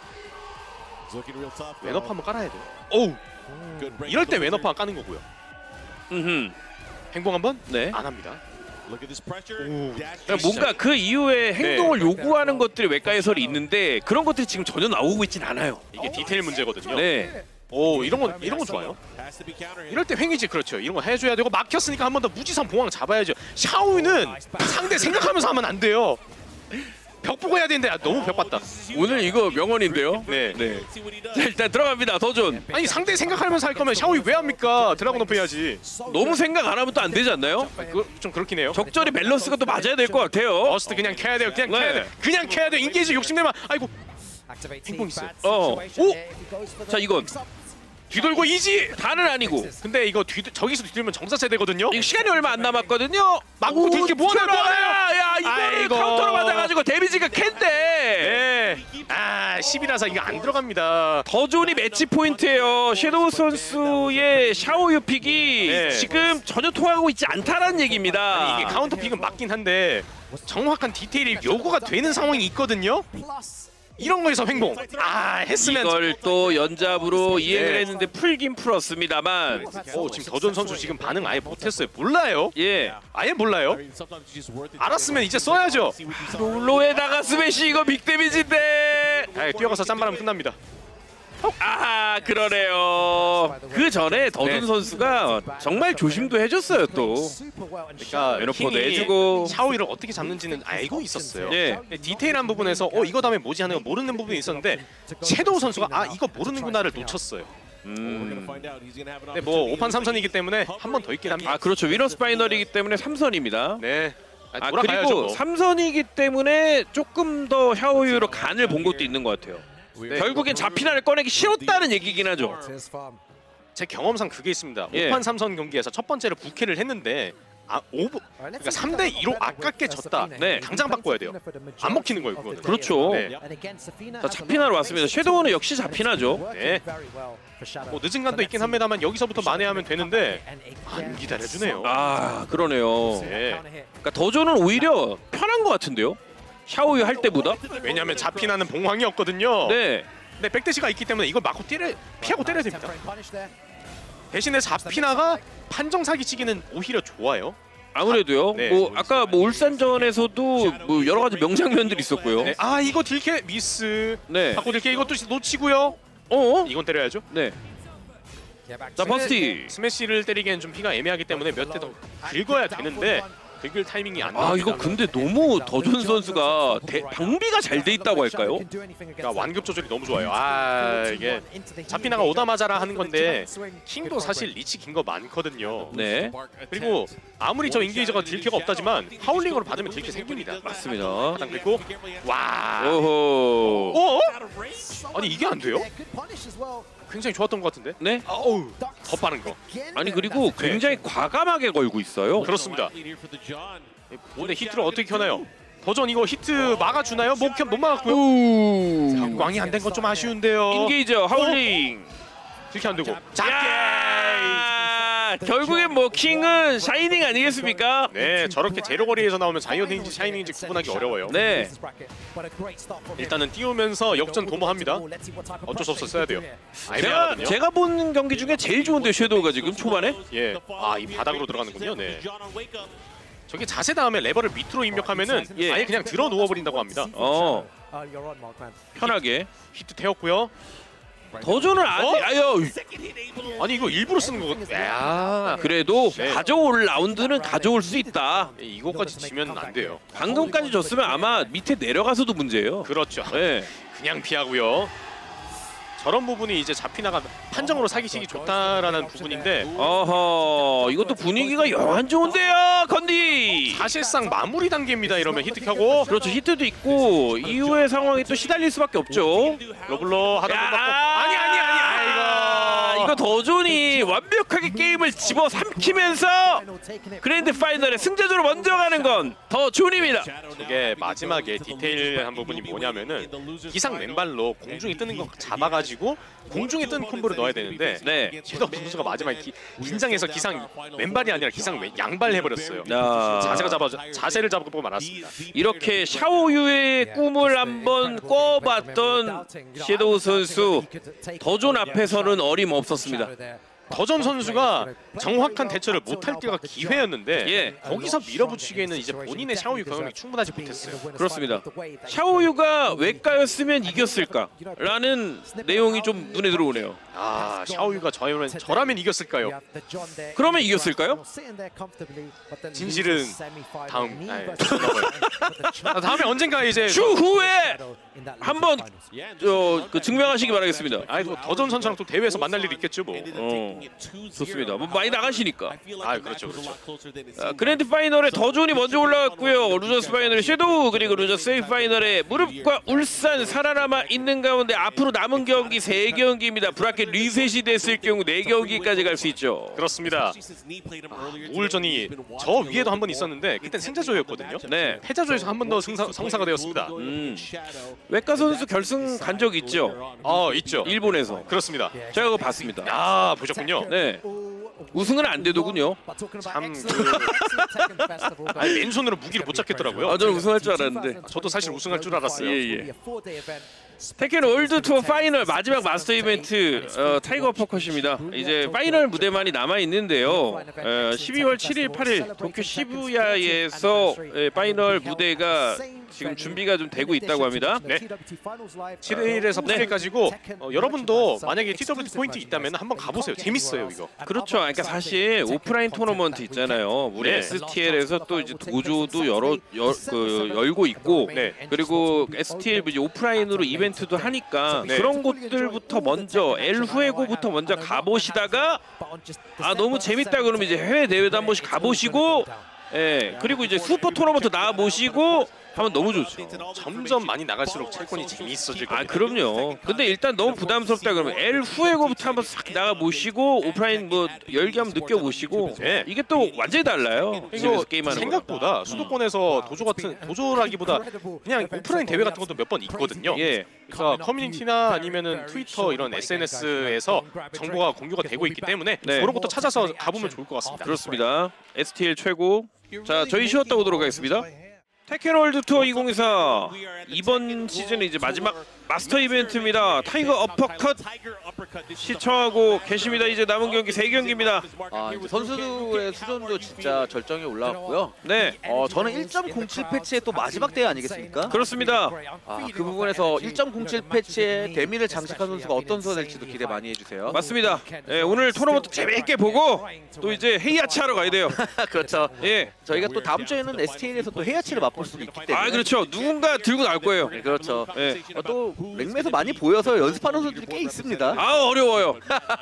웨너퍼 한번 깔아야 돼요. 오우. 이럴 때 웨너퍼 까는 거고요. 행동 한번? 네. 안 합니다. 그러니까 뭔가 그 이후에 행동을 요구하는 것들이 외과 해설이 있는데 그런 것들이 지금 전혀 나오고 있진 않아요. 이게 디테일 문제거든요. 네. 이런 건 좋아요. 이럴 때 횡이지. 그렇죠. 이런 거 해줘야 되고 막혔으니까 한 번 더 무지성 봉황 잡아야죠. 샤오유는 상대 생각하면서 하면 안 돼요. 벽 보고 해야 되는데 너무 벽 봤다. 오늘 이거 명언인데요. 네. 자, 일단 들어갑니다. 더존. 아니 상대 생각하면서 할 거면 샤오유 왜 합니까? 드라곤 오프 해야지. 너무 생각 안 하면 또 안 되지 않나요? 좀 그렇긴 해요. 적절히 밸런스가 또 맞아야 될 것 같아요. 버스트 그냥 캐야 돼요. 그냥 캐야 돼. 그냥 캐야 돼. 인게이지 욕심내면 아이고. 행동 있어요. 자, 이건 뒤돌고 이지. 다는 아니고. 근데 이거 저기서 뒤돌면 정사세 되거든요. 이거 시간이 얼마 안 남았거든요. 막고 뒤게 뭐하나요? 야, 이거를 카운터로 맞아가지고 데미지가 캔데. 네. 10이라서 이거 안 들어갑니다. 더존이 매치 포인트예요. 섀도우 선수의 샤오유 픽이 네. 지금 전혀 통하고 있지 않다라는 얘기입니다. 이게 카운터 픽은 맞긴 한데 정확한 디테일이 요구가 되는 상황이 있거든요. 이런 거에서 횡봉. 했으면 이걸 또 연잡으로 이행을 했는데 풀긴 풀었습니다만. 지금 더존 선수 지금 반응 아예 못했어요. 몰라요. 예. 아예 몰라요. 알았으면 이제 써야죠. 롤로에다가 스매시 이거 빅 데미지인데. 뛰어가서 짬바람 끝납니다. 아 그러네요. 그 전에 더준 네. 선수가 정말 조심도 해줬어요 또. 그러니까 에너포 킹이 내주고. 샤오이를 어떻게 잡는지는 알고 있었어요. 네. 디테일한 부분에서 이거 다음에 뭐지 하는 거 모르는 부분이 있었는데 섀도우 선수가 이거 모르는구나를 놓쳤어요. 네, 뭐 5판 3선이기 때문에 한 번 더 있긴 합니다. 아 그렇죠. 위너스 파이널이기 때문에 3선입니다. 네. 아 돌아가야죠, 그리고 뭐. 3선이기 때문에 조금 더 샤오유로 간을 본 것도 있는 것 같아요. 네. 결국엔 자피나를 꺼내기 싫었다는 얘기긴 하죠. 제 경험상 그게 있습니다. 예. 5판 3선 경기에서 첫 번째를 부캐를 했는데 그러니까 3대 2로 아깝게 졌다. 네. 당장 바꿔야 돼요. 안 먹히는 거예요, 그거는. 그렇죠. 네. 자 자피나로 왔습니다. 섀도우는 역시 자피나죠. 네. 뭐 늦은 간도 있긴 합니다만 여기서부터 만회하면 되는데 안 기다려주네요. 아 그러네요. 네. 그러니까 더조는 오히려 편한 것 같은데요. 샤오유 할 때보다. 왜냐하면 자피나는 봉황이었거든요. 네. 근데 백대시가 있기 때문에 이걸 막고 피하고 때려야 됩니다. 대신에 자피나가 판정 사기치기는 오히려 좋아요. 아무래도요. 네. 뭐 아까 뭐 울산전에서도 뭐 여러 가지 명장면들이 있었고요. 네. 이거 딜캐 미스. 네. 바꿔 딜캐 이것도 놓치고요. 이건 때려야죠. 네. 자 버스티. 스매시를 때리기엔 좀 피가 애매하기 때문에 몇 대 더 긁어야 되는데 긁을 타이밍이 안 나옵니다. 이거 근데 너무 더준 선수가 방비가 잘 돼 있다고 할까요? 그러니까 완급 조절이 너무 좋아요. 이게 자피나가 오다마자라 하는 건데 킹도 사실 리치 긴 거 많거든요. 네. 그리고 아무리 저 인게이저가 딜캐가 없다지만 하울링으로 받으면 딜캐 생깁니다. 맞습니다. 가장 그리고 오호. 아니 이게 안 돼요? 굉장히 좋았던 것 같은데? 네. 어우 더 빠른 거. 아니 그리고 굉장히 과감하게 걸고 있어요. 그렇습니다. 근데 히트를 어떻게 켜나요? 도전 이거 히트 막아주나요? 못 막았고요. 광이 안 된 건 좀 아쉬운데요. 인게이저 하울링. 이렇게 안 되고. 결국엔 뭐 킹은 샤이닝 아니겠습니까? 네, 저렇게 제로 거리에서 나오면 자이언인지 샤이닝인지 구분하기 어려워요. 네. 일단은 띄우면서 역전 도모합니다. 어쩔 수 없어 써야 돼요. 애매하거든요. 제가 본 경기 중에 제일 좋은데 섀도우가 지금 초반에? 예. 이 바닥으로 들어가는군요. 네. 저게 자세 다음에 레버를 밑으로 입력하면은 아예 그냥 들어 누워 버린다고 합니다. 편하게. 히트 태웠고요. 더조는 아니 이거 일부러 쓰는 거거든요. 그래도 네. 가져올 라운드는 가져올 수 있다. 이거까지 지면 안 돼요. 방금까지 졌으면 아마 밑에 내려가서도 문제예요. 그렇죠. 네. 그냥 피하고요. 저런 부분이 이제 자피나가 판정으로 사기치기 좋다라는 부분인데 어허, 이것도 분위기가 영 안 좋은데요, 건디. 사실상 마무리 단계입니다. 이러면 히트 켜고 그렇죠, 히트도 있고 이후의 상황이 또 시달릴 수밖에 없죠. 러블러 하다 보면 이거 더존이 완벽하게 게임을 집어삼키면서 그랜드 파이널에 승자조로 먼저 가는 건 더존입니다. 이게 마지막에 디테일한 부분이 뭐냐면은 기상 왼발로 공중에 뜨는 거 잡아가지고 공중에 뜬 콤보를 넣어야 되는데 네. 섀도우 선수가 마지막에 긴장해서 기상 왼발이 아니라 기상 양발 해버렸어요. 자세를 잡고 말았습니다. 이렇게 샤오유의 꿈을 한번 꿔봤던 섀도우 선수, 더존 앞에서는 어림없었습니다. 더전 선수가 정확한 대처를 못할 때가 기회였는데 예. 거기서 밀어붙이기에는 이제 본인의 샤오유 경험이 충분하지 못했어요. 그렇습니다. 샤오유가 외가였으면 이겼을까라는 내용이 좀 눈에 들어오네요. 샤오유가 저라면 이겼을까요? 그러면 이겼을까요? 진실은 다음에 언젠가 이제 추후에 한번 증명하시기 바라겠습니다. 더전 선수랑 또 대회에서 만날 일이 있겠죠 뭐. 좋습니다. 뭐 많이 나가시니까. 그렇죠. 그랜드 파이널에 더존이 먼저 올라갔고요. 루저스 파이널에 섀도우, 그리고 루저스 세미 파이널에 무릎과 울산 살아남아 있는 가운데 앞으로 남은 경기 3경기입니다. 브라켓 리셋이 됐을 경우 4경기까지 갈 수 있죠. 그렇습니다. 우울전이 저 위에도 한 번 있었는데 그땐 승자조였거든요. 네. 패자조에서 한 번 더 성사가 되었습니다. 외과 선수 결승 간 적 있죠? 있죠. 일본에서. 그렇습니다. 제가 그거 봤습니다. 보셨군요. 네. 우승은 안 되더군요. 참 맨손으로 무기를 못 잡겠더라고요. 저는 우승할 줄 알았는데. 저도 사실 우승할 줄 알았어요. 예. 테켄 월드 투어 파이널 마지막 마스터 이벤트 타이거 어퍼컷입니다. 이제 파이널 무대만이 남아 있는데요. 12월 7일, 8일 도쿄 시부야에서 파이널 무대가 지금 준비가 좀 되고 있다고 합니다. 네. 7일에서 8일 가지고 여러분도 만약에 TWT 포인트 있다면 한번 가보세요. 재밌어요 이거. 그렇죠. 그러니까 사실 오프라인 토너먼트 있잖아요. 우리 네. STL에서 또 이제 도조도 열고 있고, 네. 그리고 STL 이제 오프라인으로 이벤트도 하니까 네. 그런 곳들부터 먼저 엘후에고부터 먼저 가보시다가 아 너무 재밌다 그러면 이제 해외 대회도 한 번씩 가보시고, 예 그리고 이제 슈퍼 토너먼트 나와 보시고 하면 너무 좋죠. 점점 많이 나갈수록 채권이 재미있어질 겁니다. 아 그럼요. 근데 일단 너무 부담스럽다 그러면 엘후에고부터 한번 싹 나가 보시고 오프라인 뭐 열기 한번 느껴 보시고, 네. 이게 또 완전히 달라요. 이거 집에서 게임하는 거. 생각보다 수도권에서 도조라기보다 그냥 오프라인 대회 같은 것도 몇 번 있거든요. 예. 그래서 커뮤니티나 아니면은 트위터 이런 SNS에서 정보가 공유가 되고 있기 때문에 네. 그런 것도 찾아서 가보면 좋을 것 같습니다. 그렇습니다. STL 최고. 자 저희 쉬었다 오도록 하겠습니다. 테켄월드 투어 2024 이번 시즌은 이제 마지막 마스터 이벤트입니다. 타이거 어퍼컷 시청하고 계십니다. 이제 남은 경기 3경기입니다. 아, 이제 선수들의 수준도 진짜 절정에 올라왔고요. 네, 저는 1.07 패치의 또 마지막 대회 아니겠습니까? 그렇습니다. 그 부분에서 1.07 패치에 데미를 장식한 선수가 어떤 선수가 될지도 기대 많이 해주세요. 맞습니다. 예, 오늘 토너먼트 재밌게 보고 또 이제 헤이아치 하러 가야 돼요. 그렇죠. 예, 저희가 또 다음 주에는 STL에서 또 헤이아치를 맛볼 수도 있기 때문에. 아 그렇죠. 누군가 들고 나올 거예요. 네, 그렇죠. 예. 또 랭에서 많이 보여서 연습하는 선수들이 꽤 있습니다. 아 어려워요.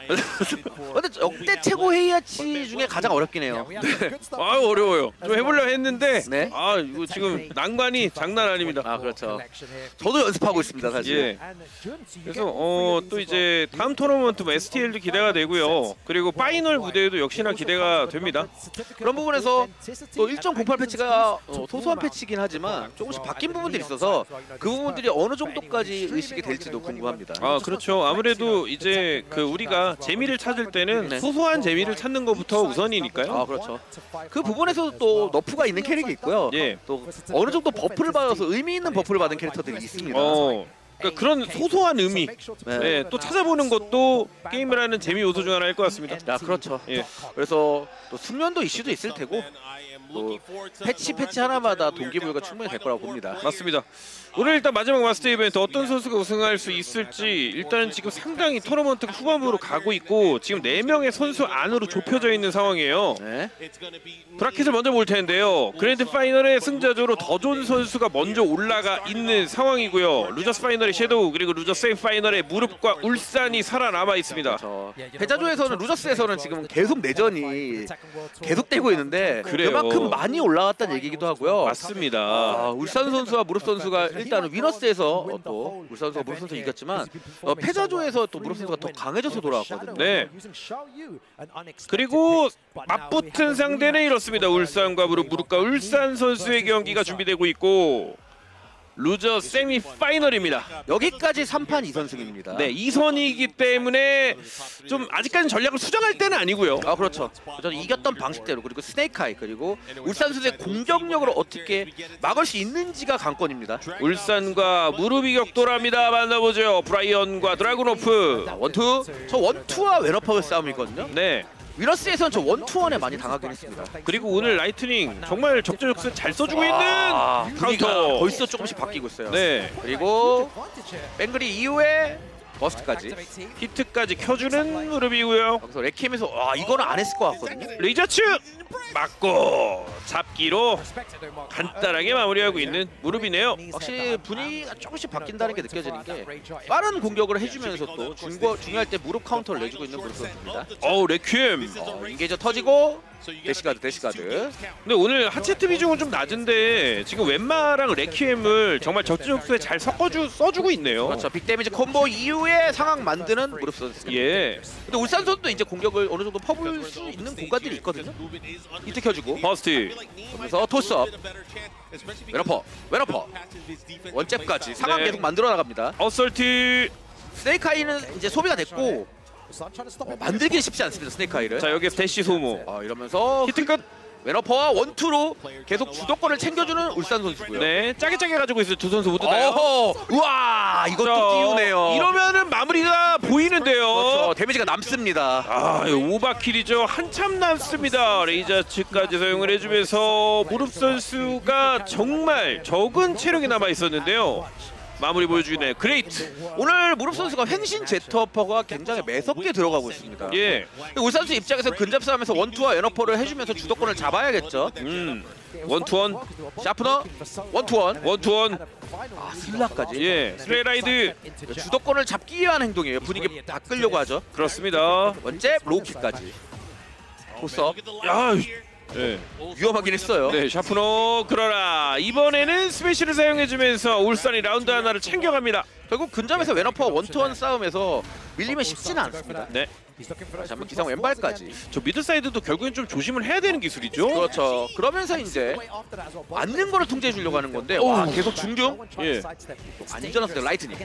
근데 역대 최고 헤이아치 중에 가장 어렵긴 해요. 아 어려워요. 좀 해보려고 했는데 네. 아 이거 지금 난관이 장난 아닙니다. 아 그렇죠. 저도 연습하고 있습니다 사실. 예. 그래서 또 이제 다음 토너먼트 뭐 STL도 기대가 되고요. 그리고 파이널 무대에도 역시나 기대가 됩니다. 그런 부분에서 또 1.08 패치가 소소한 패치긴 하지만 조금씩 바뀐 부분들이 있어서 그 부분들이 어느 정도까지 의식이 될지도 궁금합니다. 아 그렇죠. 아무래도 이제 그 우리가 재미를 찾을 때는 네. 소소한 재미를 찾는 것부터 우선이니까요. 아 그렇죠. 그 부분에서도 또 너프가 있는 캐릭이 있고요. 예. 또 어느 정도 버프를 받아서 의미 있는 버프를 받은 캐릭터들이 있습니다. 그러니까 그런 소소한 의미, 네. 예, 또 찾아보는 것도 게임을 하는 재미 요소 중 하나일 것 같습니다. 아 그렇죠. 예. 그래서 또 숙련도 이슈도 있을 테고 또 패치 하나마다 동기부여가 충분히 될 거라고 봅니다. 맞습니다. 오늘 일단 마지막 마스터 이벤트 어떤 선수가 우승할 수 있을지 일단은 지금 상당히 토너먼트가 후반부로 가고 있고 지금 4명의 선수 안으로 좁혀져 있는 상황이에요. 네. 브라켓을 먼저 볼 텐데요. 그랜드 파이널의 승자조로 더 좋은 선수가 먼저 올라가 있는 상황이고요. 루저스 파이널의 섀도우 그리고 루저스 세미 파이널의 무릎과 울산이 살아남아 있습니다. 패자조에서는 루저스에서는 지금 계속 내전이 계속되고 있는데 그래요. 그만큼 많이 올라갔다는 얘기기도 하고요. 맞습니다. 울산 선수와 무릎 선수가 일단은 위너스에서 또 울산 선수가 무릎 선수 이겼지만 패자조에서 또 무릎 선수가 더 강해져서 돌아왔거든요. 네. 그리고 맞붙은 상대는 이렇습니다. 울산과 무릎과 울산 선수의 경기가 준비되고 있고 루저 세미 파이널입니다. 여기까지 3판 2선승입니다. 네, 2선이기 때문에 좀 아직까지는 전략을 수정할 때는 아니고요. 아 그렇죠. 이겼던 방식대로 그리고 스네이크아이 그리고 울산 선수의 공격력으로 어떻게 막을 수 있는지가 관건입니다. 울산과 무릎이 격돌합니다. 만나보죠. 브라이언과 드라군오프. 원투. 저 원투와 웨너퍼의 싸움이거든요. 네. 위너스에서는 저 원투원에 많이 당하긴 했습니다. 그리고 오늘 라이트닝 정말 적재적소에 잘 써주고 있는 분위기가 카운터. 벌써 조금씩 바뀌고 있어요. 네. 그리고 뱅그리 이후에 버스트까지 히트까지 켜주는 무릎이고요. 여기서 레키엠에서 이거는 안 했을 것 같거든요. 레이저츠 맞고 잡기로 간단하게 마무리하고 있는 무릎이네요. 확실히 분위기가 조금씩 바뀐다는 게 느껴지는 게 빠른 공격을 해주면서 또 중요할 때 무릎 카운터를 내주고 있는 무릎 선수입니다. 레퀴엠. 인게이저 터지고 대시가드. 근데 오늘 하체트 비중은 좀 낮은데 지금 웬마랑 레퀴엠을 정말 적재적소에 잘 써주고 있네요. 그렇죠. 빅데미지 콤보 이후에 상황 만드는 무릎 선수입니다. 예. 근데 울산 선수도 이제 공격을 어느 정도 퍼볼 수 있는 공간들이 있거든요. 히트 켜주고 버스트. 그러면서 토스업 웨너퍼 원잽까지 상황 네. 계속 만들어 나갑니다. 어설트. 스네이크아이는 이제 소비가 됐고 만들기는 쉽지 않습니다. 스네이크아이를. 자 여기서 대시 소모. 이러면서 히트 끝. 웨너퍼와 원투로 계속 주도권을 챙겨주는 울산 선수고요. 네, 짜게 가지고 있어요. 두 선수 모두 다요. 어허, 우와, 이것도 띄우네요. 이러면은 마무리가 보이는데요. 그렇죠, 데미지가 남습니다. 아, 오버킬이죠. 한참 남습니다. 레이저츠까지 사용을 해주면서 무릎 선수가 정말 적은 체력이 남아 있었는데요. 마무리 보여주네요. 그레이트. 오늘 무릎 선수가 횡신 제트어퍼가 굉장히 매섭게 들어가고 있습니다. 예. 울산 선수 입장에서 근접 싸움에서 원투와 웨너퍼를 해주면서 주도권을 잡아야겠죠. 원투원. 샤프너 원투원. 원투원. 아, 슬라까지. 예. 슬레이라이드. 주도권을 잡기 위한 행동이에요. 분위기 바꾸려고 하죠. 그렇습니다. 번째 로우킥까지. 토스업. 야. 네. 위험하긴 했어요. 네, 샤프너. 그러나 이번에는 스매시를 사용해주면서 울산이 라운드 하나를 챙겨갑니다. 결국 근접에서 웨너퍼와 원투원 싸움에서 밀리면 쉽지는 않습니다. 네. 다시 한번 기상 왼발까지. 저 미드 사이드도 결국엔 좀 조심을 해야 되는 기술이죠. 그렇죠. 그러면서 이제 맞는 거를 통제해 주려고 하는 건데 와, 계속 중중. 예. 안전하세요. 라이트닝.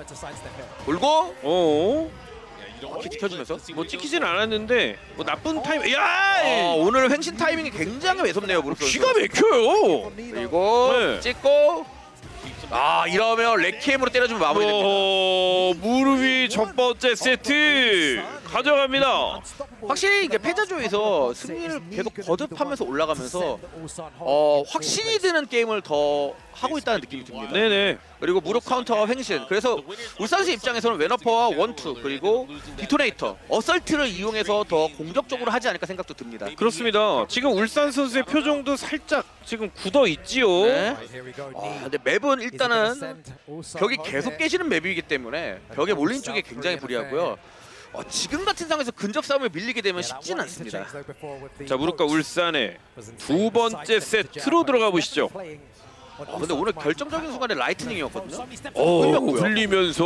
돌고 오. 키트 켜주면서. 뭐 찍히진 않았는데 뭐 나쁜 타임. 야! 오늘 횡신 타이밍이 굉장히 매섭네요. 무릎 선수. 기가 막혀요. 그리고 네. 찍고. 아, 이러면 레퀴엠으로 때려주면 마무리됩니다. 무릎이 첫 번째 세트 가져갑니다. 확실히 이게 패자조에서 승리를 계속 거듭하면서 올라가면서 확신이 드는 게임을 더 하고 있다는 느낌이 듭니다. 네네. 그리고 무릎 카운터와 횡신. 그래서 울산시 입장에서는 웨너퍼와 원투 그리고 디토네이터, 어설트를 이용해서 더 공격적으로 하지 않을까 생각도 듭니다. 그렇습니다. 지금 울산 선수의 표정도 살짝 지금 굳어 있지요. 네. 근데 맵은 일단은 벽이 계속 깨지는 맵이기 때문에 벽에 몰린 쪽이 굉장히 불리하고요. 지금 같은 상황에서 근접 싸움에 밀리게 되면 쉽지는 않습니다. 자, 무릎과 울산의 두 번째 세트로 들어가 보시죠. 근데 오늘 결정적인 순간에 라이트닝이었거든요. 흘리면서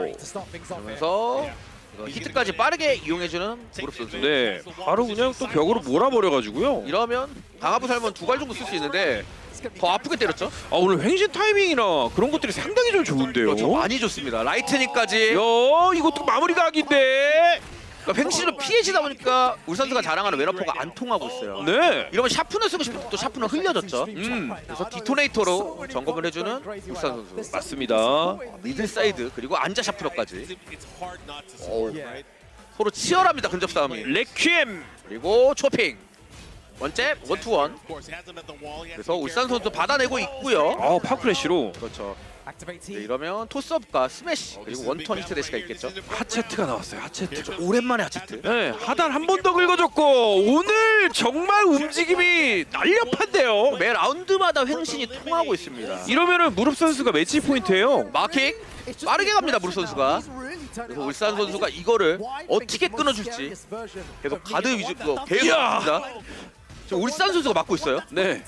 그러면서 히트까지 빠르게 이용해주는 무릎 선수. 네, 바로 그냥 또 벽으로 몰아버려가지고요. 이러면 강화부 살면 2발 정도 쓸 수 있는데 더 아프게 때렸죠? 오늘 횡신 타이밍이나 그런 것들이 상당히 좀 좋은데요. 그렇죠, 많이 좋습니다. 라이트닝까지. 이것도 마무리 각인데. 그러니까 횡신을 피해지다 보니까 울산수가 자랑하는 웨너퍼가 안 통하고 있어요. 네. 이러면 샤프너 쓰고 싶은데 또 샤프너 흘려졌죠. 그래서 디토네이터로 점검을 해주는 울산 선수. 맞습니다. 미들 사이드 그리고 안자 샤프너까지. 서로 치열합니다. 근접 싸움이. 레퀴엠. 그리고 초핑. 번째 원투원. 그래서 울산 선수 받아내고 있고요. 파크래쉬로. 그렇죠. 네, 이러면 토스업과 스매시 그리고 원턴 히트 대시가 있겠죠. 하체트가 나왔어요. 하체트. 오랜만에 하체트. 네, 하단 한 번 더 긁어줬고 오늘 정말 움직임이 날렵한데요. 매 라운드마다 횡신이 통하고 있습니다. 이러면은 무릎 선수가 매치 포인트예요. 마킹 빠르게 갑니다. 무릎 선수가. 그래서 울산 선수가 이거를 어떻게 끊어줄지 계속 가드 위주로 계속 갑니다. 지금 울산 선수가 막고 있어요. 네.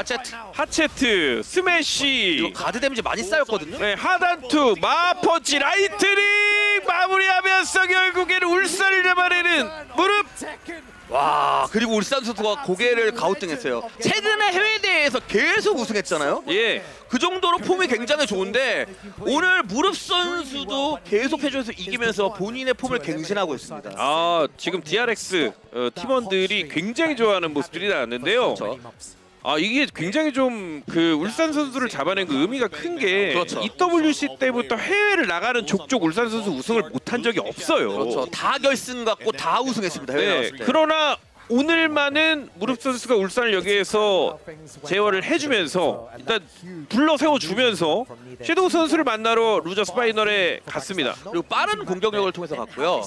하체트, 스매시. 이거 가드 데미지 많이 쌓였거든요. 네, 하단투, 마펀치, 라이트닝 마무리하면서 결국에는 울산을 잡아내는 무릎. 와, 그리고 울산 선수가 고개를 가우뚱했어요. 최근에 해외 대회에서 계속 우승했잖아요. 예. 그 정도로 폼이 굉장히 좋은데 오늘 무릎 선수도 계속 해줘서 이기면서 본인의 폼을 갱신하고 있습니다. 지금 DRX 팀원들이 굉장히 좋아하는 모습들이 나왔는데요. 그렇죠. 이게 굉장히 좀 그 울산 선수를 잡아낸 그 의미가 큰 게 그렇죠. EWC 때부터 해외를 나가는 족족 울산 선수 우승을 못한 적이 없어요. 그렇죠. 다 결승 갔고 다 우승했습니다. 해외 나갔을 때. 그러나 오늘만은 무릎 선수가 울산을 여기에서 제어를 해주면서 일단 불러 세워주면서 섀도우 선수를 만나러 루저스 파이널에 갔습니다. 그리고 빠른 공격력을 통해서 갔고요.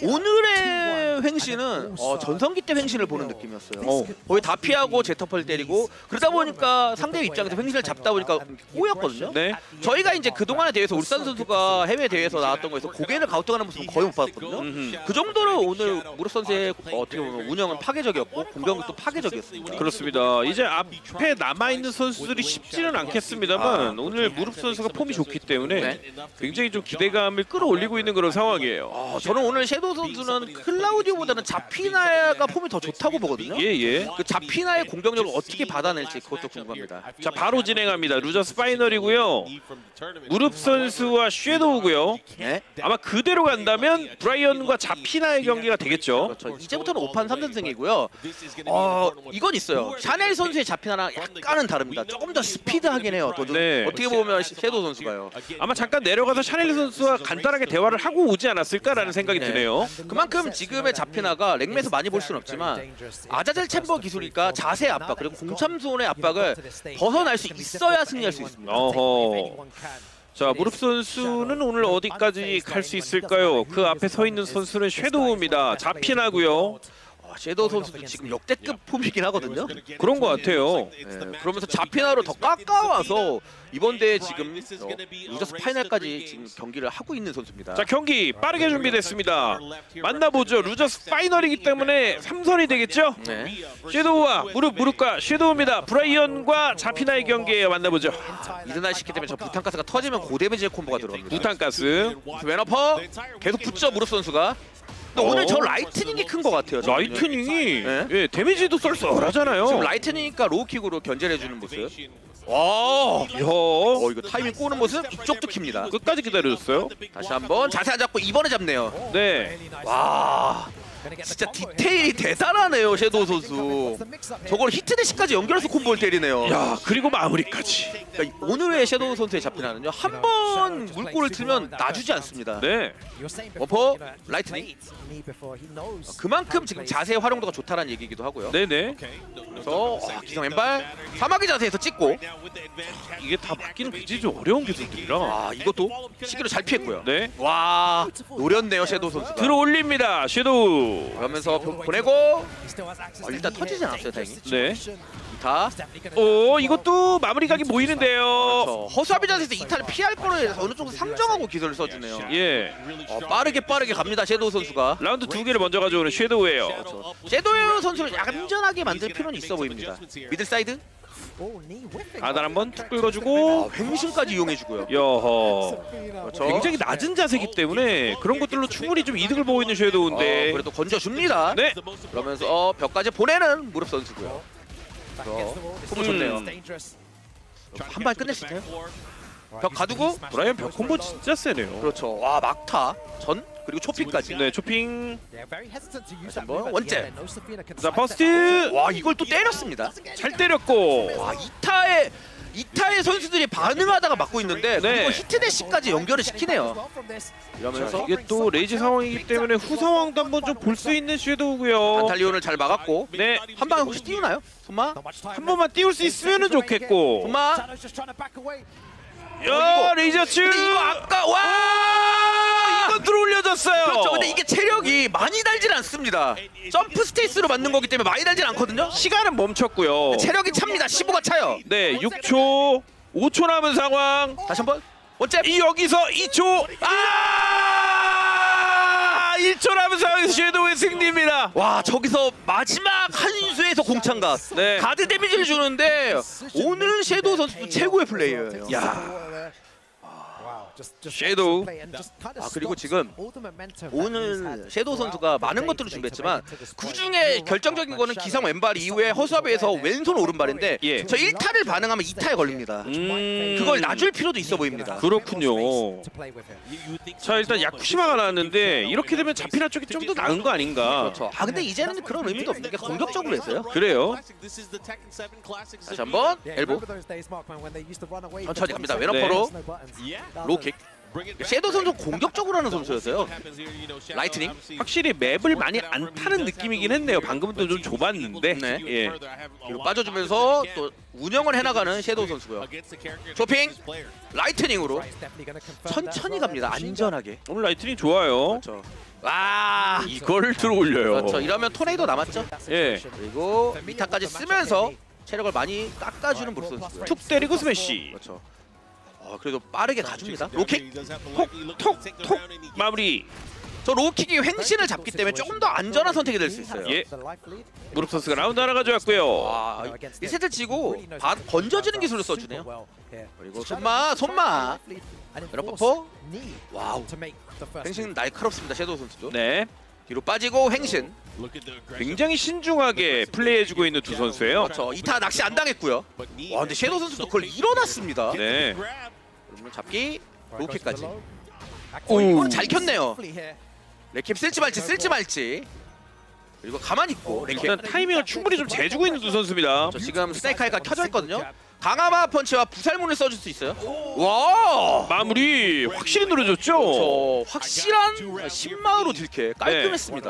오늘의 횡신은 전성기 때 횡신을 보는 느낌이었어요. 거의 다 피하고 제터펄 때리고 그러다 보니까 상대 입장에서 횡신을 잡다 보니까 꼬였거든요. 네. 저희가 이제 그동안에 대해서 울산 선수가 해외 대회에서 나왔던 거에서 고개를 가우뚱하는 모습은 거의 못 봤거든요. 그 정도로 오늘 무릎 선수의 어떻게 보면 운영은 파괴적이었고 공격력도 파괴적이었습니다. 그렇습니다. 이제 앞에 남아있는 선수들이 쉽지는 않겠습니다만 오늘 무릎 선수가 폼이 좋기 때문에 굉장히 좀 기대감을 끌어올리고 있는 그런 상황이에요. 저는 오늘 섀도우 선수는 클라우디오보다는 자피나가 폼이 더 좋다고 보거든요. 예. 그 자피나의 공격력을 어떻게 받아낼지 그것도 궁금합니다. 자, 바로 진행합니다. 루저스 파이널이고요. 무릎 선수와 섀도우고요. 네. 아마 그대로 간다면 브라이언과 자피나의 경기가 되겠죠. 그렇죠. 이제부터는 5판 3선승이에요. 타이밍이고요. 이건 있어요. 샤넬 선수의 잡히나랑 약간은 다릅니다. 조금 더 스피드하긴 해요. 또 네. 어떻게 보면 섀도우 선수가요. 아마 잠깐 내려가서 샤넬 선수와 간단하게 대화를 하고 오지 않았을까라는 생각이 네. 드네요. 그만큼 지금의 잡히나가 랭에서 많이 볼 수는 없지만 아자젤 챔버 기술이니까 자세 압박 그리고 공참손의 압박을 벗어날 수 있어야 승리할 수 있습니다. 어허. 자, 무릎 선수는 오늘 어디까지 갈 수 있을까요? 그 앞에 서 있는 선수는 섀도우입니다. 잡히나고요. 섀도우 선수도 지금 역대급 폼이긴 하거든요. 그런 것 같아요. 네, 그러면서 잡히나로 더 깎아와서 이번 대회 지금 루저스 파이널까지 지금 경기를 하고 있는 선수입니다. 자, 경기 빠르게 준비됐습니다. 만나보죠. 루저스 파이널이기 때문에 3선이 되겠죠? 네. 섀도우와 무릎과 섀도우입니다. 브라이언과 잡히나의 경기에 만나보죠. 이드날 시키 때문에 저 부탄가스가 터지면 고데미지의 콤보가 들어갑니다. 부탄가스. 왼어퍼 계속 붙죠 무릎 선수가. 근데 오늘 저 라이트닝이 큰 것 같아요. 저는요. 라이트닝이 네? 예, 데미지도 쏠쏠하잖아요. 지금 라이트닝이니까 로우킥으로 견제를 해주는 모습. 와, 이야, 이거 타이밍 꼬는 모습 이쪽도 킵니다. 끝까지 기다려줬어요. 다시 한번 자세 안 잡고 이번에 잡네요. 네. 와, 진짜 디테일이 대단하네요 섀도우 선수. 저걸 히트대시까지 연결해서 콤보를 때리네요. 야, 그리고 마무리까지. 그러니까 오늘의 섀도우 선수의 잡히나는요 한 번 물꼬를 틀면 놔주지 않습니다. 네. 워퍼 라이트닝. 그만큼 지금 자세의 활용도가 좋다는 얘기이기도 하고요. 네네. 그래서 기성 왼발 사마귀 자세에서 찍고. 이게 다 맞기는 굉장히 좀 어려운 기술들이라. 이것도 시기로 잘 피했고요. 네. 와, 노렸네요 섀도우 선수가. 들어올립니다. 섀도우. 그러면서 보내고 일단 터지지 않았어요 다행히. 네. 이타. 오, 이것도 마무리 각이 보이는데요. 허수아비 자세에서 이타를 피할 거를 해서 어느 정도 상정하고 기술을 써주네요. 예. 빠르게 갑니다 섀도우 선수가. 라운드 2개를 먼저 가져오는 섀도우예요. 섀도우 선수를 약간 안전하게 만들 필요는 있어 보입니다. 미들 사이드. 하단 한번 툭 긁어주고 횡신까지 이용해주고요. 여허. 굉장히 낮은 자세기 때문에 그런 것들로 충분히 좀 이득을 보고 있는 섀도우인데 그래도 건져줍니다. 네. 그러면서 벽까지 보내는 무릎 선수고요. 콤보 좋네요. 한 발 끝낼 수 있나요? 벽 가두고 브라이언 벽 콤보 진짜 세네요. 그렇죠. 와 막타 전 그리고 초핑까지. 네, 초핑. 다시 한번 원잽. 자, 버스트. 와 이걸 또 때렸습니다. 잘 때렸고. 와 이타의 선수들이 반응하다가 맞고 있는데 네. 그리고 히트대시까지 연결을 시키네요. 이러면서 이게 또 레이지 상황이기 때문에 후 상황도 한번 좀 볼 수 있는 섀도우고요. 안탈리온을 잘 막았고. 네. 한 방에 혹시 띄우나요? 손마? 한 번만 띄울 수 있으면 좋겠고. 손마? 야, 레이저츠. 근데 이거 아까 와! 이건 들어올려졌어요. 그렇죠. 근데 이게 체력이 많이 달질 않습니다. 점프 스테이스로 맞는 거기 때문에 많이 달질 않거든요. 시간은 멈췄고요. 체력이 찹니다. 15가 차요. 네, 6초. 5초 남은 상황. 다시 한번. 원잽. 여기서 2초. 1초 남은 상황에서 섀도우의 승리입니다. 와 저기서 마지막 한 수에서 공창각. 네. 가드 데미지를 주는데 오늘 섀도우 선수도 최고의 플레이예요. 야. 섀도우. 그리고 지금 오늘 섀도우 선수가 많은 것들을 준비했지만 그 중에 결정적인 거는 기성 왼발 이후에 허수아비에서 왼손 오른발인데 예. 저 1타를 반응하면 2타에 걸립니다. 그걸 놔줄 필요도 있어 보입니다. 그렇군요. 자, 일단 야쿠시마가 나왔는데 이렇게 되면 자피나 쪽이 좀 더 나은 거 아닌가. 그렇죠. 근데 이제는 그런 의미도 없는 게 공격적으로 했어요. 그래요. 다시 한번 엘보. 천천히 갑니다. 왼어퍼로 로킥. 섀도우 선수 공격적으로 하는 선수였어요. 라이트닝. 확실히 맵을 많이 안 타는 느낌이긴 했네요. 방금도 좀 좁았는데. 네. 예. 그리고 빠져주면서 또 운영을 해나가는 섀도우 선수고요. 쇼핑 라이트닝으로 천천히 갑니다. 안전하게. 오늘 라이트닝 좋아요. 그렇죠. 와 이걸 들어올려요. 그렇죠. 이러면 토네이도 남았죠. 예. 그리고 미타까지 쓰면서 체력을 많이 깎아주는 무릎 선수고요. 툭 때리고 스매시. 그렇죠. 그래도 빠르게 가줍니다. 로킥 톡톡톡 마무리. 저 로킥이 횡신을 잡기 때문에 조금 더 안전한 선택이 될 수 있어요. 예. 무릎 선수가 라운드 하나 가져왔고요. 와, 1세트 치고 건져지는 기술을 써주네요. 그리고 손마 런퍼. 와우. 횡신 날카롭습니다. 섀도우 선수도. 네. 뒤로 빠지고 횡신. 굉장히 신중하게 플레이해주고 있는 두 선수예요. 그렇죠. 이타 낚시 안 당했고요. 와 근데 섀도우 선수도 그걸 일어났습니다. 네. 그러면 잡기 로켓까지. 오. 이거는 잘 켰네요. 레캡 쓸지 말지. 그리고 가만히 있고 랭캠. 일단 타이밍을 충분히 좀 재주고 있는 두 선수입니다. 지금 스네이크 아이가 켜져 있거든요. 강화마 펀치와 부살문을 써줄 수 있어요. 와! 마무리 확실히 누르줬죠. 저 확실한 신마으로 딜캐 깔끔했습니다.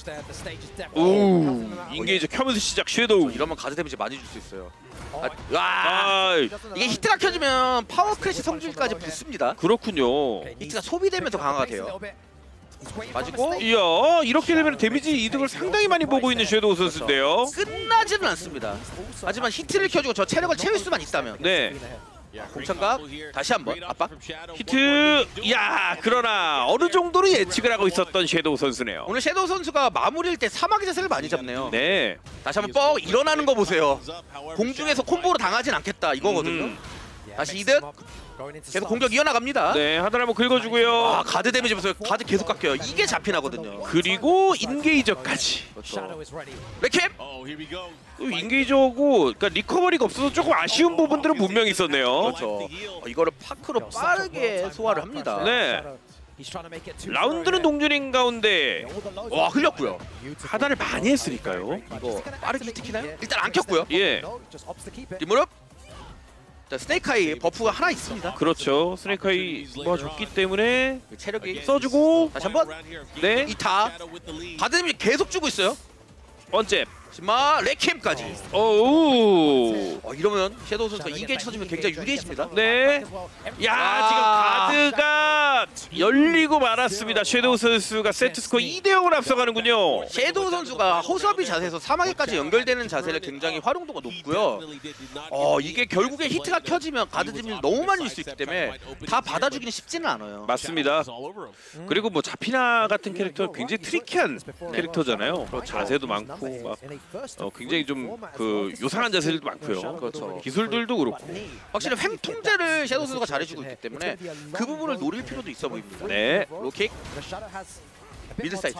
오, 인게이저 켜면서 시작 섀도우. 이러면 가드 데미지 많이 줄 수 있어요. 와! 아, 이게 히트가 켜지면 파워 크래시 성질까지 붙습니다. 그렇군요. 히트가 소비되면서 강화가 돼요. 맞고 이야, 이렇게 되면 데미지 이득을 상당히 많이 보고 있는 섀도우 선수인데요. 끝나지는 않습니다. 하지만 히트를 켜주고 저 체력을 채울 수만 있다면 네, 공창각 다시 한번 압박. 히트. 야, 그러나 어느 정도로 예측을 하고 있었던 섀도우 선수네요. 오늘 섀도우 선수가 마무리일 때 사마귀 자세를 많이 잡네요. 네, 다시 한번 뻑 일어나는 거 보세요. 공중에서 콤보로 당하진 않겠다 이거거든요. 다시 이득. 계속 공격 이어나갑니다. 네, 하단 한번 긁어주고요. 아, 가드 데미지 보세요. 가드 계속 깎여요. 이게 잡히나거든요. 그리고 인게이저까지. 그렇죠. 레캠! 인게이저고, 그러니까 리커버리가 없어서 조금 아쉬운 부분들은 분명히 있었네요. 그렇죠. 이거를 파크로 빠르게 소화를 합니다. 네, 라운드는 동률인 가운데 와, 흘렸고요. 하단을 많이 했으니까요. 이거 빠르게 히트 키나요? 일단 안 켰고요. 예, 리무릎. 자, 스네이크 아이 버프가 하나 있습니다. 그렇죠. 스네이크아이 모아줬기 때문에 체력이 써주고, 다시 한번 네, 이타. 가드 데미지 계속 주고 있어요. 번째. 지마 레캠까지. 오우. 이러면 섀도우 선수가 인게이지 쳐주면 굉장히 유리해집니다. 네. 야, 지금 가드가 열리고 말았습니다. 섀도우 선수가 세트 스코어 2대0을 앞서가는군요. 섀도우 선수가 허수아비 자세에서 사마귀까지 연결되는 자세를 굉장히 활용도가 높고요. 이게 결국에 히트가 켜지면 가드 데미지를 너무 많이 줄 수 있기 때문에 다 받아주기는 쉽지는 않아요. 맞습니다. 그리고 뭐 자피나 같은 캐릭터 굉장히 트리키한 캐릭터잖아요. 자세도 많고 막 굉장히 좀 그 요상한 자세들도 많고요. 그렇죠. 기술들도 그렇고. 확실히 횡 통제를 섀도우 선수가 잘해주고 있기 때문에 그 부분을 노릴 필요도 있어 보입니다. 네. 로킥. 미들 사이드.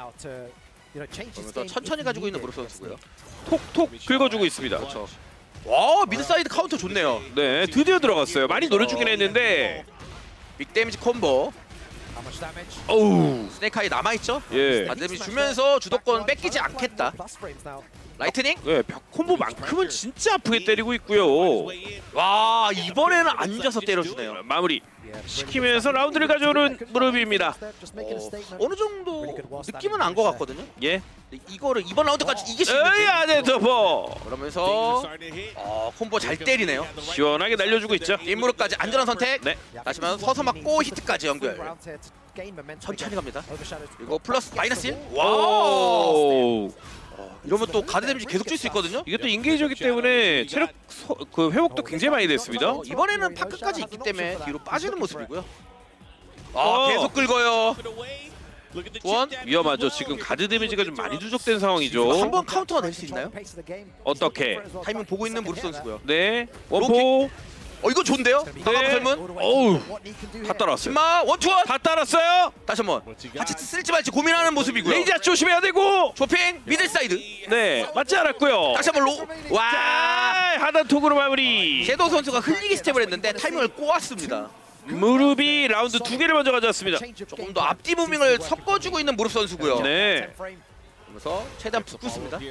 그러면서 천천히 가지고 있는 무릎 선수고요. 톡톡 긁어주고 있습니다. 그렇죠. 와, 미드 사이드 카운터 좋네요. 네, 드디어 들어갔어요. 많이 노려주긴 했는데. 빅 데미지 콤보. 어우. 스네이크 아이 남아있죠? 예. 가드 데미지 주면서 주도권 뺏기지 않겠다. 라이트닝. 네, 벽 콤보만큼은 진짜 아프게 때리고 있고요. 와, 이번에는 앉아서 때려주네요. 마무리 시키면서 라운드를 가져오는 무릎입니다. 어느 정도 느낌은 안 것 같거든요. 예. 이거를 이번 라운드까지 이길 수 있는지. 안에 덮어. 그러면서 콤보 잘 때리네요. 시원하게 날려주고 있죠. 뒷무릎까지 안전한 선택. 네. 다시 한번 서서 맞고 히트까지 연결. 천천히 갑니다. 그리고 플러스 마이너스 1. 와우. 이러면 또 가드 데미지 계속 줄 수 있거든요. 이게 또 인게이저기 때문에 체력 그 회복도 굉장히 많이 됐습니다. 이번에는 파크까지 있기 때문에 뒤로 빠지는 모습이고요. 어. 계속 긁어요. 원. 위험하죠. 지금 가드 데미지가 좀 많이 누적된 상황이죠. 한 번 카운터가 될 수 있나요? 어떻게? 타이밍 보고 있는 무릎 선수고요. 네. 원포. 이거 좋은데요? 강화부 네. 설문. 어우. 다 따랐어요. 신마 원투원. 다 따랐어요. 다시 한번 같이 쓸지 말지 고민하는 모습이고요. 레이저 조심해야 되고. 쇼핑 미들 사이드. 네. 맞지 않았고요. 다시 한번 로. 와. 하단 톡으로 마무리. 섀도우 선수가 흘리기 스텝을 했는데 타이밍을 꼬았습니다. 무릎이 라운드 2개를 먼저 가져왔습니다. 조금 더 앞뒤 무빙을 섞어주고 있는 무릎 선수고요. 네. 그러면서 최대한 붙고 있습니다.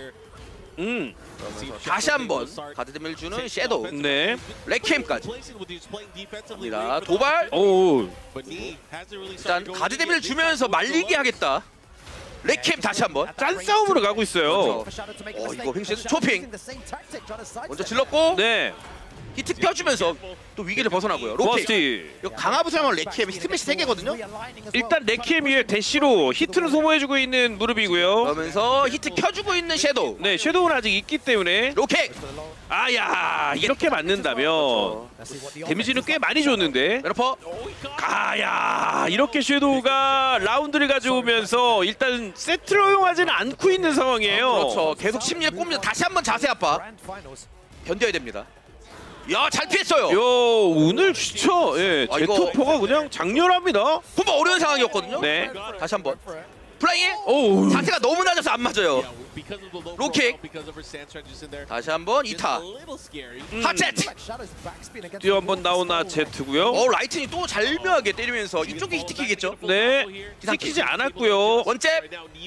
다시 한번 가드 데미를 주는 섀도우. 네. 레캠까지 갑니다. 도발. 오. 일단 가드 데미를 주면서 말리게 하겠다. 레캠 다시 한번. 짠 싸움으로 가고 있어요. 이거 횡신 초핑. 먼저 질렀고 네. 히트 펴주면서 또 위기를 벗어나고요. 로킥. 버스티. 이거 강화부 사용한 레캠 스매시 3개거든요. 일단 레키엠 위에 대시로 히트를 소모해주고 있는 무릎이고요. 그러면서 히트 켜주고 있는 섀도우. 네, 섀도우는 아직 있기 때문에. 로킥. 아야, 이렇게 맞는다면 데미지는 꽤 많이 줬는데. 메로퍼. 가야, 이렇게 섀도우가 라운드를 가져오면서 일단 세트를 허용하지는 않고 있는 상황이에요. 그렇죠. 계속 심리에 꼽니다. 다시 한번 자세 압박. 견뎌야 됩니다. 야, 잘 피했어요. 요, 오늘 진짜 예, 이거- 제토퍼가 그냥 장렬합니다. 콤보 어려운 상황이었거든요. 네. 다시 한번. 플라잉. 오. 자세가 너무 낮아서 안 맞아요. 로킥. 다시 한번 2타. 하체트. 뛰어 한번 나온 아제트고요. 라이튼이 또 절묘하게 때리면서 이쪽에 히트킥이겠죠. 네, 찍히지 않았고요. 원잽.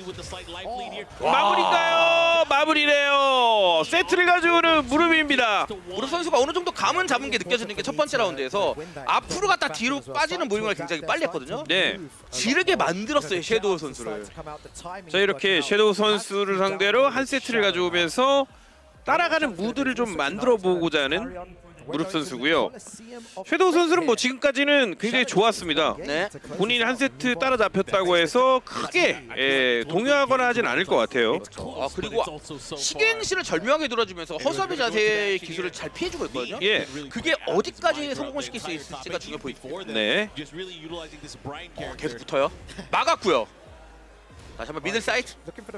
마무리인가요? 마무리래요. 세트를 가져오는 무릎입니다. 무릎 선수가 어느 정도 감은 잡은 게 느껴지는 게 첫 번째 라운드에서 앞으로 갔다 뒤로 빠지는 무빙을 굉장히 빨리 했거든요. 네, 지르게 만들었어요 섀도우 선수를. 자 이렇게 섀도우 선수를 상대로 한 세트를 가져오면서 따라가는 무드를 좀 만들어 보고자 하는 무릎 선수고요. 섀도우 선수는 뭐 지금까지는 굉장히 좋았습니다. 네. 본인이 한 세트 따라잡혔다고 해서 크게 동요하거나 하진 않을 것 같아요. 그리고 시갱시를 절묘하게 돌아주면서 허수아비 자세의 기술을 잘 피해주고 있거든요. 예, 그게 어디까지 성공시킬 수 있을지가 중요해 보이고. 네, 계속 붙어요. 막았고요. 다시 한번 미들 사이트.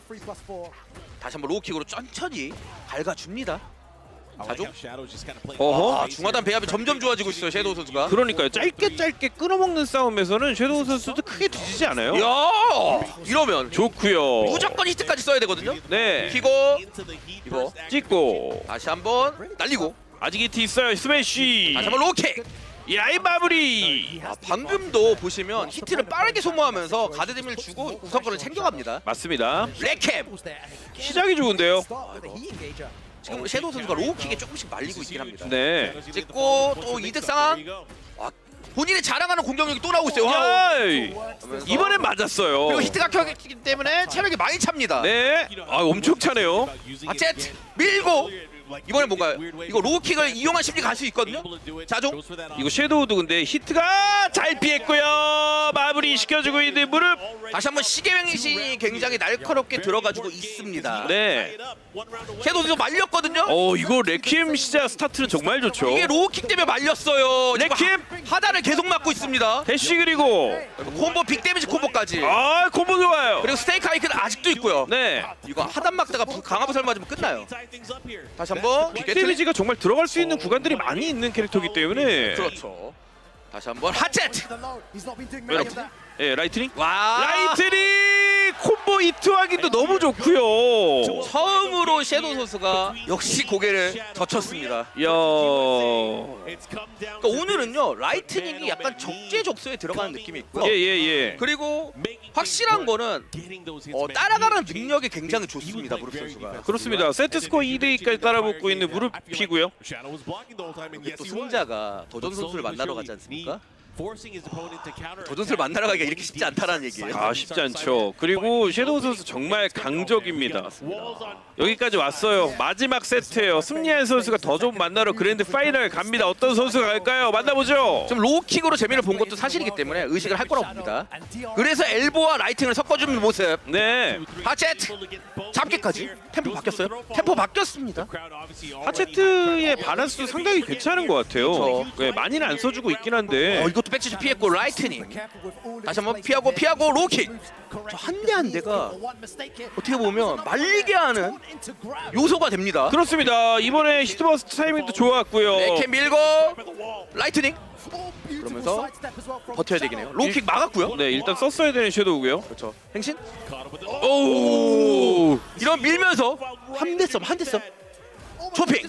다시 한번 로우킥으로 천천히 갉아줍니다. 자주. 어허. 중하단 배합이 점점 좋아지고 있어요 섀도우 선수가. 그러니까요. 짧게 끊어먹는 싸움에서는 섀도우 선수도 크게 뒤지지 않아요. 이야, 이러면 좋고요. 무조건 히트까지 써야 되거든요. 네, 키고 이거 찍고 다시 한번 날리고 아직 히트 있어요. 스매시. 다시 한번 로우킥. 야이 마무리. 방금도 보시면 히트를 빠르게 소모하면서 가드 데미를 주고 우선권을 챙겨갑니다. 맞습니다. 레캠. 시작이 좋은데요. 지금 섀도우 선수가 로우킥에 조금씩 말리고 있긴 합니다. 네. 찍고 또 이득 상황. 본인이 자랑하는 공격력이 또 나오고 있어요. 야이. 이번엔 맞았어요. 그리고 히트가 켜졌기 때문에 체력이 많이 찹니다. 네. 엄청 차네요. 아제트 밀고. 이번엔 뭔가요? 이거 로우킥을 이용한 심리 갈 수 있거든요. 자종. 이거 섀도우도 근데 히트가 잘 피했고요. 마무리 시켜주고 있는 무릎. 다시 한번 시계맹신이 굉장히 날카롭게 들어가지고 있습니다. 네. 섀도우 선수 말렸거든요. 이거 레퀴엠 시작 스타트는 정말 좋죠. 이게 로우킥 때문에 말렸어요. 지금 레퀴엠. 하단을 계속 맞고 있습니다. 대쉬 그리고 콤보 빅 데미지 콤보까지. 콤보 좋아요. 그리고 스테이크 하이크는 아직도 있고요. 네. 이거 하단 막다가 강화부설 맞으면 끝나요. 다시 한번 데미지가 정말 들어갈 수 있는 구간들이 많이 있는 캐릭터이기 때문에. 그렇죠. 다시 한번 하체트. 예, 라이트닝. 와. 라이트닝 콤보 히트하기도 너무 좋고요. 처음으로 섀도우 선수가 역시 고개를 젖혔습니다. 이야. 그러니까 오늘은요 라이트닝이 약간 적재적소에 들어가는 느낌이 있고요. 예. 그리고 확실한 거는 따라가는 능력이 굉장히 좋습니다 무릎 선수가. 그렇습니다. 세트 스코어 2대2까지 따라붙고 있는 무릎이고요. 이게 또 승자가 도전 선수를 만나러 가지 않습니까? 도전 선수를 만나러 가기가 이렇게 쉽지 않다라는 얘기예요. 쉽지 않죠. 그리고 섀도우 선수 정말 강적입니다. 여기까지 왔어요. 마지막 세트예요. 승리한 선수가 더 좋은 만나러 그랜드 파이널 갑니다. 어떤 선수가 갈까요? 만나보죠. 좀 로우킥으로 재미를 본 것도 사실이기 때문에 의식을 할 거라고 봅니다. 그래서 엘보와 라이팅을 섞어주는 모습. 네. 하체트 잡기까지. 템포 바뀌었어요? 템포 바뀌었습니다. 하체트의 밸런스도 상당히 괜찮은 것 같아요. 네, 많이는 안 써주고 있긴 한데. 이것도 백치즈 피했고 라이트닝. 다시 한번 피하고 로우킥. 저 한 대 한 대가 어떻게 보면 말리게 하는 요소가 됩니다. 그렇습니다. 이번에 히트버스트 타이밍도 좋았고요. 레캠 밀고 라이트닝. 그러면서 버텨야 되겠네요. 로우킥 막았고요. 네, 일단 썼어야 되는 섀도우고요. 그렇죠. 행신. 오! 이런 밀면서 한 대 썸. 초핑.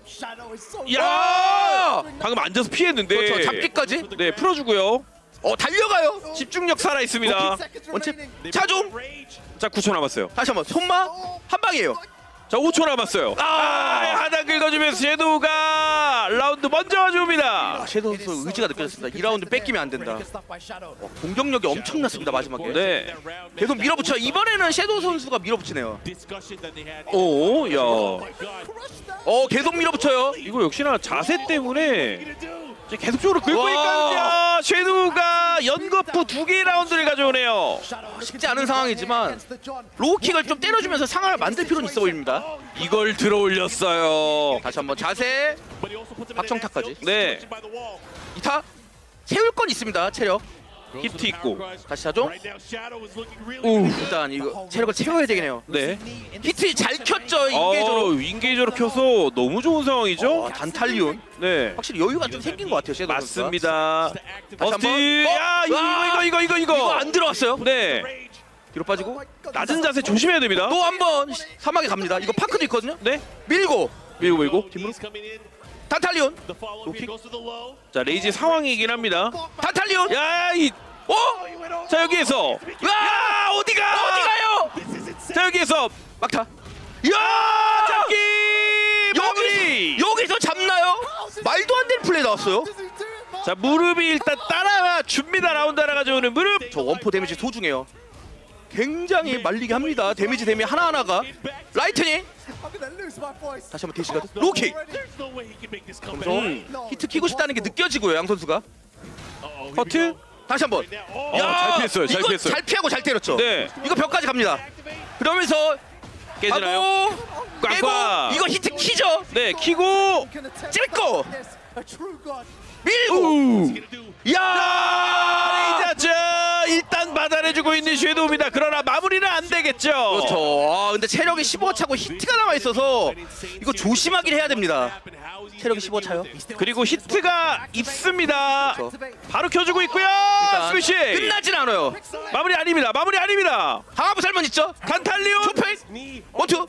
야! 방금 앉아서 피했는데. 그렇죠. 잡기까지. 네, 풀어주고요. 달려가요. 집중력 살아 있습니다. 원체 차종. 자, 9초 남았어요. 다시 한번 손마 한 방이에요. 자, 5초 남았어요. 하나 긁어주면서 섀도우가 라운드 먼저 가져옵니다. 섀도우 선수 의지가 느껴졌습니다. 2라운드 뺏기면 안 된다. 공격력이 엄청났습니다 마지막에. 네. 계속 밀어붙여. 이번에는 섀도우 선수가 밀어붙이네요. 오, 야. 계속 밀어붙여요. 이거 역시나 자세 때문에 계속적으로 긁고 있거든요. 섀도우가 연거푸 2개의 라운드를 가져오네요. 쉽지 않은 상황이지만 로우킥을 좀 때려주면서 상황을 만들 필요는 있어 보입니다. 이걸 들어올렸어요. 다시 한번 자세. 박정타까지. 네. 2타 채울 건 있습니다. 체력. 히트 있고. 다시 자종. 일단 이거 체력을 채워야 되겠네요. 네. 히트 잘 켰죠. 인게이저로. 인게이저로 켜서 너무 좋은 상황이죠. 단탈리온. 네. 확실히 여유가 좀 생긴 것 같아요. 섀도우 선수가. 맞습니다. 다시 버스트. 한번. 야, 이거 이거 안 들어왔어요. 네. 뒤로 빠지고 낮은 자세 조심해야 됩니다. 또 한 번 사막에 갑니다. 이거 파크도 있거든요. 네. 밀고 밀고 단탈리온. 자, 레이지 상황이긴 합니다. 단탈리온. 야, 이 자, 여기에서 야, 어디가요? 자, 여기에서 막타. 야, 잡기 마무리. 여기서 잡나요? 말도 안 되는 플레이 나왔어요. 자, 무릎이 일단 따라가 줍니다. 라운드 하나 가져오는 무릎. 저 원포 데미지 소중해요. 굉장히 말리게 합니다. 데미지 하나하나가. 라이트닝. 다시 한번 대시가 로킥. 히트 키고 싶다는 게 느껴지고요, 양 선수가. 커트. 다시 한번. 잘 피했어요. 잘 이거 피했어요. 잘 피하고 잘 때렸죠. 네. 이거 벽까지 갑니다. 그러면서 깨지나요? 깨고 꽝꽝. 이거 히트 키죠. 네, 키고 찍고 밀고. 야! 자, 일단 받아내주고 있는 섀도우입니다. 그러나 마무리는 안 되겠죠. 그렇죠. 아, 근데 체력이 15 차고 히트가 남아 있어서 이거 조심하긴 해야 됩니다. 체력이 15 차요. 그리고 히트가 있습니다. 그렇죠. 바로 켜주고 있고요. 스위시 끝나진 않아요. 마무리 아닙니다. 마무리 아닙니다. 강화부 살만 있죠. 단탈리온 투페이스 원투.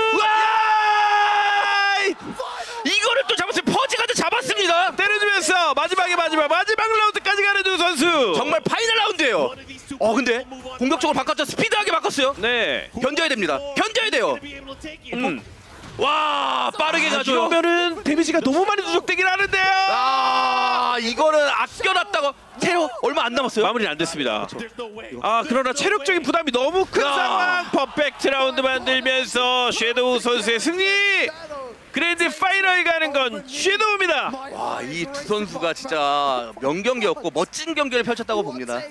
와! 이거를 또 잡았어요. 퍼지가드 잡았습니다. 때려주면서 마지막 라운드까지 가는 두 선수. 정말 파이널 라운드예요. 근데 공격적으로 바꿨죠. 스피드하게 바꿨어요. 네. 견뎌야 됩니다. 견뎌야 돼요. 와, 빠르게 가죠. 이러면은 데미지가 너무 많이 누적되긴 하는데요. 이거는 아껴놨다가 체력 얼마 안 남았어요. 마무리는 안 됐습니다. 그러나 체력적인 부담이 너무 큰 상황. 퍼펙트 라운드 만들면서 섀도우 선수의 승리. 그랜드 파이널 가는 건 섀도우입니다. 와, 이 두 선수가 진짜 명경기였고 멋진 경기를 펼쳤다고 봅니다.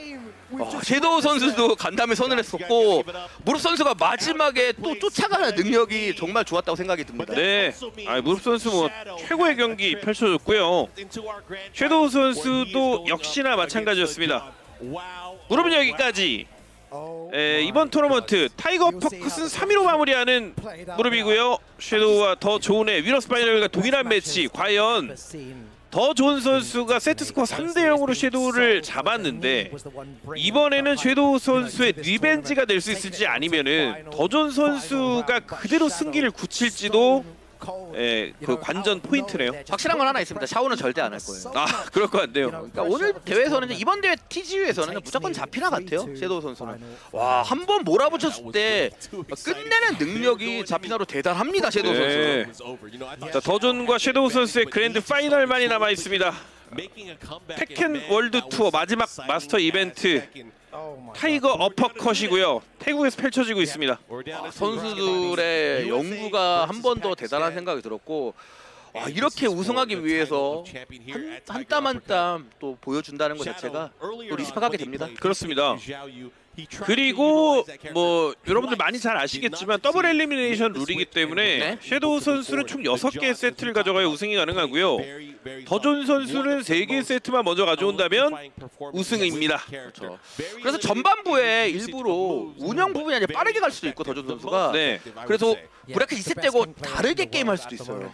섀도우 선수도 간담회 선을 했었고 무릎 선수가 마지막에 또 쫓아가는 능력이 정말 좋았다고 생각이 듭니다. 네, 무릎 선수 뭐 최고의 경기 펼쳐줬고요. 섀도우 선수도 역시나 마찬가지였습니다. 무릎은 여기까지. 이번 토너먼트 타이거 퍼컷은 3위로 마무리하는 무릎이고요. 섀도우와 더 존의 위너스 파이널과 동일한 매치. 과연 더 존 선수가 세트 스코어 3대 0으로 섀도우를 잡았는데 이번에는 섀도우 선수의 리벤지가 될 수 있을지 아니면은 더 존 선수가 그대로 승기를 굳힐지도 그 관전 포인트네요. 확실한 건 하나 있습니다. 샤오는 절대 안 할 거예요. 그럴 것 같네요. 그러니까 오늘 대회에서는 이번 대회 TGU에서는 무조건 잡히나 같아요. 섀도우 선수는. 와, 한 번 몰아붙였을 때 끝내는 능력이 잡히나로 대단합니다. 섀도우 선수. 자, 더존과 섀도우 선수의 그랜드 파이널만이 남아 있습니다. 테켄 월드 투어 마지막 마스터 이벤트 타이거 어퍼컷이고요. 태국에서 펼쳐지고 있습니다. 선수들의 연구가 한 번 더 대단한 생각이 들었고 이렇게 우승하기 위해서 한 땀 한 땀 또 보여준다는 것 자체가 또 리스펙하게 됩니다. 그렇습니다. 그리고 뭐 여러분들 많이 잘 아시겠지만 더블 엘리미네이션 룰이기 때문에 섀도우 선수는 총 6개의 세트를 가져가야 우승이 가능하고요. 더존 선수는 3개의 세트만 먼저 가져온다면 우승입니다. 그렇죠. 그래서 전반부에 일부러 운영 부분이 아니라 빠르게 갈 수도 있고 더존 선수가 그래서 브레이크 2세트 떼고 다르게 게임할 수도 있어요.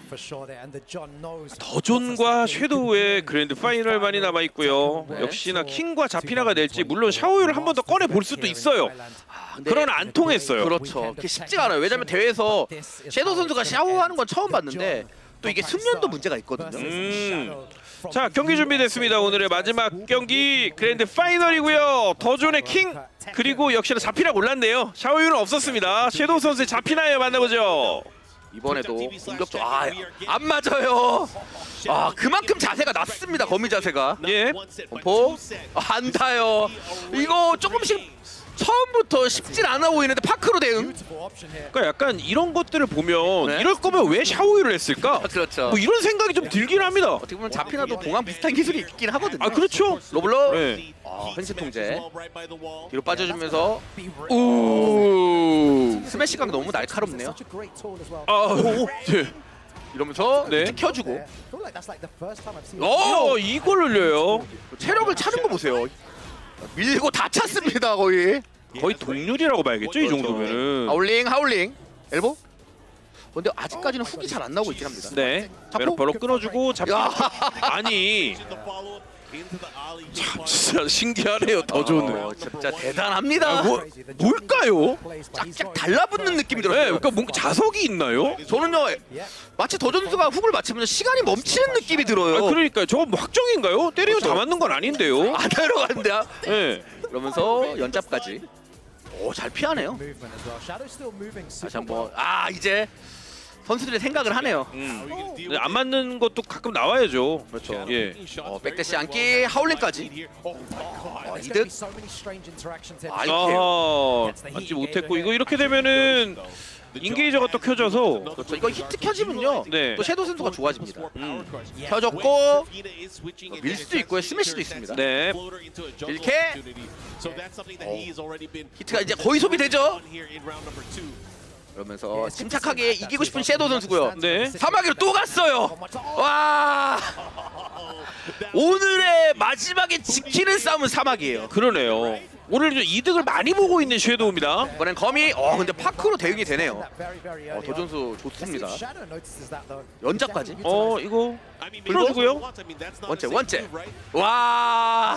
더존과 섀도우의 그랜드 파이널만이 남아있고요. 역시나 킹과 자피나가 낼지 물론 샤오유를 한 번 더 꺼내 볼 수도 있어요. 그러나 안 통했어요. 그렇죠. 그게 쉽지가 않아요. 왜냐면 대회에서 섀도우 선수가 샤오하는 건 처음 봤는데 또 이게 숙련도 문제가 있거든요. 자, 경기 준비됐습니다. 오늘의 마지막 경기 그랜드 파이널이고요. 더존의 킹 그리고 역시나 자피나 올랐네요. 샤오유는 없었습니다. 섀도우 선수의 자피나에 만나보죠. 이번에도 공격적 안 맞아요. 그만큼 자세가 낮습니다. 거미 자세가. 범포 안 닿아요. 이거 조금씩 처음부터 쉽진 않아 보이는데 파크로 대응. 그러니까 약간 이런 것들을 보면 이럴 거면 왜 샤오유를 했을까? 그렇죠. 뭐 이런 생각이 좀 들긴 합니다. 어떻게 보면 자피나도 봉황 비슷한 기술이 있긴 하거든요. 그렇죠. 로블러. 현실 통제. 뒤로 빠져주면서 스매시 각 너무 날카롭네요. 이러면서 켜주고. 이걸 올려요. 체력을 차는 거 보세요. 밀고 다 찼습니다. 거의 동률이라고 봐야겠죠. 이 정도면은. 하울링 엘보. 근데 아직까지는 훅이 잘 안 나오고 있긴 합니다. 벽으로 끊어주고 잡고. 아니 진짜 신기하네요. 더존은. 진짜 대단합니다. 뭘까요? 짝짝 달라붙는 느낌이 네, 들어요. 그러니까 뭔가 자석이 있나요? 저는요 마치 더존수가 훅을 맞추면 시간이 멈추는 느낌이 들어요. 그러니까요. 저거 뭐 확정인가요? 때리면 다 맞는 건 아닌데요. 안 들어가는데요. 네. 그러면서 연잡까지. 오, 잘 피하네요. 다시 한번. 이제 선수들의 생각을 하네요. 네, 안 맞는 것도 가끔 나와야죠. 그렇죠. 예. 백대시 안기 하울링까지. 이득. 이렇게. 맞지 못했고 이거 이렇게 되면은 인게이저가 또 켜져서 그렇죠. 이거 히트 켜지면요. 네. 또 섀도우 선수가 좋아집니다. 켜졌고 밀 수도 있고요. 스매시도 있습니다. 네. 이렇게 히트가 이제 거의 소비되죠. 그러면서 침착하게 이기고 싶은 섀도우 선수고요. 네. 사마귀로 또 갔어요. 와. 오늘의 마지막에 지키는 싸움은 사마귀예요. 그러네요. 오늘 좀 이득을 많이 보고 있는 섀도우입니다. 이번엔 거미. 근데 파크로 대응이 되네요. 도전수 좋습니다. 연잡까지. 이거 풀어주고요. 원째. 와.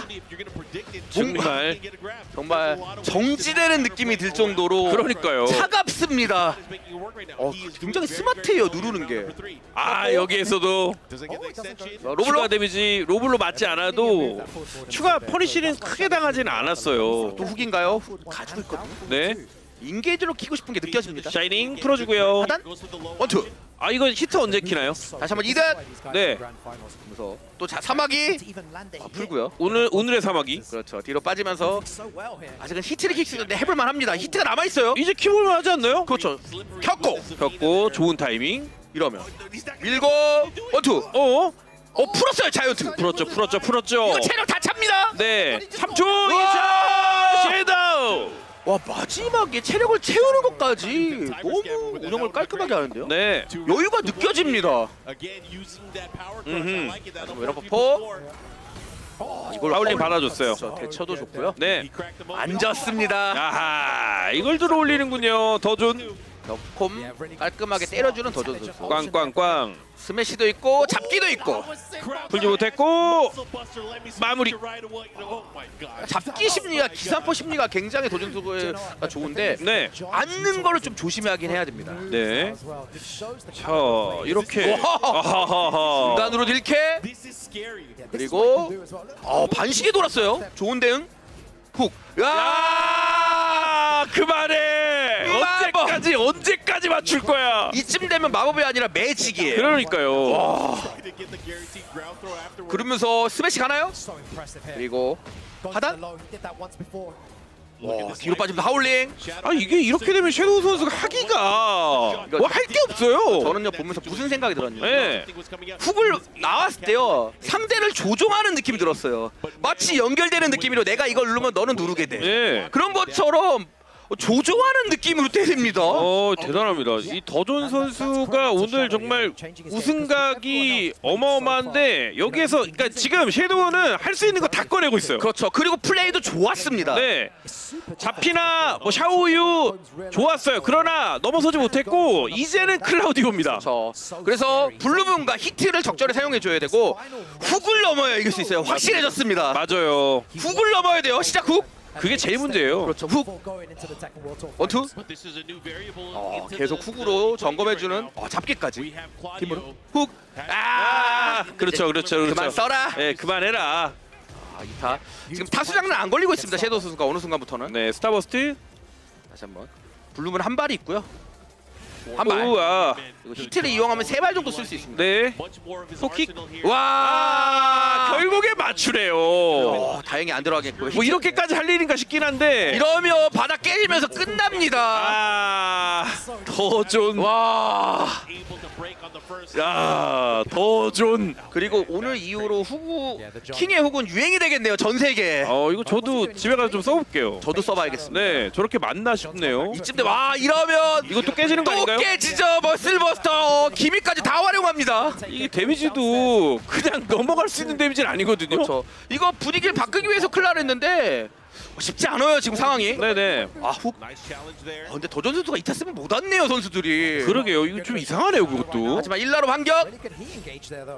정말 정지되는 느낌이 들 정도로 그러니까요. 차갑습니다. 굉장히 스마트해요, 누르는 게. 여기에서도 로블로 추가 데미지 로블로 맞지 않아도 추가 퍼니시는 크게 당하지는 않았어요. 또 훅인가요? 가지고 있거든요. 네. 인게이지로 키고 싶은 게 느껴집니다. 샤이닝 풀어주고요. 하단 원투. 이거 히트 언제 키나요? 다시 한번 2대. 네. 그래서 또 사마귀 풀고요. 오늘의 사마귀. 그렇죠. 뒤로 빠지면서 아직은 히트를 킥 쓰는데 해볼만 합니다. 히트가 남아 있어요. 이제 키볼만 하지 않나요? 그렇죠. 켰고 좋은 타이밍. 이러면 밀고 원투. 풀었어요. 자이언트. 풀었죠. 이거 체력 다 찹니다. 네. 3초 2차 섀도우. 와, 마지막에 체력을 채우는 것까지 너무 운영을 깔끔하게 하는데요. 네. 여유가 느껴집니다. 웨러퍼포. 이걸 하울링 받아줬어요. 대처도 좋고요. 네. 앉았습니다. 아하, 이걸 들어 올리는군요. 더존. 콤 깔끔하게 때려주는 더존 선수. 꽝꽝꽝. 스매시도 있고 잡기도 있고. 풀지 못했고 마무리. 잡기 심리가 기상포 심리가 굉장히 도전 선수가 좋은데 네. 앉는 거를 좀 조심하긴 해야 됩니다. 네. 자, 이렇게 아하하하. 중간으로 딜캐. 그리고 반시계 돌았어요. 좋은 대응. 훅. 그만해. 언제까지 맞출 거야? 이쯤 되면 마법이 아니라 매직이에요. 그러니까요. 그러면서 스매시 가나요? 그리고 하단. 뒤로 빠지면서 하울링. 이게 이렇게 되면 섀도우 선수가 하기가 뭐 할 게 없어요. 저는요 보면서 무슨 생각이 들었냐면 네. 훅을 나왔을 때요 상대를 조종하는 느낌이 들었어요. 마치 연결되는 느낌으로 내가 이걸 누르면 너는 누르게 돼. 네. 그런 것처럼 조종하는 느낌으로 때립니다. 대단합니다. 이 더존 선수가 오늘 정말 우승각이 어마어마한데 여기에서 그러니까 지금 섀도우는 할 수 있는 거 다 꺼내고 있어요. 그렇죠. 그리고 플레이도 좋았습니다. 네. 잡히나 샤오유 좋았어요. 그러나 넘어서지 못했고 이제는 클라우디오입니다. 그래서 블루문과 히트를 적절히 사용해줘야 되고 훅을 넘어야 이길 수 있어요. 확실해졌습니다. 맞아요. 훅을 넘어야 돼요. 시작 훅. 그게 제일 문제예요. 그렇죠. 훅. 원투. 계속 훅으로 점검해주는 잡기까지. 팀으로 훅. 그렇죠. 그만 써라. 네, 그만해라. 이타. 지금 타수 장난 안 걸리고 있습니다. 섀도우 선수가 어느 순간부터는. 네, 스타버스트. 다시 한번. 블루문 한 발이 있고요. 한 발. 그리고 히트를 이용하면 3발 정도 쓸 수 있습니다. 네. 소킥. 결국에 맞추래요. 다행히 안 들어가겠고요. 뭐 이렇게까지 할 일인가 싶긴 한데. 이러면 바닥 깨지면서 끝납니다. 더존. 더존. 그리고 오늘 이후로 킹의 훅은 유행이 되겠네요. 전 세계. 이거 저도 집에 가서 좀 써볼게요. 저도 써봐야겠습니다. 네, 저렇게 맞나 싶네요. 이쯤 돼. 이러면 이것도 깨지는 거 아닌가요? 또 깨지죠. 머슬버스터 기믹까지 다 활용합니다. 이게 데미지도 그냥 넘어갈 수 있는 데미지는 아니거든요. 그렇죠. 이거 분위기를 바꾸기 위해서 클라를 했는데 쉽지 않아요 지금 상황이. 네네. 훅. 근데 더존 선수가 이타 쓰면 못 왔네요 선수들이. 그러게요. 이거 좀 이상하네요 그것도. 하지만 1라로 반격.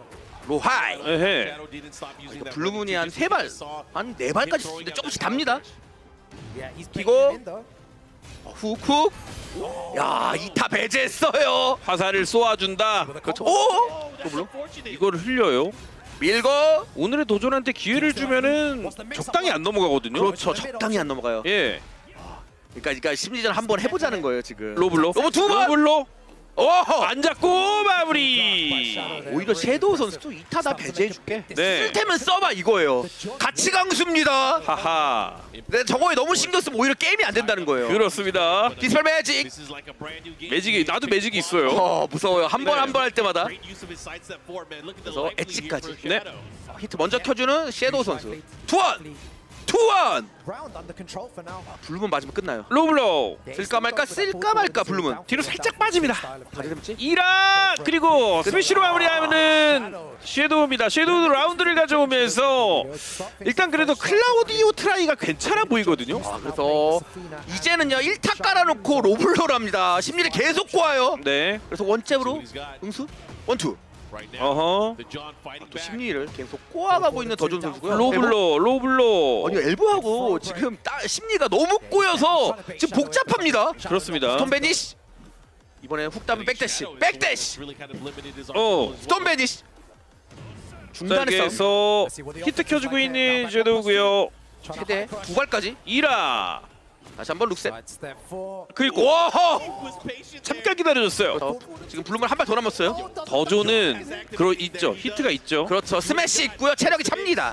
로하이. 에헤. 이거 블루문이 한 3발, 한 4발까지 쓰는데 조금씩 답니다. 이거 훅훅. 야, 이타 배제했어요. 화살을 쏘아준다. 그렇죠. 오! 이거를 흘려요. 밀고. 오늘의 도전한테 기회를 주면은 적당히 안 넘어가거든요. 그렇죠. 적당히 안 넘어가요. 예. 그러니까 심리전 한번 해보자는 거예요 지금. 로블로. 로브 2번. 로블로. 오호. 안 잡고 마무리. 오히려 섀도우 선수도 이타 다 배제해줄게. 네. 쓸 테면 써봐 이거예요. 같이 강수입니다. 하하. 근데 저거에 너무 신경 쓰면 오히려 게임이 안 된다는 거예요. 그렇습니다. 디스펠 매직. 매직이 나도 매직이 있어요. 무서워요. 한 번 네. 한 번 할 때마다. 그래서 엣지까지. 네. 히트 먼저 켜주는 섀도우 선수. 투원. 투원. 블루문 맞으면 끝나요. 로블로. 쓸까 말까 쓸까 말까 블루문. 뒤로 살짝 빠집니다. 다리 рем지. 이라 그리고 스매시로 마무리하면은 섀도우입니다. 섀도우 라운드를 가져오면서 일단 그래도 클라우디오 트라이가 괜찮아 보이거든요. 그래서 이제는요 1타 깔아놓고 로블로랍니다. 심리를 계속 꼬아요. 네. 그래서 원잽으로 응수 원투. 어허. 또 심리를 계속 꼬아가고 있는 더존 선수고요. 로블로. 아니 엘보하고 지금 심리가 너무 꼬여서 지금 복잡합니다. 그렇습니다. 스톤 베니시. 이번에 훅 따면 백대시. 백대시. 스톤 베니시. 중단의 싸움. 여기서 히트 켜주고 있는 섀도우고요. 최대 2발까지. 이라. 다시 한번 룩셋. 그리고 와허. 잠깐 기다려줬어요. 지금 블루문 한 발 더 남았어요. 더존은 있죠. 히트가 있죠. 그렇죠. 스매시 있고요. 체력이 찹니다.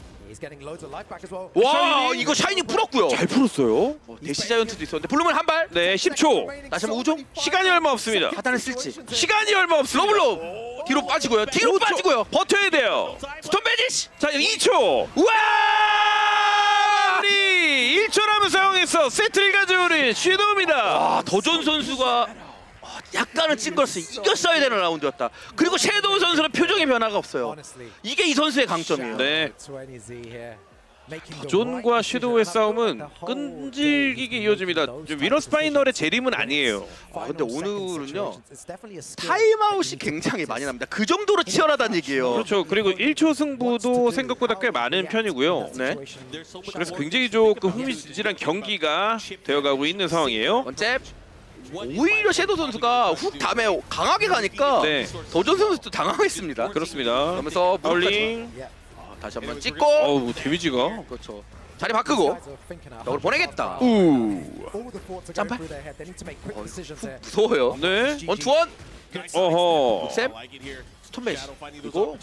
와 이거 샤이닝 풀었고요. 잘 풀었어요. 대시 자이언트도 있었는데 블루문 한 발. 네, 10초. 다시 한번 우종. 시간이 얼마 없습니다. 하단을 쓸지. 시간이 얼마 없습니다. 로블로 뒤로 빠지고요. 뒤로 5초. 빠지고요. 버텨야 돼요. 스톤 베니시. 자, 2초. 우와! 우리 1초 남은 상황에서 세트를 가져오는 섀도우입니다. 더존 선수가 약간은 찡그렸어요. 이겼어야 되는 라운드였다. 그리고 섀도우 선수는 표정의 변화가 없어요. 이게 이 선수의 강점이에요. 네. 존과 섀도우의 싸움은 끈질기게 이어집니다. 위너스 파이널의 재림은 아니에요. 근데 오늘은요 타임아웃이 굉장히 많이 납니다. 그 정도로 치열하다는 얘기예요. 그렇죠. 그리고 1초 승부도 생각보다 꽤 많은 편이고요. 네. 그래서 굉장히 조금 흥미진진한 경기가 되어가고 있는 상황이에요. 원잽. 오히려 섀도우 선수가 훅 다음에 강하게 가니까 네. 더존 선수도 당황했습니다. 그렇습니다. 그러면서 파울링. 다시 한번 찍고. 어우, 데미지가. 그렇죠. 자리 바꾸고 역으로 보내겠다. 짬발. 무서워요. 네. 원투원. 어허. 셉. 스톤매시. 그리고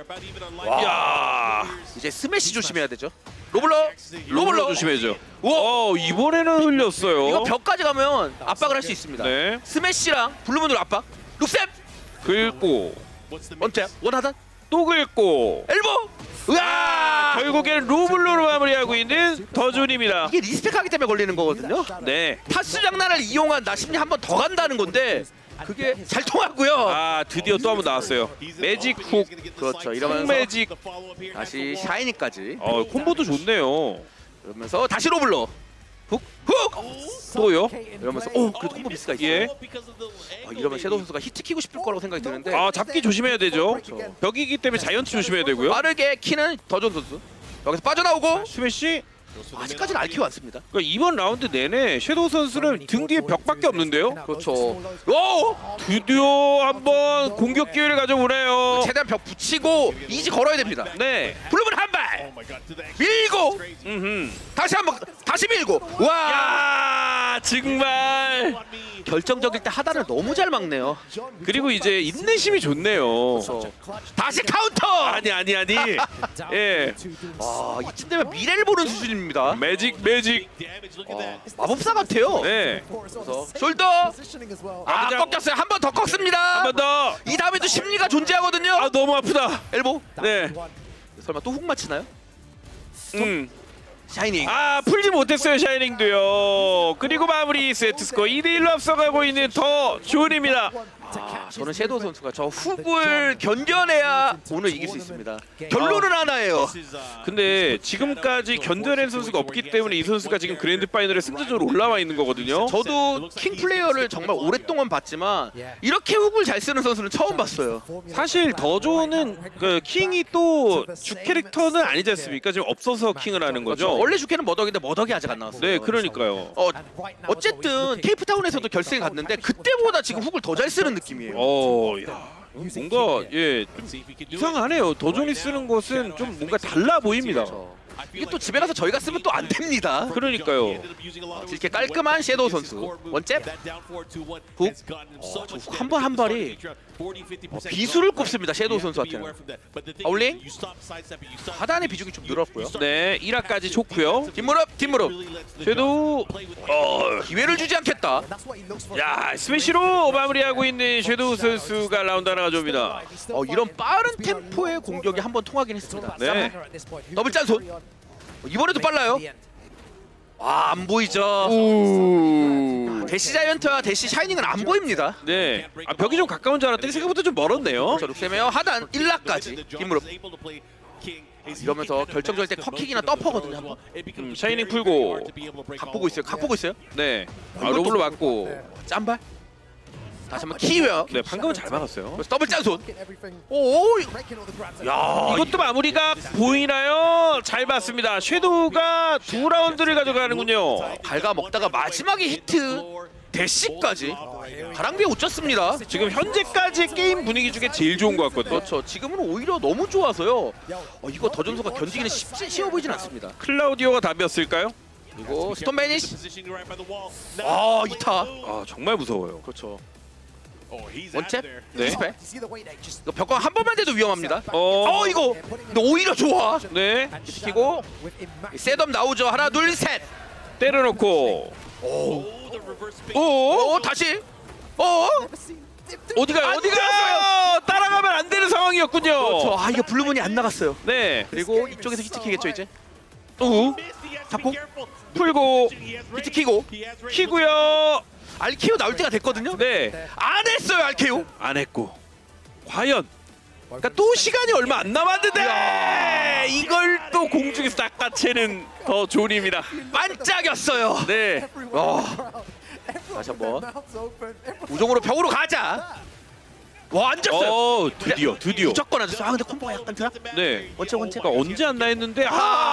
야. 이제 스매시 조심해야 되죠. 로블로 조심해야죠. 우와. 이번에는 흘렸어요. 이거 벽까지 가면 압박을 할 수 있습니다. 네. 스매시랑 블루문으로 압박. 룩셉. 긁고 원탭. 원하단. 또 긁고. 엘보. 으아. 결국엔 로블로로 마무리하고 있는 더존입니다. 이게 리스펙하기 때문에 걸리는 거거든요. 네. 타수 장난을 이용한 나 심리 한 번 더 간다는 건데 그게 잘 통하고요. 아, 드디어 또 한 번 나왔어요. 매직 훅. 그렇죠. 이러면서 매직. 다시 샤이니까지. 콤보도 좋네요. 그러면서 다시 로블로. 훅. 또요? 이러면서 그래도 콤보 미스가 있어요. 예. 이러면 섀도우 선수가 히트 키고 싶을 거라고 생각이 드는데 잡기 조심해야 되죠. 벽이기 때문에 자이언트 조심해야 되고요. 빠르게 키는 더존 선수. 여기서 빠져나오고 스매시. 아직까지는 알키 왔습니다. 그러니까 이번 라운드 내내 섀도우 선수는 등 뒤에 벽밖에 없는데요. 그렇죠. 오! 드디어 한번 공격 기회를 가져오네요. 최대한 벽 붙이고 이지 걸어야 됩니다. 네. 블루문 한 발. 밀고 다시 한번 다시 밀고. 와! 야, 정말. 결정적일 때 하단을 너무 잘 막네요. 그리고 이제 인내심이 좋네요. 다시 카운터. 아니. 예. 이쯤 되면 미래를 보는 수준입니다. 매직. 마법사 같아요. 네. 그래서 숄더. 꺾였어요. 한 번 더 꺾습니다. 한 번 더. 이 다음에도 심리가 존재하거든요. 너무 아프다. 엘보. 네. 설마 또 훅 맞히나요? 샤이닝. 풀지 못했어요. 샤이닝도요. 그리고 마무리 세트 스코어 2대1로 앞서가고 있는 더 존입니다. 저는 섀도우 선수가 저 훅을 견뎌내야 오늘 이길 수 있습니다. 결론은 하나예요. 근데 지금까지 견뎌낸 선수가 없기 때문에 이 선수가 지금 그랜드 파이널에 승자적으로 올라와 있는 거거든요. 저도 킹 플레이어를 정말 오랫동안 봤지만 이렇게 훅을 잘 쓰는 선수는 처음 봤어요. 사실 더조는 그 킹이 또 주 캐릭터는 아니지 않습니까? 지금 없어서 킹을 하는 거죠. 원래 주캐는 머덕인데 머덕이 아직 안 나왔어요. 네, 그러니까요. 어쨌든 케이프타운에서도 결승에 갔는데 그때보다 지금 훅을 더 잘 쓰는 느낌이에요. 야, 뭔가 좀 이상하네요. 더존이 쓰는 것은 좀 뭔가 달라 보입니다. 이게 또 집에 가서 저희가 쓰면 또 안 됩니다. 그러니까요. 이렇게 깔끔한 섀도우 선수 원잽 훅. 한 번 한 발이 비수를 꼽습니다. 섀도우 선수한테는. 아울링 하단의 비중이 좀 늘었고요. 네, 1화까지 좋고요. 뒷무릎 섀도우 기회를 주지 않겠다. 야, 스매시로 마무리하고 있는 섀도우 선수가 라운드 하나 가져옵니다. 이런 빠른 템포의 공격이 한 번 통하긴 했습니다. 네. 더블 짠손 이번에도 빨라요. 안 보이죠. 대시 자이언트와 대시 샤이닝은 안 보입니다. 네. 벽이 좀 가까운 줄 알았더니 생각보다 좀 멀었네요. 저 룩세메어 하단 1라까지 뒷무릎. 이러면서 결정적일 때 컵킥이나 떠퍼거든요. 한번. 샤이닝 풀고 각 보고 있어요. 네. 로블로 맞고 짠발. 다시 한번 키웨어. 네, 방금은 잘 막았어요. 더블 짠손. 오. 야, 이것도 마무리가 보이나요? 잘 봤습니다. 섀도우가 2라운드를 가져가는군요. 갈가 먹다가 마지막에 히트 대시까지 가랑비에 웃졌습니다. 지금 현재까지 게임 분위기 중에 제일 좋은 것 같거든요. 그렇죠. 지금은 오히려 너무 좋아서요. 이거 더존소가 견디기는 쉬워 보이진 않습니다. 클라우디오가 답이었을까요? 그리고 스톤 베니시. 이타. 정말 무서워요. 그렇죠. 원잽? 네. 스페? 이거 벽광 한 번만 돼도 위험합니다. 이거 근데 오히려 좋아. 네. 시키고 셋업 나오죠. 하나 둘 셋. 때려놓고 다시. 어디가요? 따라가면 안 되는 상황이었군요. 그렇죠. 이거 블루문이 안 나갔어요. 네. 그리고 이쪽에서 히트키겠죠 이제. 잡고 풀고 히트키고 키고요. 알케오 나올 때가 됐거든요. 네. 안 했어요 알케오. 안 했고 과연 그러니까 또 시간이 얼마 안 남았는데 이걸 또 공중에서 닦아채는 더 존입니다. 반짝였어요. 네. 다시 한번 우종으로 벽으로 가자. 앉았어요. 드디어. 무조건 앉았어. 근데 콤보가 약간 드랍. 네. 원체. 그러니까 언제 안 나했는데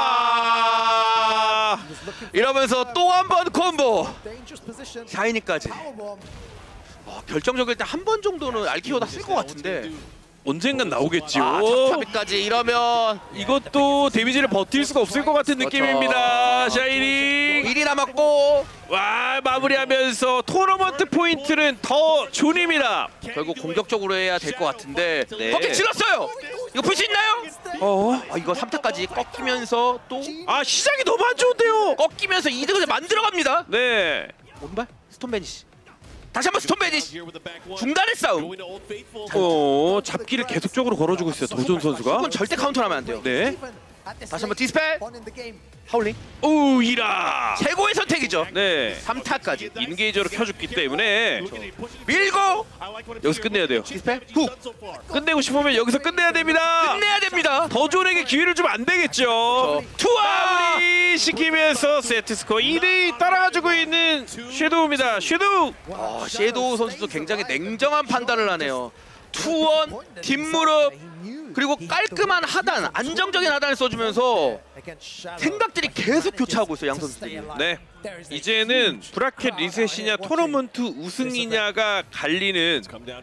이러면서 또 한 번 콤보. 샤이니까지. 결정적일 때 한 번 정도는 알키오다 쓸 것 같은데. 언젠간 나오겠지요. 잡타비까지 이러면 이것도 데미지를 버틸 수가 없을 것 같은 느낌입니다. 샤이니 1이 남았고 마무리하면서 토너먼트 포인트는 더 존입니다. 결국 공격적으로 해야 될 것 같은데. 헛킥 질렀어요. 이거 풀 수 있나요? 이거 3타까지 꺾이면서 또 시작이 너무 안 좋은데요. 꺾이면서 이득을 만들어갑니다. 네. 오른발 스톤 베니시. 다시 한번 스톤 베니시. 중단의 싸움. 잡기를 계속적으로 걸어주고 있어요. 더존 선수가. 이건 절대 카운터하면 안 돼요. 네. 다시 한번 디스펠. 하울링. 이라. 최고의 선택이죠. 네. 3타까지 인게이저로 켜줬기 때문에 밀고 여기서 끝내야 돼요. 디스펠 훅. 끝내고 싶으면 여기서 끝내야 됩니다. 끝내야 됩니다. 더존에게 기회를 주면 안 되겠죠. 투아 마무리 시키면서 세트 스코어 2대2 따라가지고 있는 섀도우입니다. 섀도우. 섀도우 선수도 굉장히 냉정한 판단을 하네요. 투원 뒷무릎 그리고 깔끔한 하단, 안정적인 하단을 써주면서 생각들이 계속 교차하고 있어요, 양 선수들이. 네. 이제는 브라켓 리셋이냐 토너먼트 우승이냐가 갈리는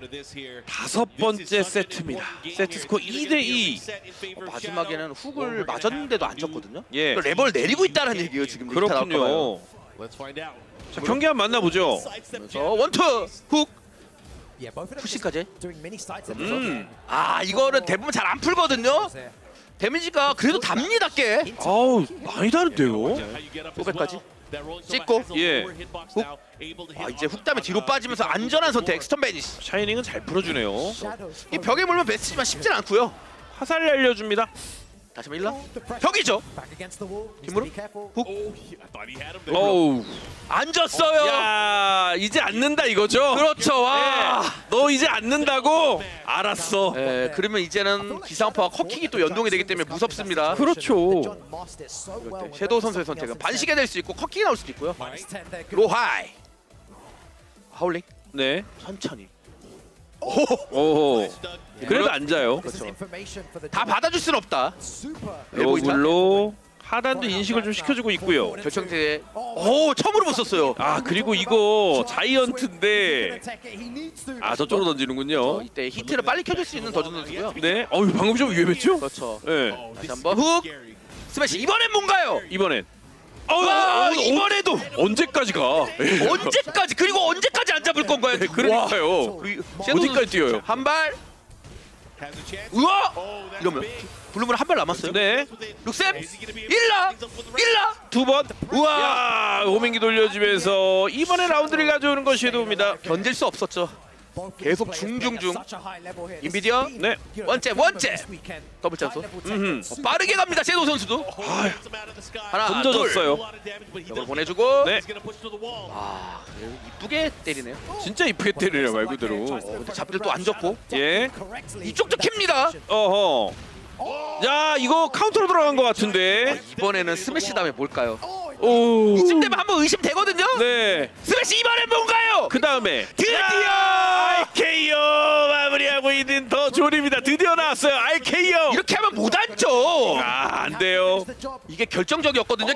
5번째 세트입니다. 세트 스코어 2대2. 마지막에는 훅을 맞았는데도 안 졌거든요. 예. 레버를 내리고 있다는 얘기예요, 지금. 그렇군요. 자, 경기 한번 만나보죠. 원투 훅. 푸시까지. 이거는 대부분 잘 안 풀거든요. 데미지가 그래도 답니다, 꽤. 많이 다른데요. 500까지 찍고 예. 훅. 이제 훅 다음에 뒤로 빠지면서 안전한 선택 스톤 베니시. 샤이닝은 잘 풀어주네요. 이 벽에 물면 베스트지만 쉽진 않고요. 화살 날려줍니다. 다시 한번 1라. 벽이죠. 뒷무릎. 훅. 어우. 앉았어요. 야, 이제 앉는다 이거죠? 그렇죠. 와. 너 이제 앉는다고? 알았어. 예, 그러면 이제는 기상파와 컵킥이 또 연동이 되기 때문에 무섭습니다. 그렇죠. 이럴 때 섀도우 선수의 선택은 반시계 될 수 있고 컵킥이 나올 수도 있고요. 로하이. 하울링. 네. 천천히. 오호. 그래도 앉아요. 그렇죠. 다 받아줄 순 없다. 요걸로 하단도 인식을 좀 시켜주고 있고요. 결정체에 오 처음으로 못 썼어요. 아 그리고 이거 자이언트인데 아 저쪽으로 던지는군요. 이때 히트를 빨리 켜줄 수 있는 더준 선수고요. 네. 어우 방금 좀 위험했죠? 그렇죠. 네. 다시 한번 훅 스매시. 이번엔 뭔가요? 이번엔. 와, 이번에도 언제까지 가? 언제까지 그리고 언제까지 안 잡을 건가요? 그러니까요. 어디까지 뛰어요? 한 발. 우와! 이러면 블루문 한 발 남았어요. 네. 룩셈 1라 두 번. 우와! 야, 호밍기 돌려주면서 이번에 라운드를 가져오는 것이 섀도우입니다. 견딜 수 없었죠. 계속 중중중. 인비디어 네. 원째 더블 찬스. 빠르게 갑니다. 섀도우 선수도. 하나 던져줬어요. 이걸 보내주고. 네. 아 이쁘게 때리네요. 진짜 이쁘게 때리네요 말 그대로. 근데 잡기를 또 안 좋고. 예. 이쪽도 킵니다. 어허. 야 이거 카운터로 들어간 것 같은데. 이번에는 스매시 다음에 뭘까요? 오. 이쯤 되면 한번 의심되거든요. 네. 스매시 이번엔 뭔가요? 그 다음에 드디어 RKO 마무리하고 있는 더 존입니다. 드디어 나왔어요. RKO. 이렇게 하면 못 앉죠. 아, 안 돼요. 이게 결정적이었거든요.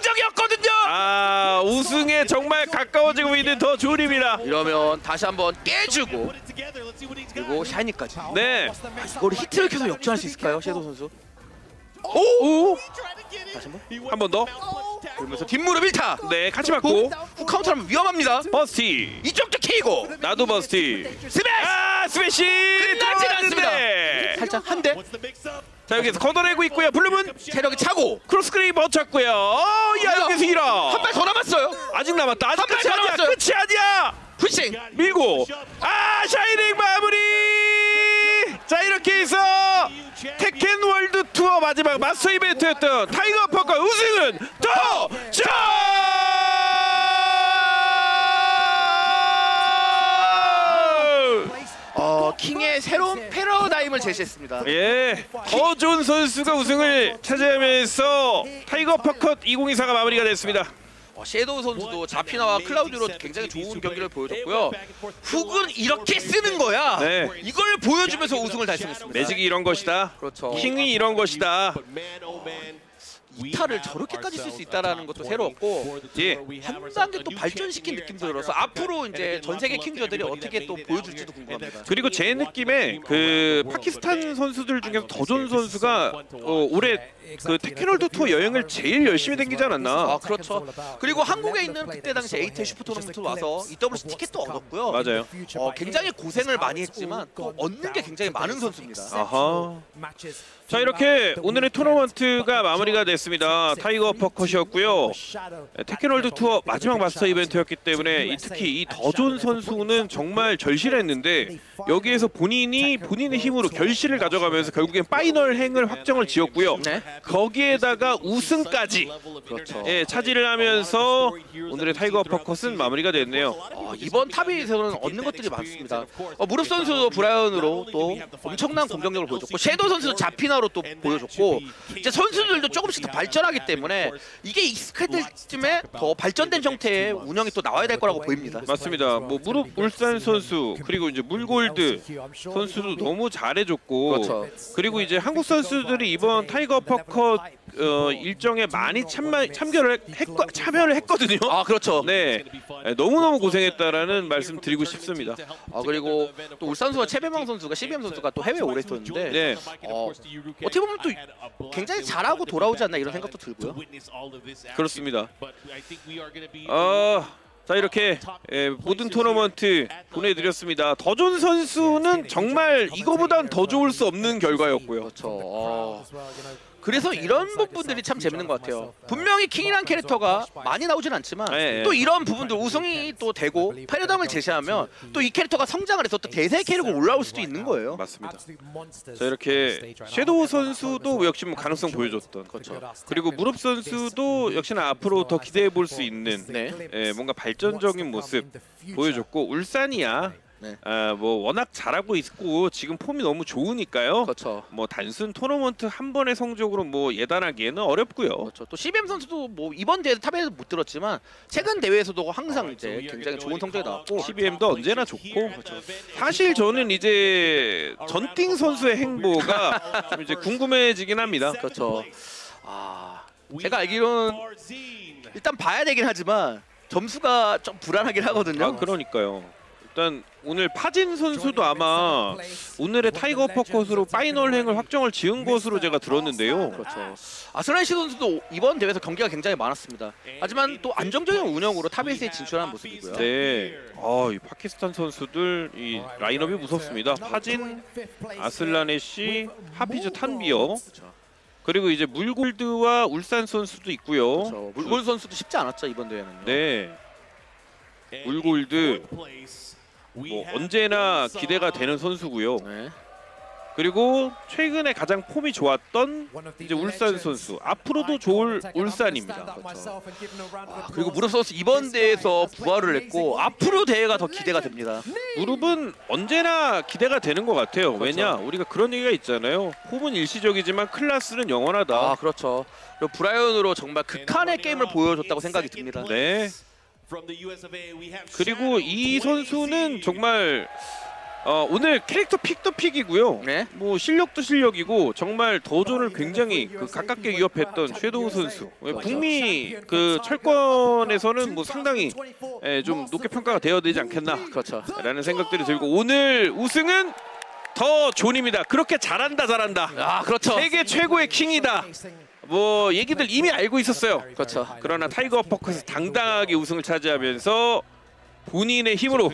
아, 우승에 정말 가까워지고 있는 더 존입니다. 이러면 다시 한번 깨주고 그리고 샤이니까지. 네. 이걸 히트를 켜서 역전할 수 있을까요, 섀도우 선수? 오! 다시 한번. 한 번 더. 그러면서 뒷무릎 1타. 네, 같이 맞고. 훅 카운터하면 위험합니다. 버스티. 이쪽도 키고. 나도 버스티. 스매시. 아, 스매시. 끝나진 않습니다. 들어갔는데. 살짝 한 대. 자, 여기서 걷어내고 있고요. 블루문 체력이 차고. 크로스그레이 버텼고요. 야, 여기서 잃어. 한 발 더 남았어요. 아직 남았다. 아직까지 한발 아니야. 남았어요. 끝이 아니야. 푸싱. 밀고. 아, 샤이닝 마무리. 자, 이렇게 해서 테켄 월드 투어 마지막 마스터 이벤트였던 타이거 퍼커 우승은 더 존! 킹의 새로운 패러다임을 제시했습니다. 예, 더 존 선수가 우승을 차지하면서 타이거 퍼컷 2024가 마무리가 됐습니다. 섀도우 선수도 자피나와 클라우디로 굉장히 좋은 경기를 보여줬고요. 훅은 이렇게 쓰는 거야. 네. 이걸 보여주면서 우승을 달성했습니다. 매직이 이런 것이다. 그렇죠. 킹이 이런 것이다. 이타를 저렇게까지 쓸 수 있다라는 것도 새로웠고, 예. 한 단계 또 발전시킨 느낌도 들어서 앞으로 이제 전 세계 킹저들이 어떻게 또 보여줄지도 궁금합니다. 그리고 제 느낌에 그 파키스탄 선수들 중에서 더존 선수가 올해 그 테켄월드 투어 여행을 제일 열심히 댕기지 않았나? 아 그렇죠. 그리고 한국에 있는 그때 당시 에이테 슈퍼 토너먼트 와서 EWC 티켓도 얻었고요. 맞아요. 굉장히 고생을 많이 했지만 또 얻는 게 굉장히 많은 선수입니다. 아하. 자 이렇게 오늘의 토너먼트가 마무리가 됐습니다. 타이거 퍼컷이었고요. 테켄월드 투어 마지막 마스터 이벤트였기 때문에 특히 이 더존 선수는 정말 절실했는데 여기에서 본인의 힘으로 결실을 가져가면서 결국엔 파이널 행을 확정을 지었고요. 네. 거기에다가 우승까지 그렇죠. 예, 차지를 하면서 오늘의 타이거 퍼컷은 마무리가 됐네요. 이번 탑에서는 얻는 것들이 많습니다. 무릎 선수도 브라이언으로 또 엄청난 공격력을 보여줬고 섀도우 선수도 자피나로 또 보여줬고 이제 선수들도 조금씩 더 발전하기 때문에 이게 익숙해질 쯤에 더 발전된 형태의 운영이 또 나와야 될 거라고 보입니다. 맞습니다. 뭐 무릎 울산 선수 그리고 이제 물골드 선수도 너무 잘해줬고 그렇죠. 그리고 이제 한국 선수들이 이번 타이거 퍼컷 일정에 많이 참여를 했거든요. 아 그렇죠. 네, 너무너무 고생했다라는 말씀 드리고 싶습니다. 그리고 또 울산 선수와 최배망 선수가 CBM 선수가 또 해외에 오래 있었는데 네. 어떻게 보면 또 굉장히 잘하고 돌아오지 않나 이런 생각도 들고요. 그렇습니다. 자 이렇게 모든 토너먼트 보내드렸습니다. 더존 선수는 정말 이거보단 더 좋을 수 없는 결과였고요. 그렇죠. 그래서 이런 부분들이 참 재밌는 것 같아요. 분명히 킹이란 캐릭터가 많이 나오진 않지만 네. 또 이런 부분들 우승이 또 되고 패러다임을 제시하면 또 이 캐릭터가 성장을 해서 또 대세 캐릭터로 올라올 수도 있는 거예요. 맞습니다. 자, 이렇게 섀도우 선수도 역시 뭐 가능성 보여줬던. 그렇죠. 그리고 무릎 선수도 역시나 앞으로 더 기대해 볼 수 있는 네. 뭔가 발전적인 모습 보여줬고, 울산이야 네. 뭐 워낙 잘하고 있고 지금 폼이 너무 좋으니까요. 그렇죠. 뭐 단순 토너먼트 한 번의 성적으로 뭐 예단하기에는 어렵고요. 그렇죠. 또 CBM 선수도 뭐 이번 대회 탑에서 못 들었지만 최근 대회에서도 항상 이제 굉장히 좋은 성적이 나왔고 CBM도 언제나 좋고. 사실 저는 이제 전띵 선수의 행보가 좀 이제 궁금해지긴 합니다. 그렇죠. 제가 알기로는 일단 봐야 되긴 하지만 점수가 좀 불안하긴 하거든요. 아, 그러니까요. 일단 오늘 파진 선수도 아마 오늘의 타이거 어퍼컷으로 파이널 행을 확정을 지은 것으로 제가 들었는데요. 그렇죠. 아슬란시 선수도 이번 대회에서 경기가 굉장히 많았습니다. 하지만 또 안정적인 운영으로 탑1에 진출한 모습이고요. 네. 이 파키스탄 선수들 이 라인업이 무섭습니다. 파진, 아슬라네시, 하피즈 탄비어. 그리고 이제 물골드와 울산 선수도 있고요. 그렇죠. 물골 선수도 쉽지 않았죠 이번 대회는요. 네. 물골드 뭐 언제나 기대가 되는 선수고요. 네. 그리고 최근에 가장 폼이 좋았던 이제 울산 선수, 앞으로도 좋을 울산입니다. 그렇죠. 그리고 무릎 선수 이번 대회에서 부활을 했고 앞으로 대회가 더 기대가 됩니다. 무릎은 언제나 기대가 되는 것 같아요. 그렇죠. 왜냐, 우리가 그런 얘기가 있잖아요. 폼은 일시적이지만 클래스는 영원하다. 그렇죠. 그리고 브라이언으로 정말 극한의 게임을 보여줬다고 생각이 듭니다. 네. 그리고 이 선수는 정말 오늘 캐릭터 픽도 픽이고요. 네. 뭐 실력도 실력이고 정말 도전을 굉장히 가깝게 위협했던 섀도우 선수. 북미 그 철권에서는 뭐 상당히 좀 높게 평가가 되어야 되지 않겠나. 그렇죠. 라는 생각들이 들고, 오늘 우승은 더 존입니다. 그렇게 잘한다. 그렇죠. 세계 최고의 킹이다. 뭐 얘기들 이미 알고 있었어요. 그렇죠. 그러나 타이거 어퍼컷에서 당당하게 우승을 차지하면서 본인의 힘으로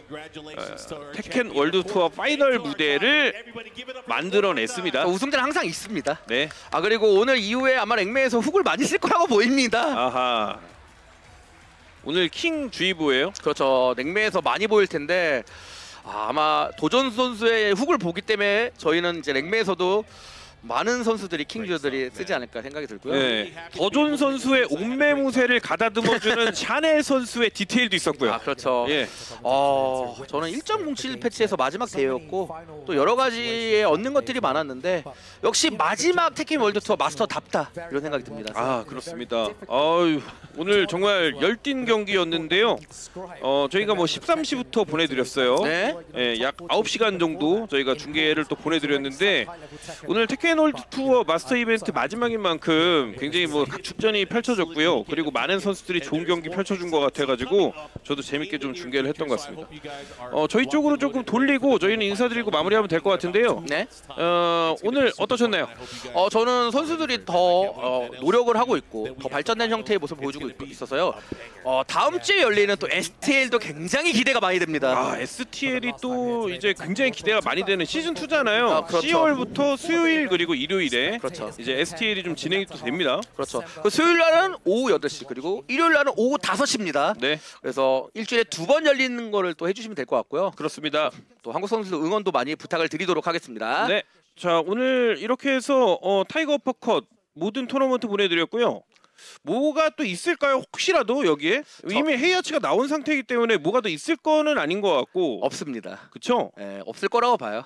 테켄 월드 투어 파이널 무대를 만들어냈습니다. 우승자는 항상 있습니다. 네. 그리고 오늘 이후에 아마 랭매에서 훅을 많이 쓸 거라고 보입니다. 아하. 오늘 킹 주의보예요. 그렇죠. 랭매에서 많이 보일 텐데 아마 도전 선수의 훅을 보기 때문에 저희는 이제 랭매에서도 많은 선수들이 킹주들이 쓰지 않을까 생각이 들고요. 네. 더존 선수의 옴매무새를 가다듬어주는 샤넬 선수의 디테일도 있었고요. 그렇죠. 예. 저는 1.07 패치에서 마지막 대회였고 또 여러 가지에 얻는 것들이 많았는데 역시 마지막 테kken 월드 투어 마스터답다 이런 생각이 듭니다. 그렇습니다. 오늘 정말 열띤 경기였는데요. 저희가 뭐 13시부터 보내드렸어요. 네. 약 9시간 정도 저희가 중계를 또 보내드렸는데, 오늘 테kken 월드 투어 마스터 이벤트 마지막인 만큼 굉장히 뭐 각축전이 펼쳐졌고요. 그리고 많은 선수들이 좋은 경기 펼쳐준 것 같아가지고 저도 재밌게 좀 중계를 했던 것 같습니다. 저희 쪽으로 조금 돌리고 저희는 인사드리고 마무리하면 될 것 같은데요. 네. 오늘 어떠셨나요? 저는 선수들이 더 노력을 하고 있고 더 발전된 형태의 모습을 보여주고 있어서요. 다음 주에 열리는 또 STL도 굉장히 기대가 많이 됩니다. STL이 또 이제 굉장히 기대가 많이 되는 시즌 2잖아요. 그렇죠. 10월부터 수요일 그리고 일요일에 그렇죠. 이제 STL이 좀 진행이 또 됩니다. 그렇죠. 그 수요일 날은 오후 8시 그리고 일요일 날은 오후 5시입니다. 네. 그래서 일주일에 2번 열리는 거를 또 해주시면 될 것 같고요. 그렇습니다. 또 한국 선수들 응원도 많이 부탁을 드리도록 하겠습니다. 네. 자, 오늘 이렇게 해서 타이거 어퍼컷 모든 토너먼트 보내드렸고요. 뭐가 또 있을까요? 혹시라도 여기에 이미 헤이아치가 나온 상태이기 때문에 뭐가 더 있을 거는 아닌 것 같고. 없습니다. 그쵸? 네, 없을 거라고 봐요.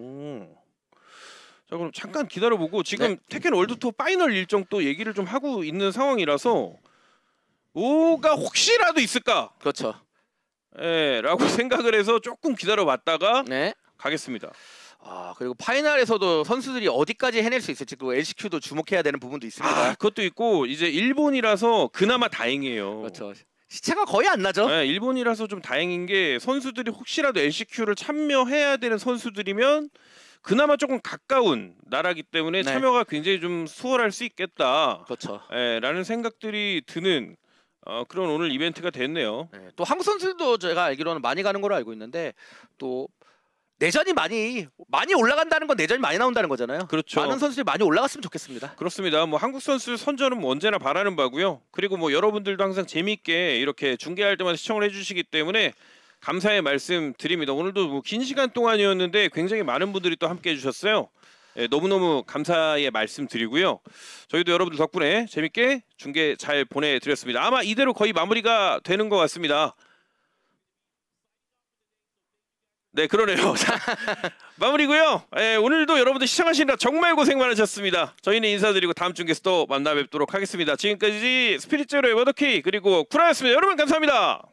자, 그럼 잠깐 기다려보고 지금 네. 테kken 월드 투어 파이널 일정 또 얘기를 좀 하고 있는 상황이라서 뭐가 혹시라도 있을까? 그렇죠. 라고 생각을 해서 조금 기다려봤다가 네. 가겠습니다. 그리고 파이널에서도 선수들이 어디까지 해낼 수 있을지 또 LCQ도 주목해야 되는 부분도 있습니다. 그것도 있고 이제 일본이라서 그나마 다행이에요. 그렇죠. 시차가 거의 안 나죠. 네, 일본이라서 좀 다행인 게 선수들이 혹시라도 LCQ를 참여해야 되는 선수들이면 그나마 조금 가까운 나라기 때문에 네. 참여가 굉장히 좀 수월할 수 있겠다. 그렇죠. 라는 생각들이 드는 그런 오늘 이벤트가 됐네요. 네, 또 한국 선수들도 제가 알기로는 많이 가는 걸로 알고 있는데 또 내전이 많이 올라간다는 건 내전이 많이 나온다는 거잖아요. 그렇죠. 많은 선수들이 많이 올라갔으면 좋겠습니다. 그렇습니다. 뭐 한국 선수 선전은 뭐 언제나 바라는 바고요. 그리고 뭐 여러분들도 항상 재미있게 이렇게 중계할 때마다 시청을 해주시기 때문에 감사의 말씀 드립니다. 오늘도 뭐 긴 시간 동안이었는데 굉장히 많은 분들이 또 함께 해주셨어요. 예, 너무너무 감사의 말씀 드리고요. 저희도 여러분들 덕분에 재밌게 중계 잘 보내드렸습니다. 아마 이대로 거의 마무리가 되는 것 같습니다. 네, 그러네요. 자, 마무리고요. 예, 오늘도 여러분들 시청하시느라 정말 고생 많으셨습니다. 저희는 인사드리고 다음 중계에서 또 만나 뵙도록 하겠습니다. 지금까지 스피릿제로의 워더키 그리고 쿠라였습니다. 여러분 감사합니다.